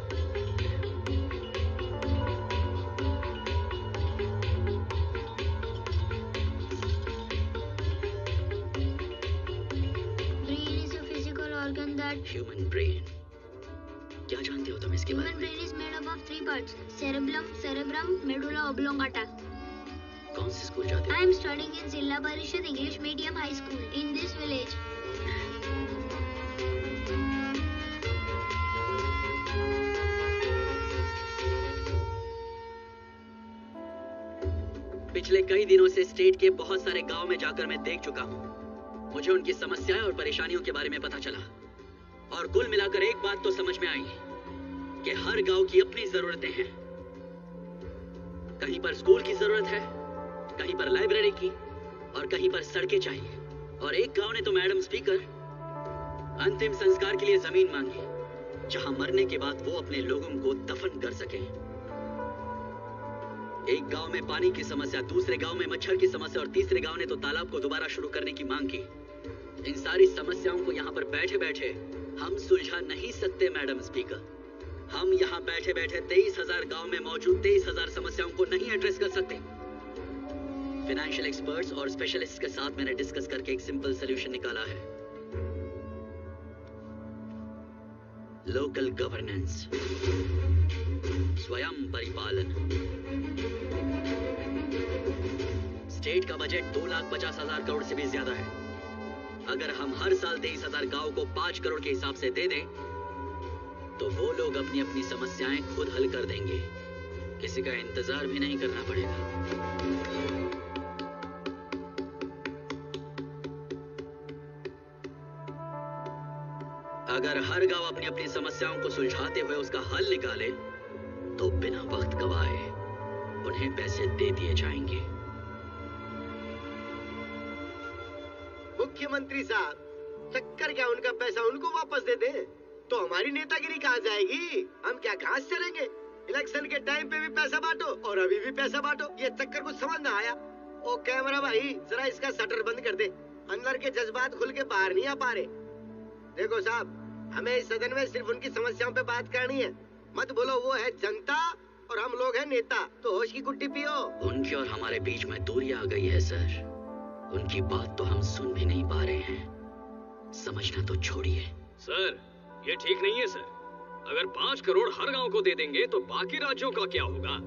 Speaker 2: Human brain. क्या जानते हो तुम इसके बारे में?
Speaker 5: Human brain is made up of three parts: cerebellum, cerebrum, medulla oblongata.
Speaker 2: कौन से स्कूल जाते हो?
Speaker 5: I am studying in Zilla Parishad English Medium High School in this village.
Speaker 2: पिछले कई दिनों से स्टेट के बहुत सारे गांव में जाकर मैं देख चुका हूं। मुझे उनकी समस्याएं और परेशानियों के बारे में पता चला और कुल मिलाकर एक बात तो समझ में आई कि हर गांव की अपनी जरूरतें हैं। कहीं पर स्कूल की जरूरत है, कहीं पर लाइब्रेरी की और कहीं पर सड़कें चाहिए। और एक गांव ने तो मैडम स्पीकर अंतिम संस्कार के लिए जमीन मांगी जहां मरने के बाद वो अपने लोगों को दफन कर सके। एक गांव में पानी की समस्या, दूसरे गांव में मच्छर की समस्या और तीसरे गांव ने तो तालाब को दोबारा शुरू करने की मांग की। इन सारी समस्याओं को यहाँ पर बैठे बैठे हम सुलझा नहीं सकते मैडम स्पीकर। हम यहाँ बैठे बैठे तेईस हजार गाँव में मौजूद तेईस हजार समस्याओं को नहीं एड्रेस कर सकते। फाइनेंशियल एक्सपर्ट्स और स्पेशलिस्ट के साथ मैंने डिस्कस करके एक सिंपल सोल्यूशन निकाला है। लोकल गवर्नेंस, स्वयं परिपालन। स्टेट का बजट दो लाख पचास हजार करोड़ से भी ज्यादा है। अगर हम हर साल तेईस हजार गाँव को पांच करोड़ के हिसाब से दे दें तो वो लोग अपनी अपनी समस्याएं खुद हल कर देंगे। किसी का इंतजार भी नहीं करना पड़ेगा। अगर हर गांव अपनी अपनी समस्याओं को सुलझाते हुए उसका हल निकाले तो बिना वक्त गवाए उन्हें पैसे दे दिए जाएंगे।
Speaker 12: मुख्यमंत्री साहब, चक्कर क्या, उनका पैसा उनको वापस दे दे तो हमारी नेतागिरी कहाँ जाएगी? हम क्या घास चलेंगे? इलेक्शन के टाइम पे भी पैसा बांटो और अभी भी पैसा बांटो, ये चक्कर कुछ समझ ना आया। ओ कैमरा भाई, जरा इसका शटर बंद कर दे, अंदर के जज्बात खुल के बाहर नहीं आ पा रहे। देखो साहब, हमें इस सदन में सिर्फ उनकी समस्याओं पे बात करनी है। मत बोलो वो है जनता और हम लोग हैं नेता, तो होश की गुट्टी पियो।
Speaker 2: उनके और हमारे बीच में दूरी आ गई है सर। उनकी बात तो हम सुन भी नहीं पा रहे हैं, समझना तो छोड़िए।
Speaker 15: सर, ये ठीक नहीं है सर। अगर पाँच करोड़ हर गांव को दे देंगे तो बाकी राज्यों का क्या होगा?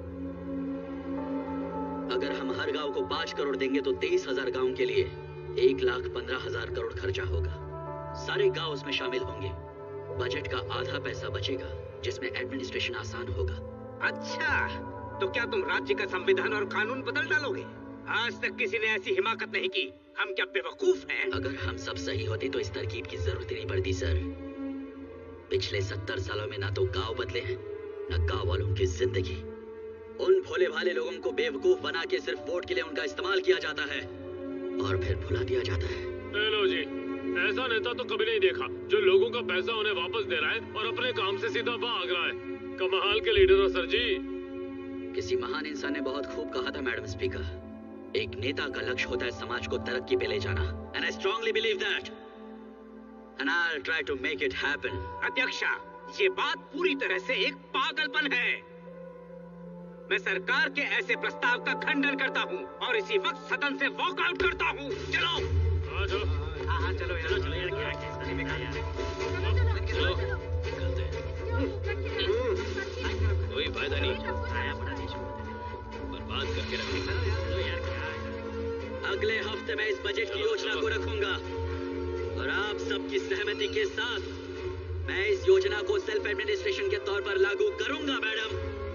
Speaker 2: अगर हम हर गांव को पाँच करोड़ देंगे तो तेईस हजार गाँव के लिए एक लाख पंद्रह हजार करोड़ खर्चा होगा। सारे गांव उसमें शामिल होंगे। बजट का आधा पैसा बचेगा, जिसमें एडमिनिस्ट्रेशन आसान होगा।
Speaker 14: अच्छा, तो क्या तुम राज्य का संविधान और कानून बदल डालोगे? आज तक किसी ने ऐसी हिमाकत नहीं की। हम क्या बेवकूफ हैं?
Speaker 2: अगर हम सब सही होते तो इस तरकीब की जरूरत ही नहीं पड़ती सर। पिछले सत्तर सालों में ना तो गांव बदले हैं, न गांव वालों की जिंदगी। उन भोले भाले लोगों को बेवकूफ बना के सिर्फ वोट के लिए उनका इस्तेमाल किया जाता है और फिर भुला दिया जाता है।
Speaker 16: हेलो जी, ऐसा नेता तो कभी नहीं देखा जो लोगों का पैसा उन्हें वापस दे रहा है और अपने काम से सीधा भाग रहा है। कमाल के लीडर हो सर जी।
Speaker 2: किसी महान इंसान ने बहुत खूब कहा था मैडम स्पीकर, एक नेता का लक्ष्य होता है समाज को तरक्की पे ले जाना। And I strongly believe that. And I'll try to make it happen.
Speaker 14: अध्यक्षा, ये बात पूरी तरह से एक पागलपन है। मैं सरकार के ऐसे प्रस्ताव का खंडन करता हूँ और इसी वक्त सदन से वॉक आउट करता हूँ। चलो।
Speaker 16: हाँ चलो।
Speaker 18: हाँ हाँ चलो चलो चलो यार, क्या क्या सही में कहा यार।
Speaker 15: चलो, निकलते हैं। कोई फायदा नहीं,
Speaker 18: आया बड़ा देश
Speaker 15: बर्बाद करके रखेंगे।
Speaker 18: चलो यार, क्या
Speaker 2: अगले हफ्ते मैं इस बजट की योजना को रखूंगा और आप सबकी सहमति के साथ मैं इस योजना को सेल्फ एडमिनिस्ट्रेशन के तौर पर लागू करूंगा मैडम।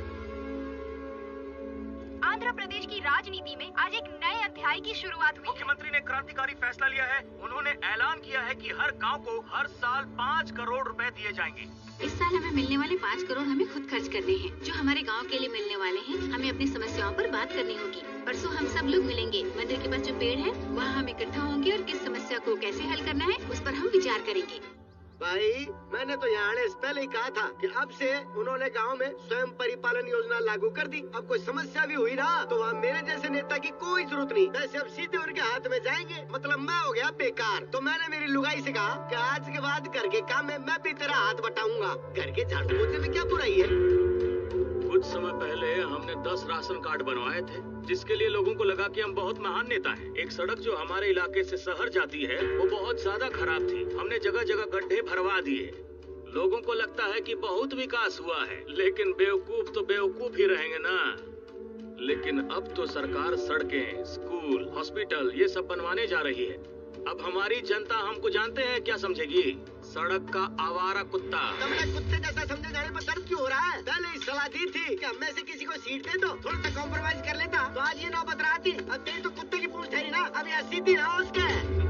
Speaker 9: आंध्र प्रदेश की राजनीति में आज एक नए अध्याय की शुरुआत हुई।
Speaker 17: मुख्यमंत्री ने क्रांतिकारी फैसला लिया है। उन्होंने ऐलान किया है कि हर गांव को हर साल पाँच करोड़ रुपए दिए जाएंगे।
Speaker 7: इस साल हमें मिलने वाले पाँच करोड़ हमें खुद खर्च करने हैं। जो हमारे गांव के लिए मिलने वाले हैं, हमें अपनी समस्याओं पर बात करनी होगी। परसों हम सब लोग मिलेंगे। मंदिर के पास जो पेड़ है वहाँ हम इकट्ठा होंगे और किस समस्या को कैसे हल करना है उस पर हम विचार करेंगे।
Speaker 12: भाई, मैंने तो यहाँ आने से पहले ही कहा था कि अब से उन्होंने गांव में स्वयं परिपालन योजना लागू कर दी। अब कोई समस्या भी हुई ना तो वहाँ मेरे जैसे नेता की कोई जरूरत नहीं। वैसे अब सीधे उनके हाथ में जाएंगे, मतलब मैं हो गया बेकार। तो मैंने मेरी लुगाई से कहा कि आज के बाद घर के काम में मैं भी तेरा हाथ बटाऊंगा। घर के झाड़ू पोछे में क्या बुराई है?
Speaker 11: कुछ समय पहले हमने दस राशन कार्ड बनवाए थे, जिसके लिए लोगों को लगा कि हम बहुत महान नेता हैं। एक सड़क जो हमारे इलाके से शहर जाती है वो बहुत ज्यादा खराब थी। हमने जगह जगह गड्ढे भरवा दिए। लोगों को लगता है कि बहुत विकास हुआ है, लेकिन बेवकूफ तो बेवकूफ ही रहेंगे ना। लेकिन अब तो सरकार सड़कें, स्कूल, हॉस्पिटल ये सब बनवाने जा रही है। अब हमारी जनता हमको जानते हैं क्या समझेगी? सड़क का आवारा कुत्ता।
Speaker 12: तुमने कुत्ते जैसा समझे जाने पर दर्द क्यों हो रहा है? पहले ही सलाह दी थी कि हम में से किसी को सीट दे दो, थोड़ा सा कॉम्प्रोमाइज कर लेता तो आज ये नौबत आती। अब तेरी तो कुत्ते की पूंछ ठहरी ना, अब यहाँ सीधी ना उसके।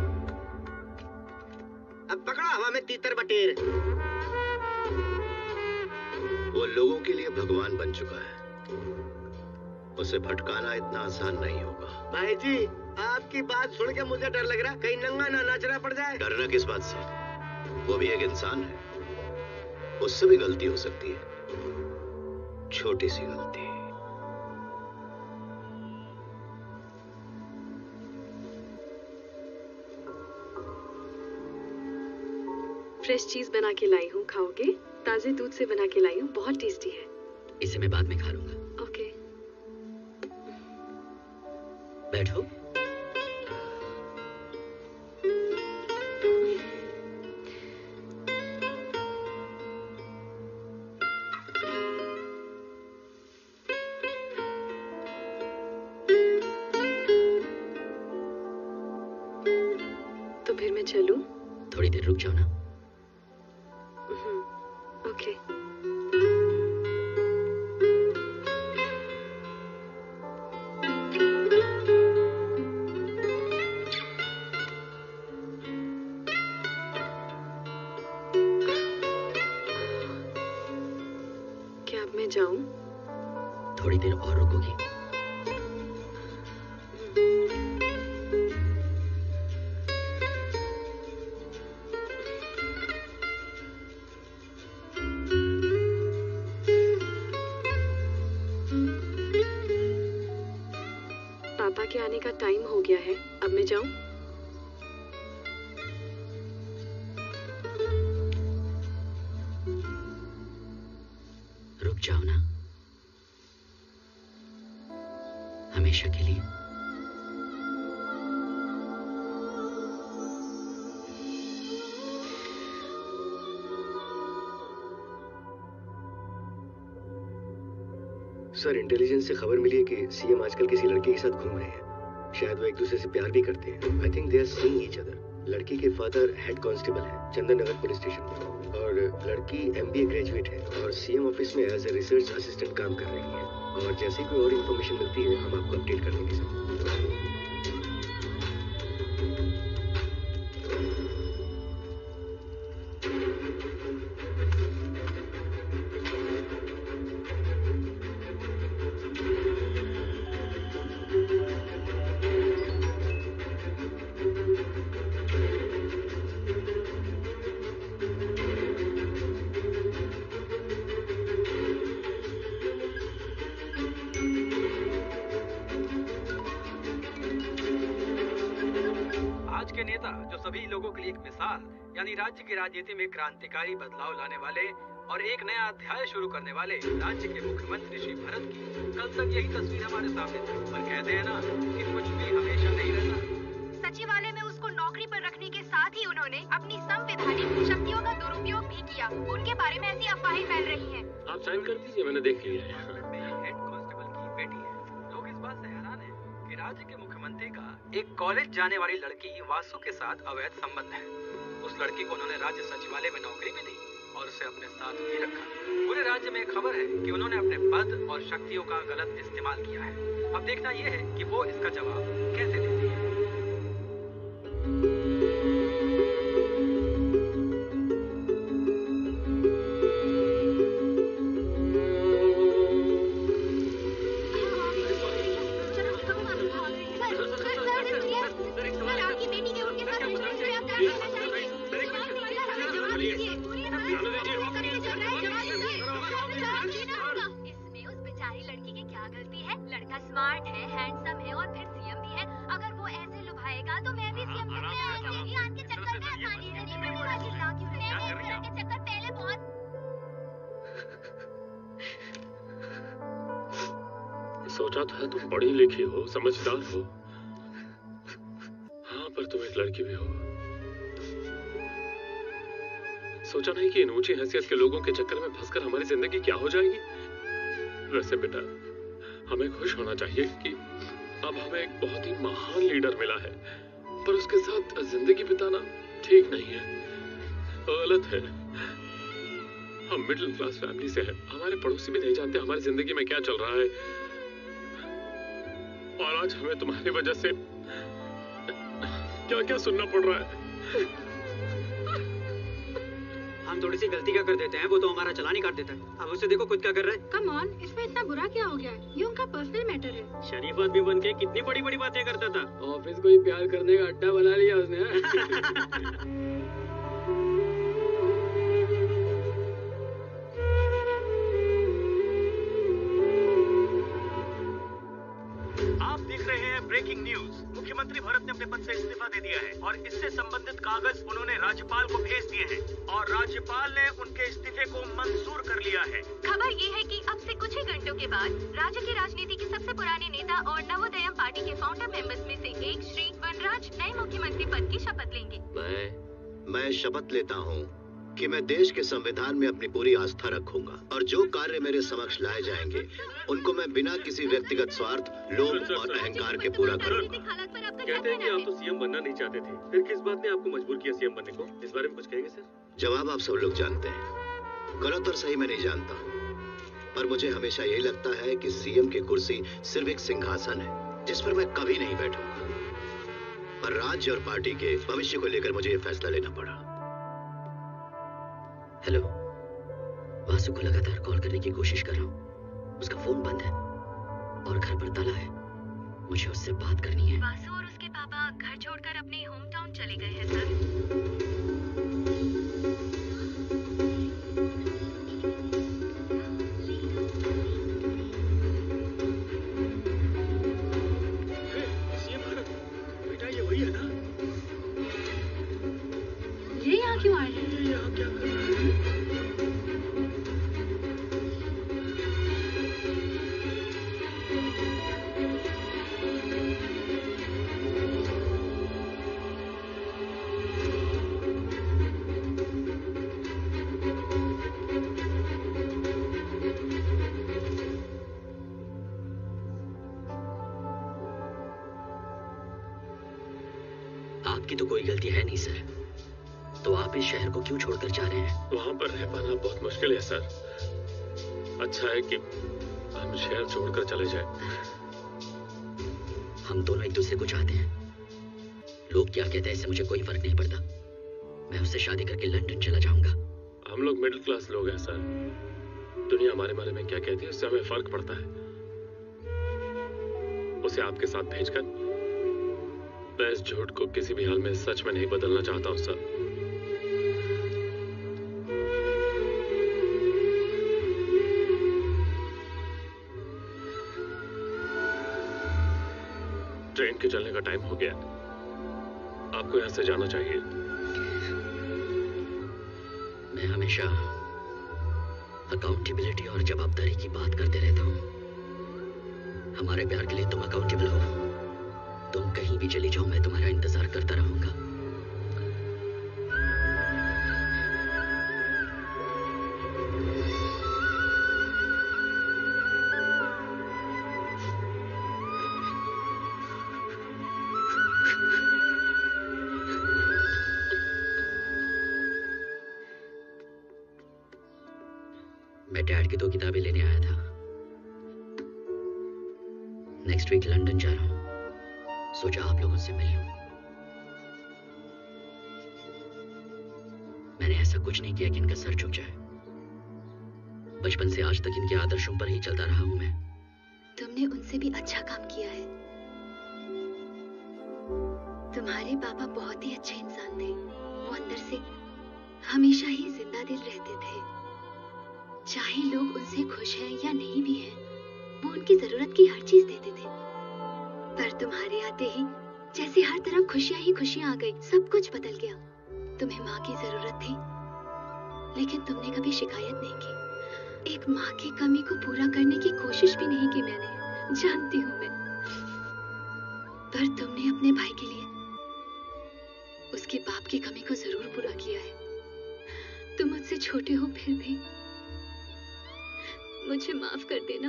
Speaker 12: अब पकड़ो हवा में तीतर बटेर।
Speaker 6: वो लोगों के लिए भगवान बन चुका है, उसे भटकाना इतना आसान नहीं होगा।
Speaker 12: भाई जी, आपकी बात सुन के मुझे डर लग रहा है, कहीं नंगा ना नाचना पड़ जाए।
Speaker 6: डरना किस बात से? वो भी एक इंसान है, उससे भी गलती हो सकती है, छोटी सी गलती।
Speaker 13: फ्रेश चीज बना के लाई हूँ, खाओगे? ताजे दूध से बना के लाई हूँ, बहुत टेस्टी है।
Speaker 2: इसे मैं बाद में खा लूंगा।
Speaker 13: ओके।
Speaker 2: बैठो।
Speaker 13: तो फिर मैं चलूं?
Speaker 2: थोड़ी देर रुक जाओ ना।
Speaker 13: ओके। क्या अब मैं जाऊं?
Speaker 2: थोड़ी देर और रुकोगी?
Speaker 13: गया है। अब मैं जाऊं?
Speaker 2: रुक जाओ ना, हमेशा के लिए।
Speaker 19: सर, इंटेलिजेंस से खबर मिली है कि सीएम आजकल किसी लड़के के साथ घूम रहे हैं। शायद वो एक दूसरे से प्यार भी करते हैं। I think they are seeing each other. लड़की के फादर हेड कांस्टेबल है चंदन नगर पुलिस स्टेशन में, और लड़की एमबीए ग्रेजुएट है और सीएम ऑफिस में एज ए रिसर्च असिस्टेंट काम कर रही है। और जैसे कोई और इन्फॉर्मेशन मिलती है हम आपको अपडेट कर देंगे सर।
Speaker 10: यानी राज्य की राजनीति में क्रांतिकारी बदलाव लाने वाले और एक नया अध्याय शुरू करने वाले राज्य के मुख्यमंत्री श्री भरत की कल तक यही तस्वीर हमारे सामने थी। पर कहते हैं ना कि कुछ भी हमेशा नहीं रहता।
Speaker 9: सचिवालय में उसको नौकरी पर रखने के साथ ही उन्होंने अपनी संवैधानिक शक्तियों का दुरुपयोग भी किया। उनके बारे में ऐसी अफवाहें फैल रही हैं।
Speaker 16: आप साइन कर दीजिए, मैंने देख लिया है।
Speaker 10: हेड कांस्टेबल की बेटी है। लोग इस बात से हैरान हैं कि राज्य के मुख्यमंत्री का एक कॉलेज जाने वाली लड़की वासु के साथ अवैध संबंध है। उस लड़की को उन्होंने राज्य सचिवालय में नौकरी भी दी और उसे अपने साथ भी रखा। पूरे राज्य में खबर है कि उन्होंने अपने पद और शक्तियों का गलत इस्तेमाल किया है। अब देखना यह है कि वो इसका जवाब कैसे देती है।
Speaker 16: सोचा था तुम पढ़ी लिखी हो, समझदार हो। हाँ, पर तुम एक लड़की भी हो। सोचा नहीं कि इन ऊंची हैसियत के लोगों के चक्कर में फंसकर हमारी जिंदगी क्या हो जाएगी। वैसे बेटा, हमें खुश होना चाहिए कि अब हमें एक बहुत ही महान लीडर मिला है, पर उसके साथ जिंदगी बिताना ठीक नहीं है, गलत है। हम मिडिल क्लास फैमिली से हैं, हमारे पड़ोसी भी नहीं जानते हमारी जिंदगी में क्या चल रहा है, और आज हमें तुम्हारी वजह से क्या क्या सुनना पड़ रहा है।
Speaker 1: हम थोड़ी सी गलती क्या कर देते हैं, वो तो हमारा चालान ही काट देता है। अब उसे देखो खुद क्या कर रहा है।
Speaker 9: कम ऑन, इसमें इतना बुरा क्या हो गया है? ये उनका पर्सनल मैटर है।
Speaker 18: शरीफ आदमी बन के कितनी बड़ी बड़ी बातें करता था। ऑफिस को ही प्यार करने का अड्डा बना लिया उसने।
Speaker 17: Breaking news. मुख्यमंत्री भरत ने अपने पद से इस्तीफा दे दिया है और इससे संबंधित कागज उन्होंने राज्यपाल को भेज दिए हैं और राज्यपाल ने उनके इस्तीफे को मंजूर कर लिया है।
Speaker 3: खबर ये है कि अब से कुछ ही घंटों के बाद राज्य की राजनीति के सबसे पुराने नेता और नवोदयम पार्टी के फाउंडर मेंबर्स में से एक श्री वनराज नए मुख्यमंत्री पद की शपथ लेंगे।
Speaker 6: मैं मैं शपथ लेता हूँ कि मैं देश के संविधान में अपनी पूरी आस्था रखूंगा और जो कार्य मेरे समक्ष लाए जाएंगे उनको मैं बिना किसी व्यक्तिगत स्वार्थ, लोभ और अहंकार के पूरा करूंगा।
Speaker 16: कहते हैं कि आप तो सीएम बनना नहीं चाहते थे, फिर किस बात ने आपको मजबूर किया सीएम बनने को? इस बारे में कुछ कहेंगे सर?
Speaker 6: जवाब आप सब लोग जानते हैं। गलत और सही मैं नहीं जानता, पर मुझे हमेशा यही लगता है कि सीएम की कुर्सी सिर्फ एक सिंहासन है जिस पर मैं कभी नहीं बैठूंगा। पर राज्य और पार्टी के भविष्य को लेकर मुझे ये फैसला लेना पड़ा।
Speaker 2: हेलो, वासु को लगातार कॉल करने की कोशिश कर रहा हूँ, उसका फोन बंद है और घर पर ताला है। मुझे उससे बात करनी है।
Speaker 3: वासु और उसके पापा घर छोड़कर अपने होम टाउन चले गए हैं सर।
Speaker 16: सीएम भरत,
Speaker 3: ये यहाँ क्यों आ रहे हैं?
Speaker 16: यहाँ क्या कर रहे हैं?
Speaker 2: आपकी तो कोई गलती है नहीं सर, तो आप इस शहर को क्यों छोड़कर जा रहे हैं?
Speaker 16: वहां पर रह पाना बहुत मुश्किल है सर। अच्छा है कि हम शहर छोड़कर चले जाएं।
Speaker 2: हम दोनों एक दूसरे को चाहते हैं। लोग क्या कहते हैं इससे मुझे कोई फर्क नहीं पड़ता। मैं उससे शादी करके लंदन चला जाऊंगा।
Speaker 16: हम लोग मिडिल क्लास लोग हैं सर। दुनिया हमारे बारे में क्या कहती है उससे हमें फर्क पड़ता है। उसे आपके साथ भेजकर मैं इस झूठ को किसी भी हाल में सच में नहीं बदलना चाहता हूं सर। ट्रेन के चलने का टाइम हो गया। आपको यहां से जाना चाहिए।
Speaker 2: मैं हमेशा अकाउंटेबिलिटी और जवाबदारी की बात करते रहता हूं। हमारे प्यार के लिए तुम अकाउंटेबल हो। तुम कहीं भी चली जाओ, मैं तुम्हारा इंतजार करता रहूंगा। मैं डैड की दो किताबें लेने आया था। नेक्स्ट वीक लंदन जा रहा हूं। सोचा आप लोगों से मिल लूं। मैंने ऐसा कुछ नहीं किया कि इनका सर झुक जाए। बचपन से आज तक इनके आदर्शों पर ही चलता रहा हूं मैं।
Speaker 7: तुमने उनसे भी अच्छा काम किया है। तुम्हारे पापा बहुत ही अच्छे इंसान थे। वो अंदर से हमेशा ही जिंदा दिल रहते थे। चाहे लोग उनसे खुश हैं या नहीं भी हैं, वो उनकी जरूरत की हर चीज देते थे। पर तुम्हारे आते ही जैसे हर तरफ खुशियां ही खुशियां आ गई। सब कुछ बदल गया। तुम्हें माँ की जरूरत थी, लेकिन तुमने कभी शिकायत नहीं की। एक माँ की कमी को पूरा करने की कोशिश भी नहीं की मैंने। जानती हूँ मैं। पर तुमने अपने भाई के लिए उसके बाप की कमी को जरूर पूरा किया है। तुम मुझसे छोटे हो, फिर भी मुझे माफ कर देना।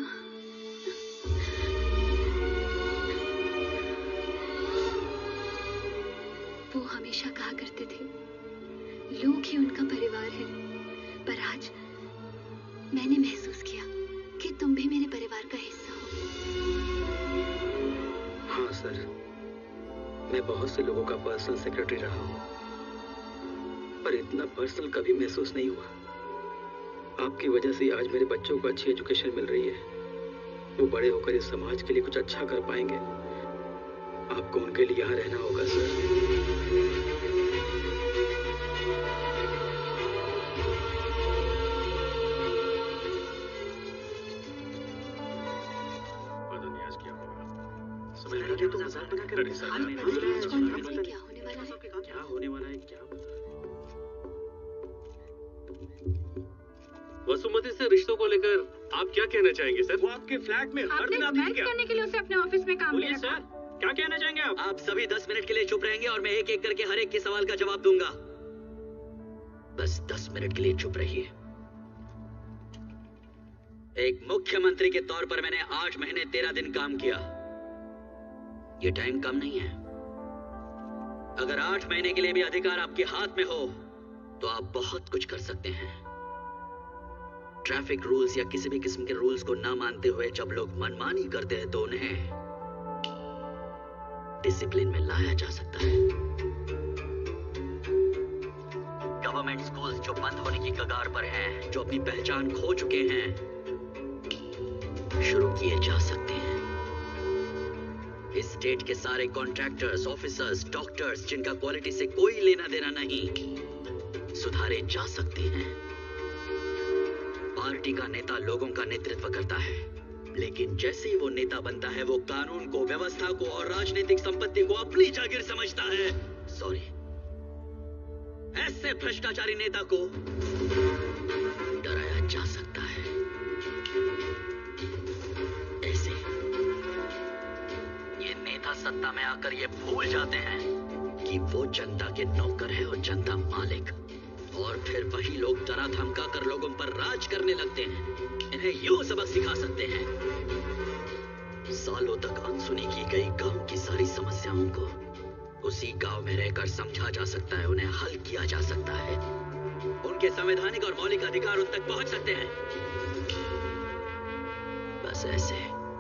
Speaker 7: वो हमेशा कहा करते थे, लोग ही उनका परिवार है। पर आज मैंने महसूस किया कि तुम भी मेरे परिवार का हिस्सा हो।
Speaker 10: हाँ सर, मैं बहुत से लोगों का पर्सनल सेक्रेटरी रहा हूँ, पर इतना पर्सनल कभी महसूस नहीं हुआ। आपकी वजह से आज मेरे बच्चों को अच्छी एजुकेशन मिल रही है। वो बड़े होकर इस समाज के लिए कुछ अच्छा कर पाएंगे। आपको उनके लिए यहाँ रहना होगा सर।
Speaker 16: पता नहीं आज क्या होगा।
Speaker 10: समझ रहे हैं तो मजाक बना कर
Speaker 7: क्या होने वाला है?
Speaker 10: क्या होने वाला है क्या पता।
Speaker 16: वसुमती से रिश्तों को लेकर आप क्या कहना चाहेंगे सर?
Speaker 14: वो आपके फ्लैट में हर दिन आती है क्या?
Speaker 9: करने के लिए उसे अपने ऑफिस में काम
Speaker 14: बोलिए
Speaker 9: में
Speaker 14: सर, क्या कहना चाहेंगे आप?
Speaker 2: आप सभी दस मिनट के लिए चुप रहेंगे और मैं एक एक करके हर एक के सवाल का जवाब दूंगा। बस दस मिनट के लिए चुप रहिए। एक मुख्यमंत्री के तौर पर मैंने आठ महीने तेरह दिन काम किया। ये टाइम कम नहीं है। अगर आठ महीने के लिए भी अधिकार आपके हाथ में हो तो आप बहुत कुछ कर सकते हैं। ट्रैफिक रूल्स या किसी भी किस्म के रूल्स को ना मानते हुए जब लोग मनमानी करते हैं तो उन्हें डिसिप्लिन में लाया जा सकता है। गवर्नमेंट स्कूल्स जो बंद होने की कगार पर हैं, जो अपनी पहचान खो चुके हैं, शुरू किए जा सकते हैं। इस स्टेट के सारे कॉन्ट्रैक्टर्स, ऑफिसर्स, डॉक्टर्स जिनका क्वालिटी से कोई लेना देना नहीं, सुधारे जा सकते हैं। पार्टी का नेता लोगों का नेतृत्व करता है, लेकिन जैसे ही वो नेता बनता है वो कानून को, व्यवस्था को और राजनीतिक संपत्ति को अपनी जागीर समझता है। सॉरी। ऐसे भ्रष्टाचारी नेता को डराया जा सकता है? ऐसे ये नेता सत्ता में आकर ये भूल जाते हैं कि वो जनता के नौकर है और जनता मालिक, और फिर वही लोग डरा धमका कर लोगों पर राज करने लगते हैं। इन्हें यूं सबक सिखा सकते हैं। सालों तक अनसुनी की गई गांव की सारी समस्याओं को उसी गांव में रहकर समझा जा सकता है, उन्हें हल किया जा सकता है। उनके संवैधानिक और मौलिक अधिकार उन तक पहुंच सकते हैं। बस ऐसे।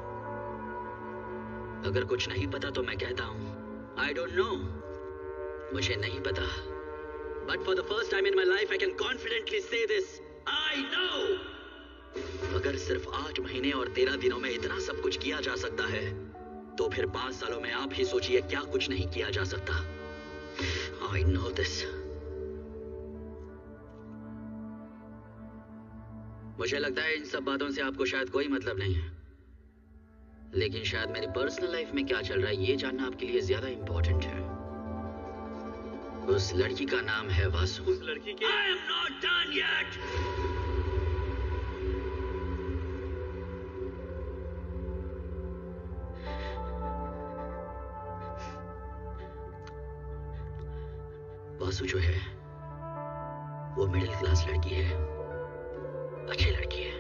Speaker 2: अगर कुछ नहीं पता तो मैं कहता हूं, I don't know. मुझे नहीं पता। But for the first time in my life, I can confidently say this. I know. अगर सिर्फ आठ महीने और तेरह दिनों में इतना सब कुछ किया जा सकता है, तो फिर पांच सालों में आप ही सोचिए क्या कुछ नहीं किया जा सकता। I know this. मुझे लगता है इन सब बातों से आपको शायद कोई मतलब नहीं है, लेकिन शायद मेरी पर्सनल लाइफ में क्या चल रहा है ये जानना आपके लिए ज्यादा इंपॉर्टेंट है। उस लड़की का नाम है वासु।
Speaker 16: उस लड़की के
Speaker 2: I am not done yet. Vasu जो है वो मिडिल क्लास लड़की है, अच्छी लड़की है।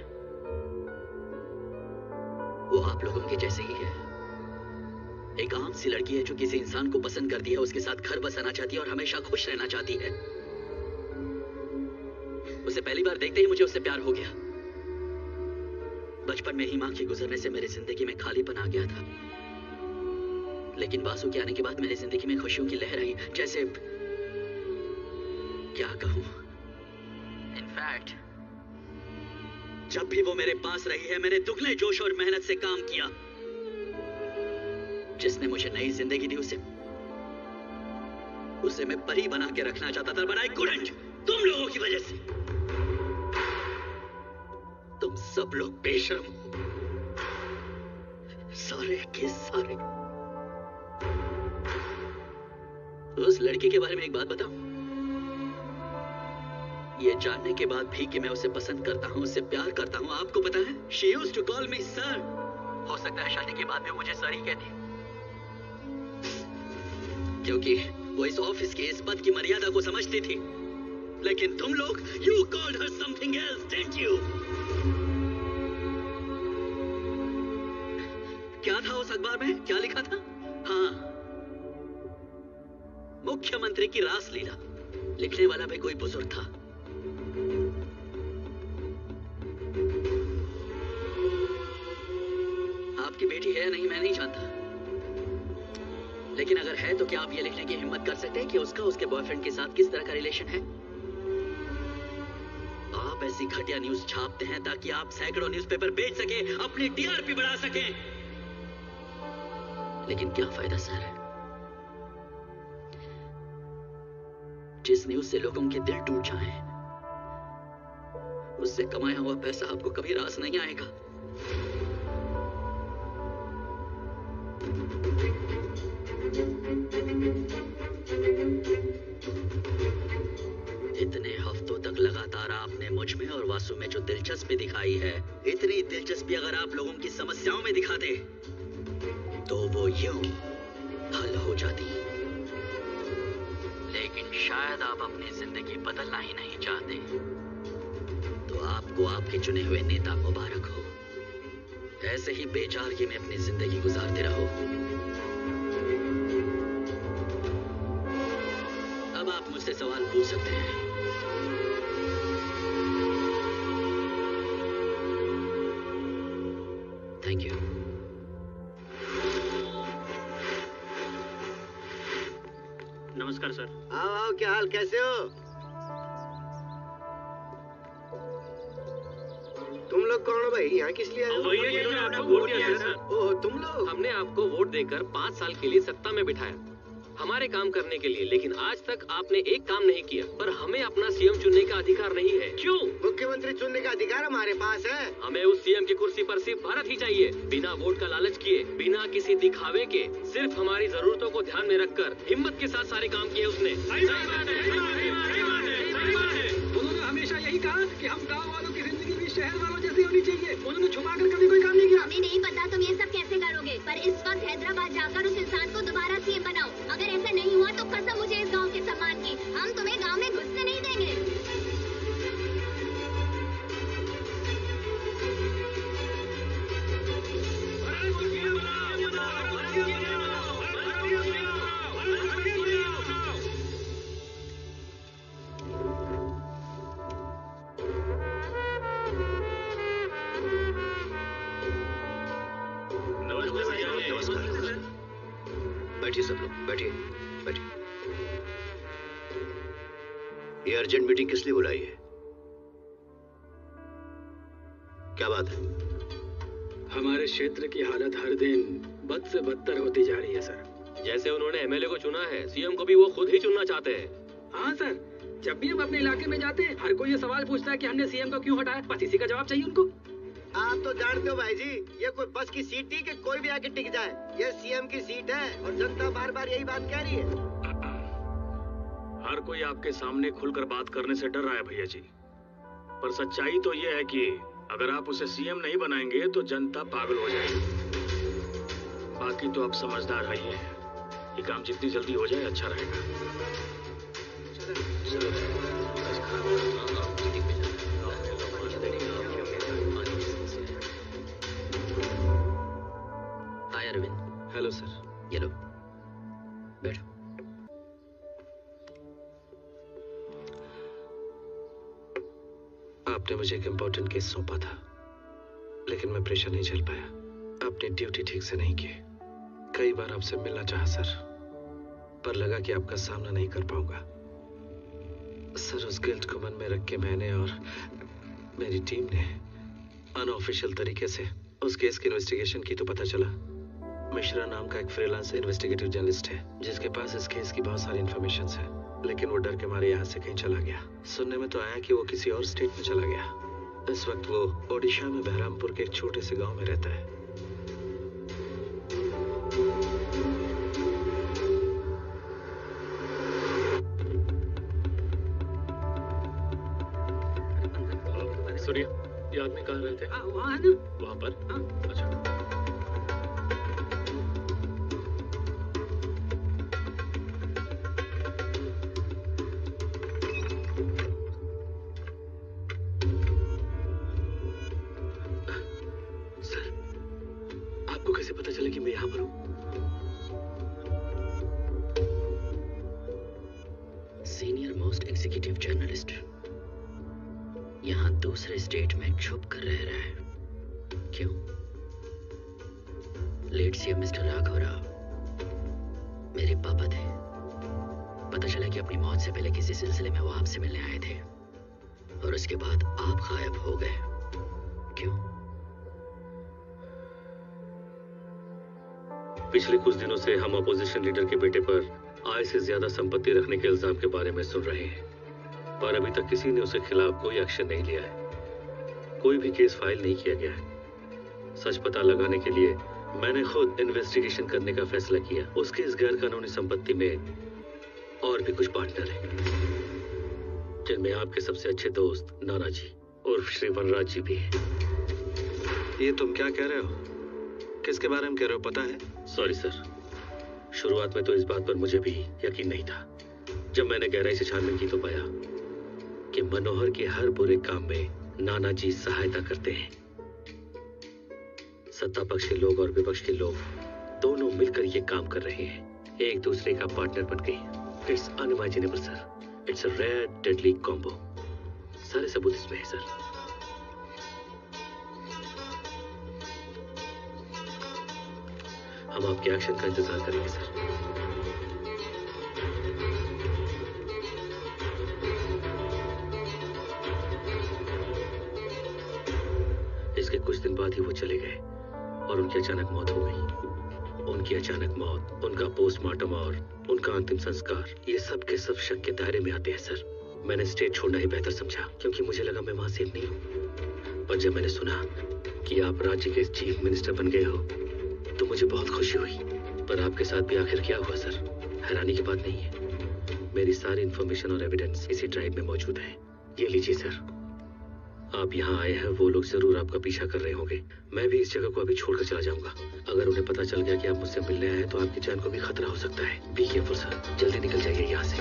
Speaker 2: वो आप लोगों के जैसे ही है। एक आम सी लड़की है जो किसी इंसान को पसंद करती है, उसके साथ घर बसाना चाहती है और हमेशा खुश रहना चाहती है। उसे पहली बार देखते ही मुझे उससे प्यार हो गया। बचपन में ही मां के गुजरने से मेरी जिंदगी में खालीपन आ गया था, लेकिन वासु के आने के बाद मेरी जिंदगी में खुशियों की लहर आई। जैसे क्या कहूं, इनफैक्ट जब भी वो मेरे पास रही है मैंने दुगने जोश और मेहनत से काम किया। जिसने मुझे नई जिंदगी दी उसे उसे मैं परी बना के रखना चाहता था, but I couldn't, तुम लोगों की वजह से। तुम सब लोग बेशर्म हो, सारे के सारे। उस लड़की के बारे में एक बात बताऊं, ये जानने के बाद भी कि मैं उसे पसंद करता हूं, उससे प्यार करता हूं, आपको पता है she used to call me sir। हो सकता है शादी के बाद में मुझे सर ही कहती, क्योंकि वो इस ऑफिस के इस पद की मर्यादा को समझती थी। लेकिन तुम लोग you called her something else, didn't you? क्या था उस अखबार में, क्या लिखा था? हाँ, मुख्यमंत्री की रासलीला। लिखने वाला भी कोई बुजुर्ग था। आपकी बेटी है या नहीं मैं नहीं जानता, लेकिन अगर है तो क्या आप ये लिखने की हिम्मत कर सकते हैं कि उसका उसके बॉयफ्रेंड के साथ किस तरह का रिलेशन है? आप ऐसी घटिया न्यूज छापते हैं ताकि आप सैकड़ों न्यूज़पेपर बेच सके, अपनी टीआरपी बढ़ा सके। लेकिन क्या फायदा सर? जिस न्यूज से लोगों के दिल टूट जाएं, उससे कमाया हुआ पैसा आपको कभी रास नहीं आएगा। इतने हफ्तों तक लगातार आपने मुझ में और वासु में जो दिलचस्पी दिखाई है, इतनी दिलचस्पी अगर आप लोगों की समस्याओं में दिखाते तो वो यूं हल हो जाती। लेकिन शायद आप अपनी जिंदगी बदलना ही नहीं चाहते, तो आपको आपके चुने हुए नेता मुबारक हो। ऐसे ही बेचारगी में अपनी जिंदगी गुजारते रहो। अब आप मुझसे सवाल पूछ सकते हैं। Thank you.
Speaker 18: नमस्कार सर।
Speaker 12: आओ आओ, क्या हाल, कैसे हो? तुम लोग कौन हो भाई, यहाँ किस लिए आए हो?
Speaker 18: वही है जिन्होंने आपको वोट दिया है सर।
Speaker 12: ओह, तुम लोग?
Speaker 18: हमने आपको वोट देकर पाँच साल के लिए सत्ता में बिठाया, हमारे काम करने के लिए, लेकिन आज तक आपने एक काम नहीं किया। पर हमें अपना सीएम चुनने का अधिकार नहीं है। क्यों?
Speaker 12: मुख्यमंत्री चुनने का अधिकार हमारे पास है।
Speaker 18: हमें उस सीएम की कुर्सी पर सिर्फ भारत ही चाहिए, बिना वोट का लालच किए, बिना किसी दिखावे के। सिर्फ हमारी जरूरतों को ध्यान में रखकर हिम्मत के साथ सारे काम किए उसने। सही बात है, सही बात है, सही बात है।
Speaker 6: बैठिए सब लोग, बैठिए बैठिए। ये अर्जेंट मीटिंग किस लिए बुलाई है? क्या बात है?
Speaker 18: हमारे क्षेत्र की हालत हर दिन बद से बदतर होती जा रही है सर।
Speaker 15: जैसे उन्होंने एमएलए को चुना है, सीएम को भी वो खुद ही चुनना चाहते हैं।
Speaker 18: हाँ सर, जब भी हम अपने इलाके में जाते हैं हर कोई ये सवाल पूछता है कि हमने सीएम को क्यों हटाया। बस इसी का जवाब चाहिए उनको।
Speaker 12: आप तो जानते हो भाई जी, ये कोई बस की सीट थी कि कोई भी आके टिक जाए। ये सीएम की सीट है और जनता बार बार यही बात कह रही है।
Speaker 11: हर कोई आपके सामने खुलकर बात करने से डर रहा है भैया जी, पर सच्चाई तो ये है कि अगर आप उसे सीएम नहीं बनाएंगे तो जनता पागल हो जाएगी। बाकी तो आप समझदार रहिए, ये काम जितनी जल्दी हो जाए अच्छा रहेगा।
Speaker 2: हाय अरविंद।
Speaker 4: Hello sir.
Speaker 2: ये लो, बैठो।
Speaker 4: आपने मुझे एक इम्पोर्टेंट केस सौंपा था, लेकिन मैं प्रेशर नहीं झेल पाया। आपने ड्यूटी ठीक से नहीं की। कई बार आपसे मिलना चाहा सर, पर लगा कि आपका सामना नहीं कर पाऊंगा। सर, उस गिल्ट को मन में रख के मैंने और मेरी टीम ने अनऑफिशियल तरीके से उस केस की इन्वेस्टिगेशन की, तो पता चला मिश्रा नाम का एक फ्रीलांस इन्वेस्टिगेटिव जर्नलिस्ट है जिसके पास इस केस की बहुत सारी इन्फॉर्मेशन है, लेकिन वो डर के मारे यहाँ से कहीं चला गया। सुनने में तो आया कि वो किसी और स्टेट में चला गया। इस वक्त वो ओडिशा में बहरामपुर के एक छोटे से गांव में रहता है।
Speaker 16: सुनिए, ये आदमी कहाँ रहते हैं?
Speaker 18: वहाँ है ना?
Speaker 16: वहाँ पर? हाँ। अच्छा।
Speaker 18: कैसे पता चला कि मैं यहाँ पर हूँ?
Speaker 2: सीनियर मोस्ट एग्जीक्यूटिव जर्नलिस्ट यहाँ दूसरे स्टेट में छुप कर रह रहा है। क्यों? Late CM mister Raghav Rao मेरे पापा थे। पता चला कि अपनी मौत से पहले किसी सिलसिले में वो आपसे मिलने आए थे और उसके बाद आप गायब हो गए। क्यों?
Speaker 15: पिछले कुछ दिनों से हम अपोजिशन लीडर के बेटे पर आय से ज्यादा संपत्ति रखने के इल्जाम के बारे में सुन रहे हैं, पर अभी तक किसी ने उसके खिलाफ कोई एक्शन नहीं लिया है। कोई भी केस फाइल नहीं किया गया है। सच पता लगाने के लिए मैंने खुद इन्वेस्टिगेशन करने का फैसला किया। उसके इस गैर कानूनी संपत्ति में और भी कुछ पार्टनर हैं, जिनमें आपके सबसे अच्छे दोस्त नाना जी और श्री वनराज जी भी हैं।
Speaker 4: ये तुम क्या कह रहे हो? किसके बारे में कह रहे हो, पता है?
Speaker 15: सॉरी सर, शुरुआत में तो इस बात पर मुझे भी यकीन नहीं था। जब मैंने गहराई से छानबीन की तो पाया कि मनोहर के हर बुरे काम में नाना जी सहायता करते हैं। सत्ता पक्ष के लोग और विपक्ष के लोग दोनों मिलकर ये काम कर रहे हैं, एक दूसरे का पार्टनर बन गए। It's unimaginable sir, it's a rare deadly combo. सारे सबूत इसमें है सर। हम आपके एक्शन का इंतजार करेंगे सर। इसके कुछ दिन बाद ही वो चले गए और उनकी अचानक मौत हो गई। उनकी अचानक मौत, उनका पोस्टमार्टम और उनका अंतिम संस्कार, ये सब के सब शक के दायरे में आते हैं सर। मैंने स्टेट छोड़ना ही बेहतर समझा, क्योंकि मुझे लगा मैं वहां सेफ नहीं हूँ। पर जब मैंने सुना कि आप राज्य के चीफ मिनिस्टर बन गए हो तो मुझे बहुत खुशी हुई। पर आपके साथ भी आखिर क्या हुआ सर? हैरानी की बात नहीं है। मेरी सारी इंफॉर्मेशन और एविडेंस इसी ड्राइव में मौजूद है। ये लीजिए सर। आप यहाँ आए हैं, वो लोग जरूर आपका पीछा कर रहे होंगे। मैं भी इस जगह को अभी छोड़कर चला जाऊंगा। अगर उन्हें पता चल गया कि आप मुझसे मिलने आए हैं तो आपकी जान को भी खतरा हो सकता है। बी केयरफुल सर, जल्दी निकल जाइए यहाँ से।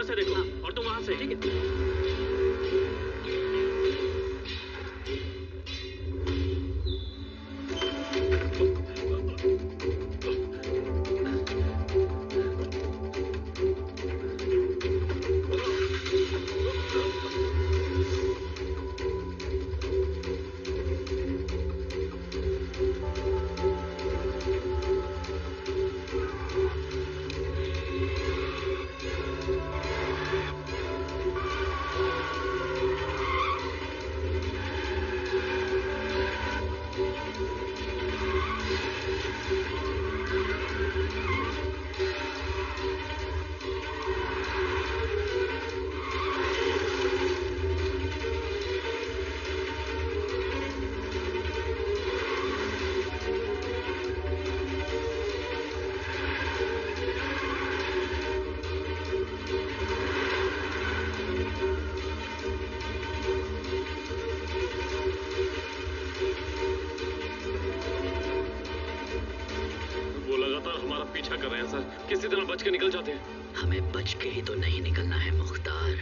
Speaker 16: से देखो और तुम वहां से। ठीक है। पीछा कर रहे हैं सर, किसी तरह बच के निकल जाते हैं।
Speaker 2: हमें बच के ही तो नहीं निकलना है मुख्तार।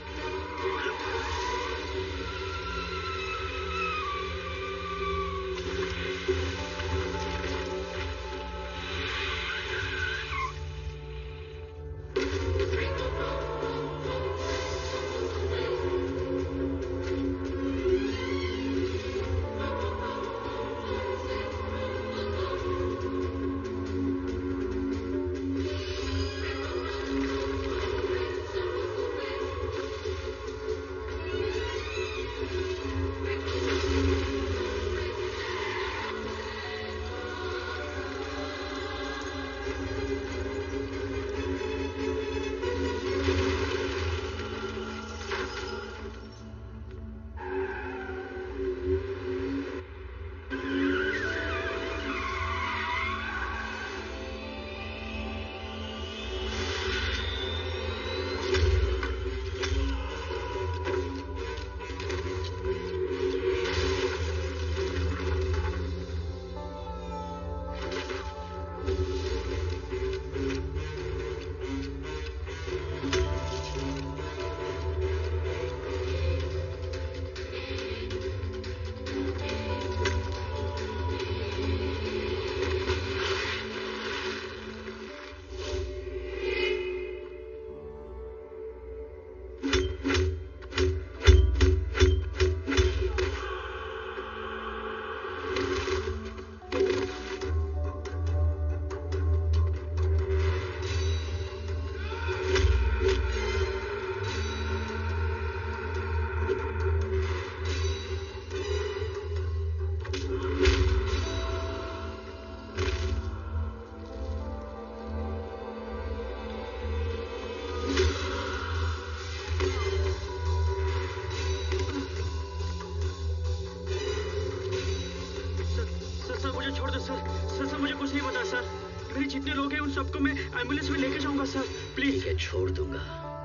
Speaker 17: एम्बुलेंस में लेके जाऊंगा सर, प्लीज।
Speaker 2: ठीक है, छोड़ दूंगा,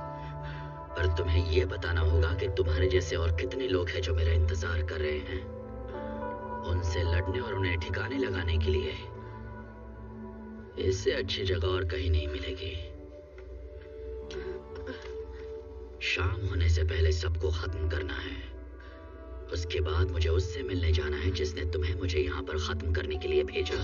Speaker 2: पर तुम्हें ये बताना होगा कि तुम्हारे जैसे और कितने लोग हैं जो मेरा इंतजार कर रहे हैं। उनसे लड़ने और उन्हें ठिकाने लगाने के लिए इससे अच्छी जगह और कहीं नहीं मिलेगी। शाम होने से पहले सबको खत्म करना है। उसके बाद मुझे उससे मिलने जाना है जिसने तुम्हें मुझे यहाँ पर खत्म करने के लिए भेजा।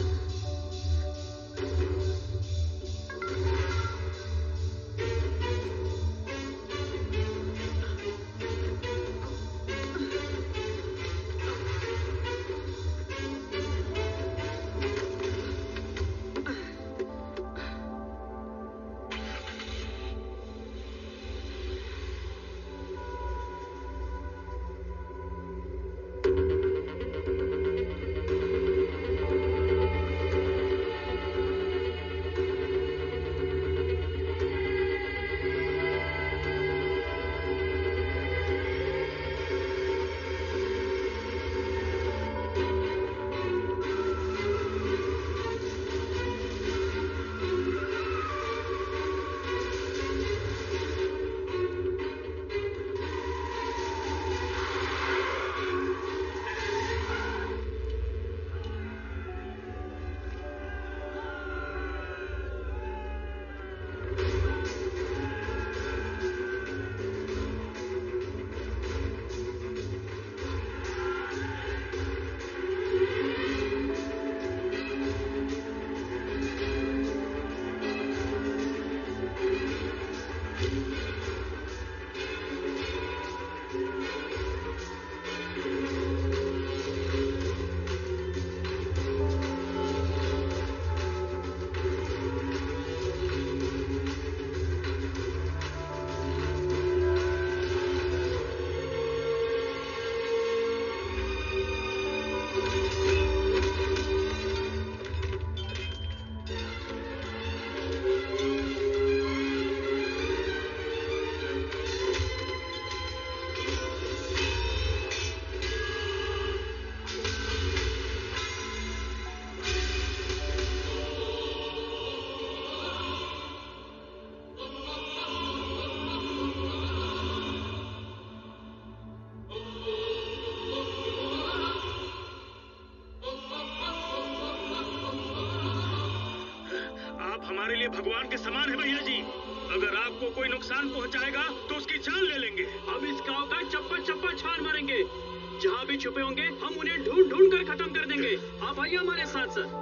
Speaker 11: भगवान के समान है भैया जी। अगर आपको कोई नुकसान पहुंचाएगा तो उसकी जान ले लेंगे।
Speaker 18: हम इस गांव का चप्पा चप्पा छान मारेंगे। जहाँ भी छुपे होंगे हम उन्हें ढूंढ ढूंढ कर खत्म कर देंगे। आप आइए हमारे साथ सर।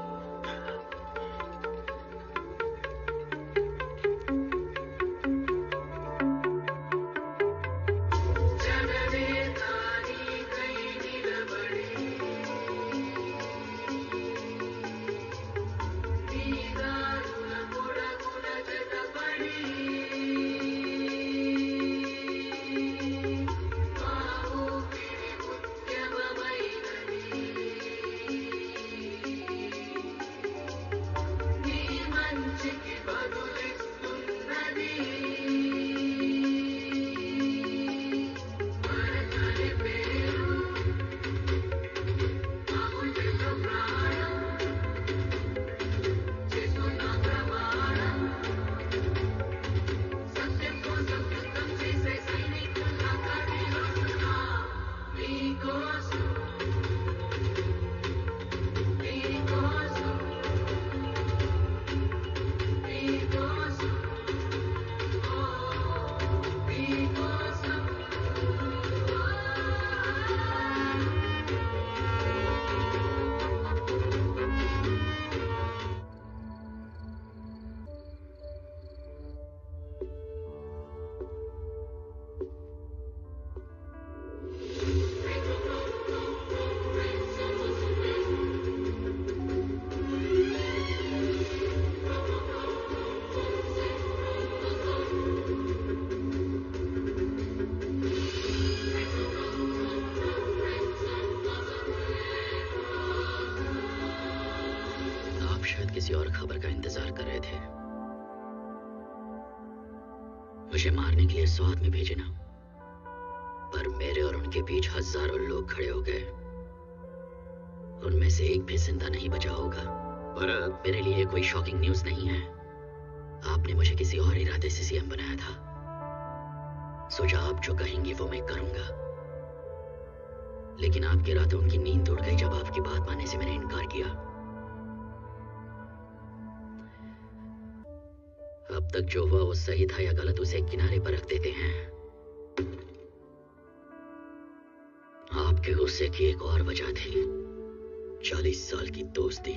Speaker 2: किसी और खबर का इंतजार कर रहे थे। मुझे मारने के लिए सौ आदमी भेजे ना, पर मेरे और उनके बीच हजारों लोग खड़े हो गए। उनमें से एक भी जिंदा नहीं बचा होगा।
Speaker 6: भरत,
Speaker 2: मेरे लिए कोई शॉकिंग न्यूज नहीं है। आपने मुझे किसी और इरादे से सीएम बनाया था। सोचा आप जो कहेंगी वो मैं करूंगा, लेकिन आपकी रातों उनकी नींद उड़ गई जब आपकी बात मानने से मैंने इनकार किया। अब तक जो हुआ वो सही था या गलत उसे एक किनारे पर रख देते हैं। आपके गुस्से की एक और वजह थी, चालीस साल की दोस्ती।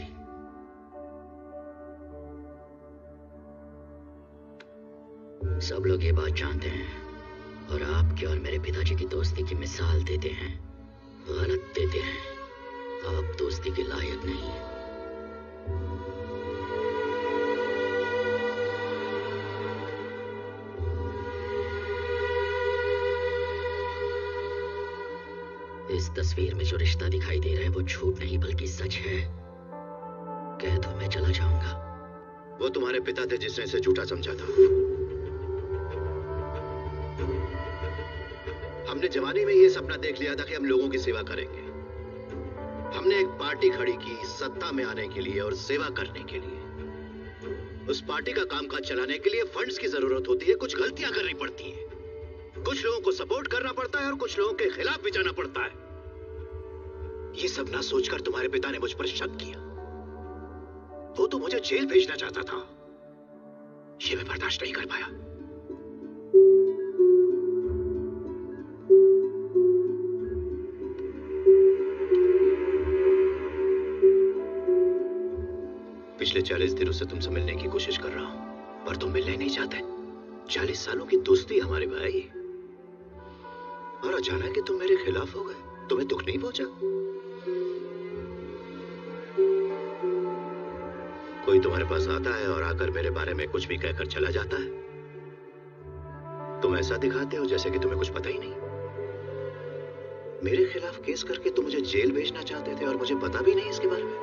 Speaker 2: सब लोग ये बात जानते हैं और आपके और मेरे पिताजी की दोस्ती की मिसाल देते हैं, गलत देते हैं। आप दोस्ती के लायक नहीं हैं। इस तस्वीर में जो रिश्ता दिखाई दे रहा है वो झूठ नहीं बल्कि सच है। कह दो मैं चला जाऊंगा।
Speaker 6: वो तुम्हारे पिता थे जिसने इसे झूठा समझा था। हमने जवानी में ये सपना देख लिया था कि हम लोगों की सेवा करेंगे। हमने एक पार्टी खड़ी की सत्ता में आने के लिए और सेवा करने के लिए। उस पार्टी का कामकाज चलाने के लिए फंड्स की जरूरत होती है, कुछ गलतियां करनी पड़ती हैं, कुछ लोगों को सपोर्ट करना पड़ता है और कुछ लोगों के खिलाफ भी जाना पड़ता है। ये सब ना सोचकर तुम्हारे पिता ने मुझ पर शक किया। वो तो मुझे जेल भेजना चाहता था, ये मैं बर्दाश्त नहीं कर पाया। पिछले चालीस दिनों से तुमसे मिलने की कोशिश कर रहा हूं, पर तुम मिलने नहीं चाहते। चालीस सालों की दोस्ती हमारे भाई, और अचानक कि तुम मेरे खिलाफ हो गए। तुम्हें दुख नहीं पहुंचा? कोई तुम्हारे पास आता है और आकर मेरे बारे में कुछ भी कहकर चला जाता है। तुम ऐसा दिखाते हो जैसे कि तुम्हें कुछ पता ही नहीं। मेरे खिलाफ केस करके तुम मुझे जेल भेजना चाहते थे और मुझे पता भी नहीं इसके बारे में।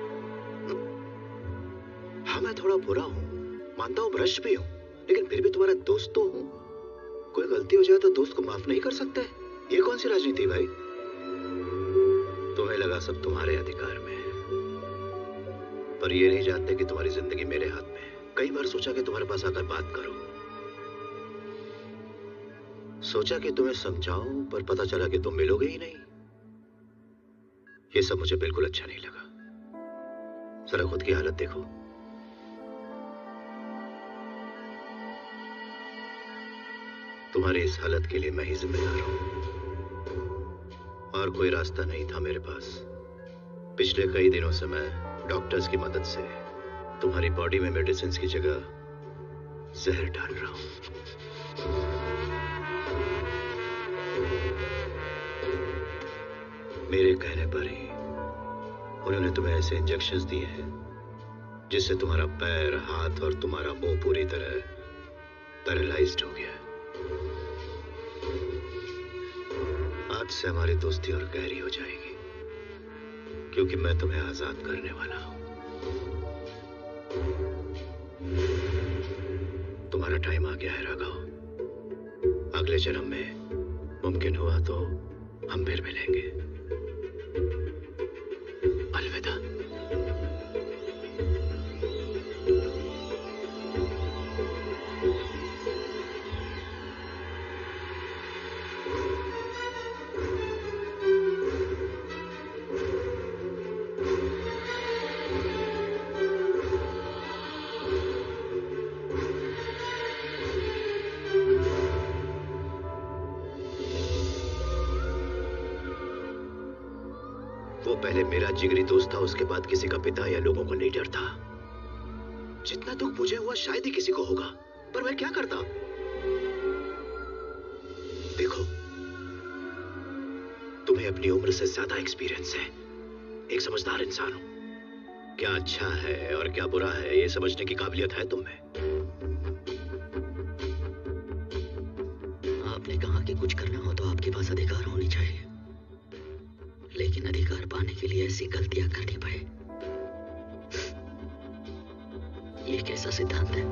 Speaker 6: हाँ, मैं थोड़ा बुरा हूं, मानता हूं, भ्रष्ट भी हूं, लेकिन फिर भी तुम्हारा दोस्त तो हूं। कोई गलती हो जाए तो दोस्त को माफ नहीं कर सकते? ये कौन सी राजनीति भाई? तुम्हें लगा सब तुम्हारे अधिकार में है, पर ये नहीं जानते कि तुम्हारी जिंदगी मेरे हाथ में है। कई बार सोचा कि तुम्हारे पास आकर बात करो, सोचा कि तुम्हें समझाऊं, पर पता चला कि तुम मिलोगे ही नहीं। ये सब मुझे बिल्कुल अच्छा नहीं लगा। जरा खुद की हालत देखो। तुम्हारी इस हालत के लिए मैं ही जिम्मेदार हूं। और कोई रास्ता नहीं था मेरे पास। पिछले कई दिनों से मैं डॉक्टर्स की मदद से तुम्हारी बॉडी में मेडिसिन की जगह जहर डाल रहा हूं। मेरे कहने पर ही उन्होंने तुम्हें ऐसे इंजेक्शंस दिए हैं जिससे तुम्हारा पैर, हाथ और तुम्हारा मुंह पूरी तरह पैरालाइज्ड हो गया है। आज से हमारी दोस्ती और गहरी हो जाएगी, क्योंकि मैं तुम्हें आजाद करने वाला हूं। तुम्हारा टाइम आ गया है राघव। अगले जन्म में मुमकिन हुआ तो हम फिर मिलेंगे। अलविदा। पहले मेरा जिगरी दोस्त था, उसके बाद किसी का पिता या लोगों को नहीं डरता। जितना दुख मुझे हुआ शायद ही किसी को होगा, पर मैं क्या करता। देखो, तुम्हें अपनी उम्र से ज्यादा एक्सपीरियंस है। एक समझदार इंसान हो। क्या अच्छा है और क्या बुरा है ये समझने की काबिलियत है तुम में।
Speaker 2: आपने कहा कि कुछ करना हो तो आपके पास अधिकार होनी चाहिए, लेकिन अधिकार पाने के लिए ऐसी गलतियां करनी पड़े, ये कैसा सिद्धांत है?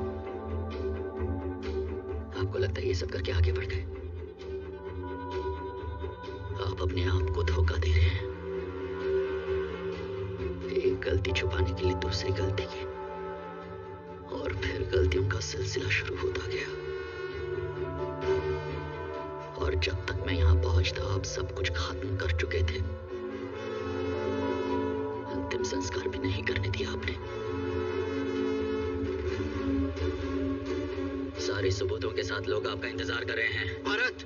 Speaker 2: आपको लगता है ये सब करके आगे बढ़ गए? आप अपने आप को धोखा दे रहे हैं। एक गलती छुपाने के लिए दूसरी गलती की, और फिर गलतियों का सिलसिला शुरू होता गया। और जब तक मैं यहां पहुंचता आप सब कुछ खत्म कर चुके थे। अंतिम संस्कार भी नहीं करने दिया आपने। सारे सबूतों के साथ लोग आपका इंतजार कर रहे हैं।
Speaker 6: भारत,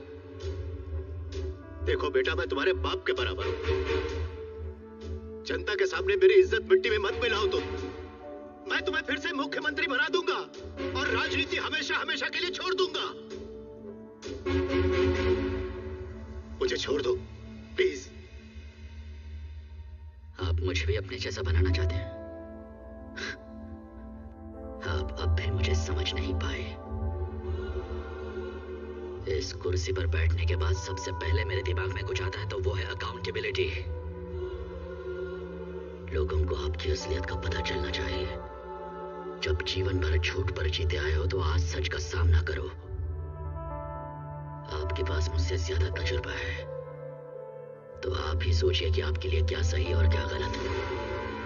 Speaker 6: देखो बेटा, मैं तुम्हारे बाप के बराबर हूं। जनता के सामने मेरी इज्जत मिट्टी में मत मिलाओ तुम। मैं तुम्हें फिर से मुख्यमंत्री बना दूंगा और राजनीति हमेशा हमेशा के लिए छोड़ दूंगा। मुझे छोड़ दो प्लीज।
Speaker 2: आप मुझे भी अपने जैसा बनाना चाहते हैं? आप अब भी मुझे समझ नहीं पाए। इस कुर्सी पर बैठने के बाद सबसे पहले मेरे दिमाग में कुछ आता है तो वो है अकाउंटेबिलिटी। लोगों को आपकी असलियत का पता चलना चाहिए। जब जीवन भर झूठ पर जीते आए हो तो आज सच का सामना करो। आपके पास मुझसे ज्यादा तजुर्बा है, तो आप ही सोचिए कि आपके लिए क्या सही और क्या गलत है।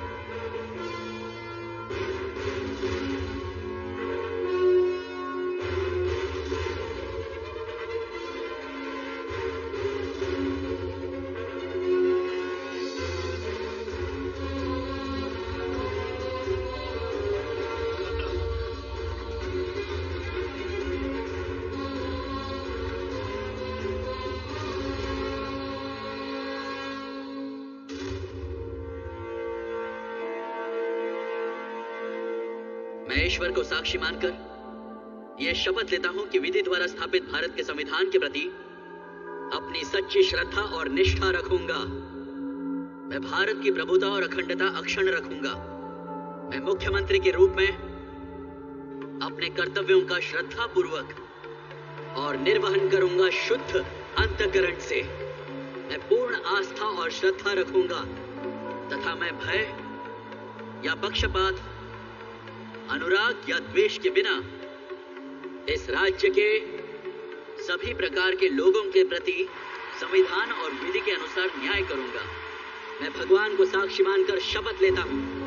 Speaker 2: मैं ईश्वर को साक्षी मानकर यह शपथ लेता हूं कि विधि द्वारा स्थापित भारत के संविधान के प्रति अपनी सच्ची श्रद्धा और निष्ठा रखूंगा। मैं भारत की प्रभुता और अखंडता अक्षुण्ण रखूंगा। मैं मुख्यमंत्री के रूप में अपने कर्तव्यों का श्रद्धा पूर्वक और निर्वहन करूंगा शुद्ध अंतःकरण से। मैं पूर्ण आस्था और श्रद्धा रखूंगा तथा मैं भय या पक्षपात, अनुराग या द्वेष के बिना इस राज्य के सभी प्रकार के लोगों के प्रति संविधान और विधि के अनुसार न्याय करूंगा। मैं भगवान को साक्षी मानकर शपथ लेता हूं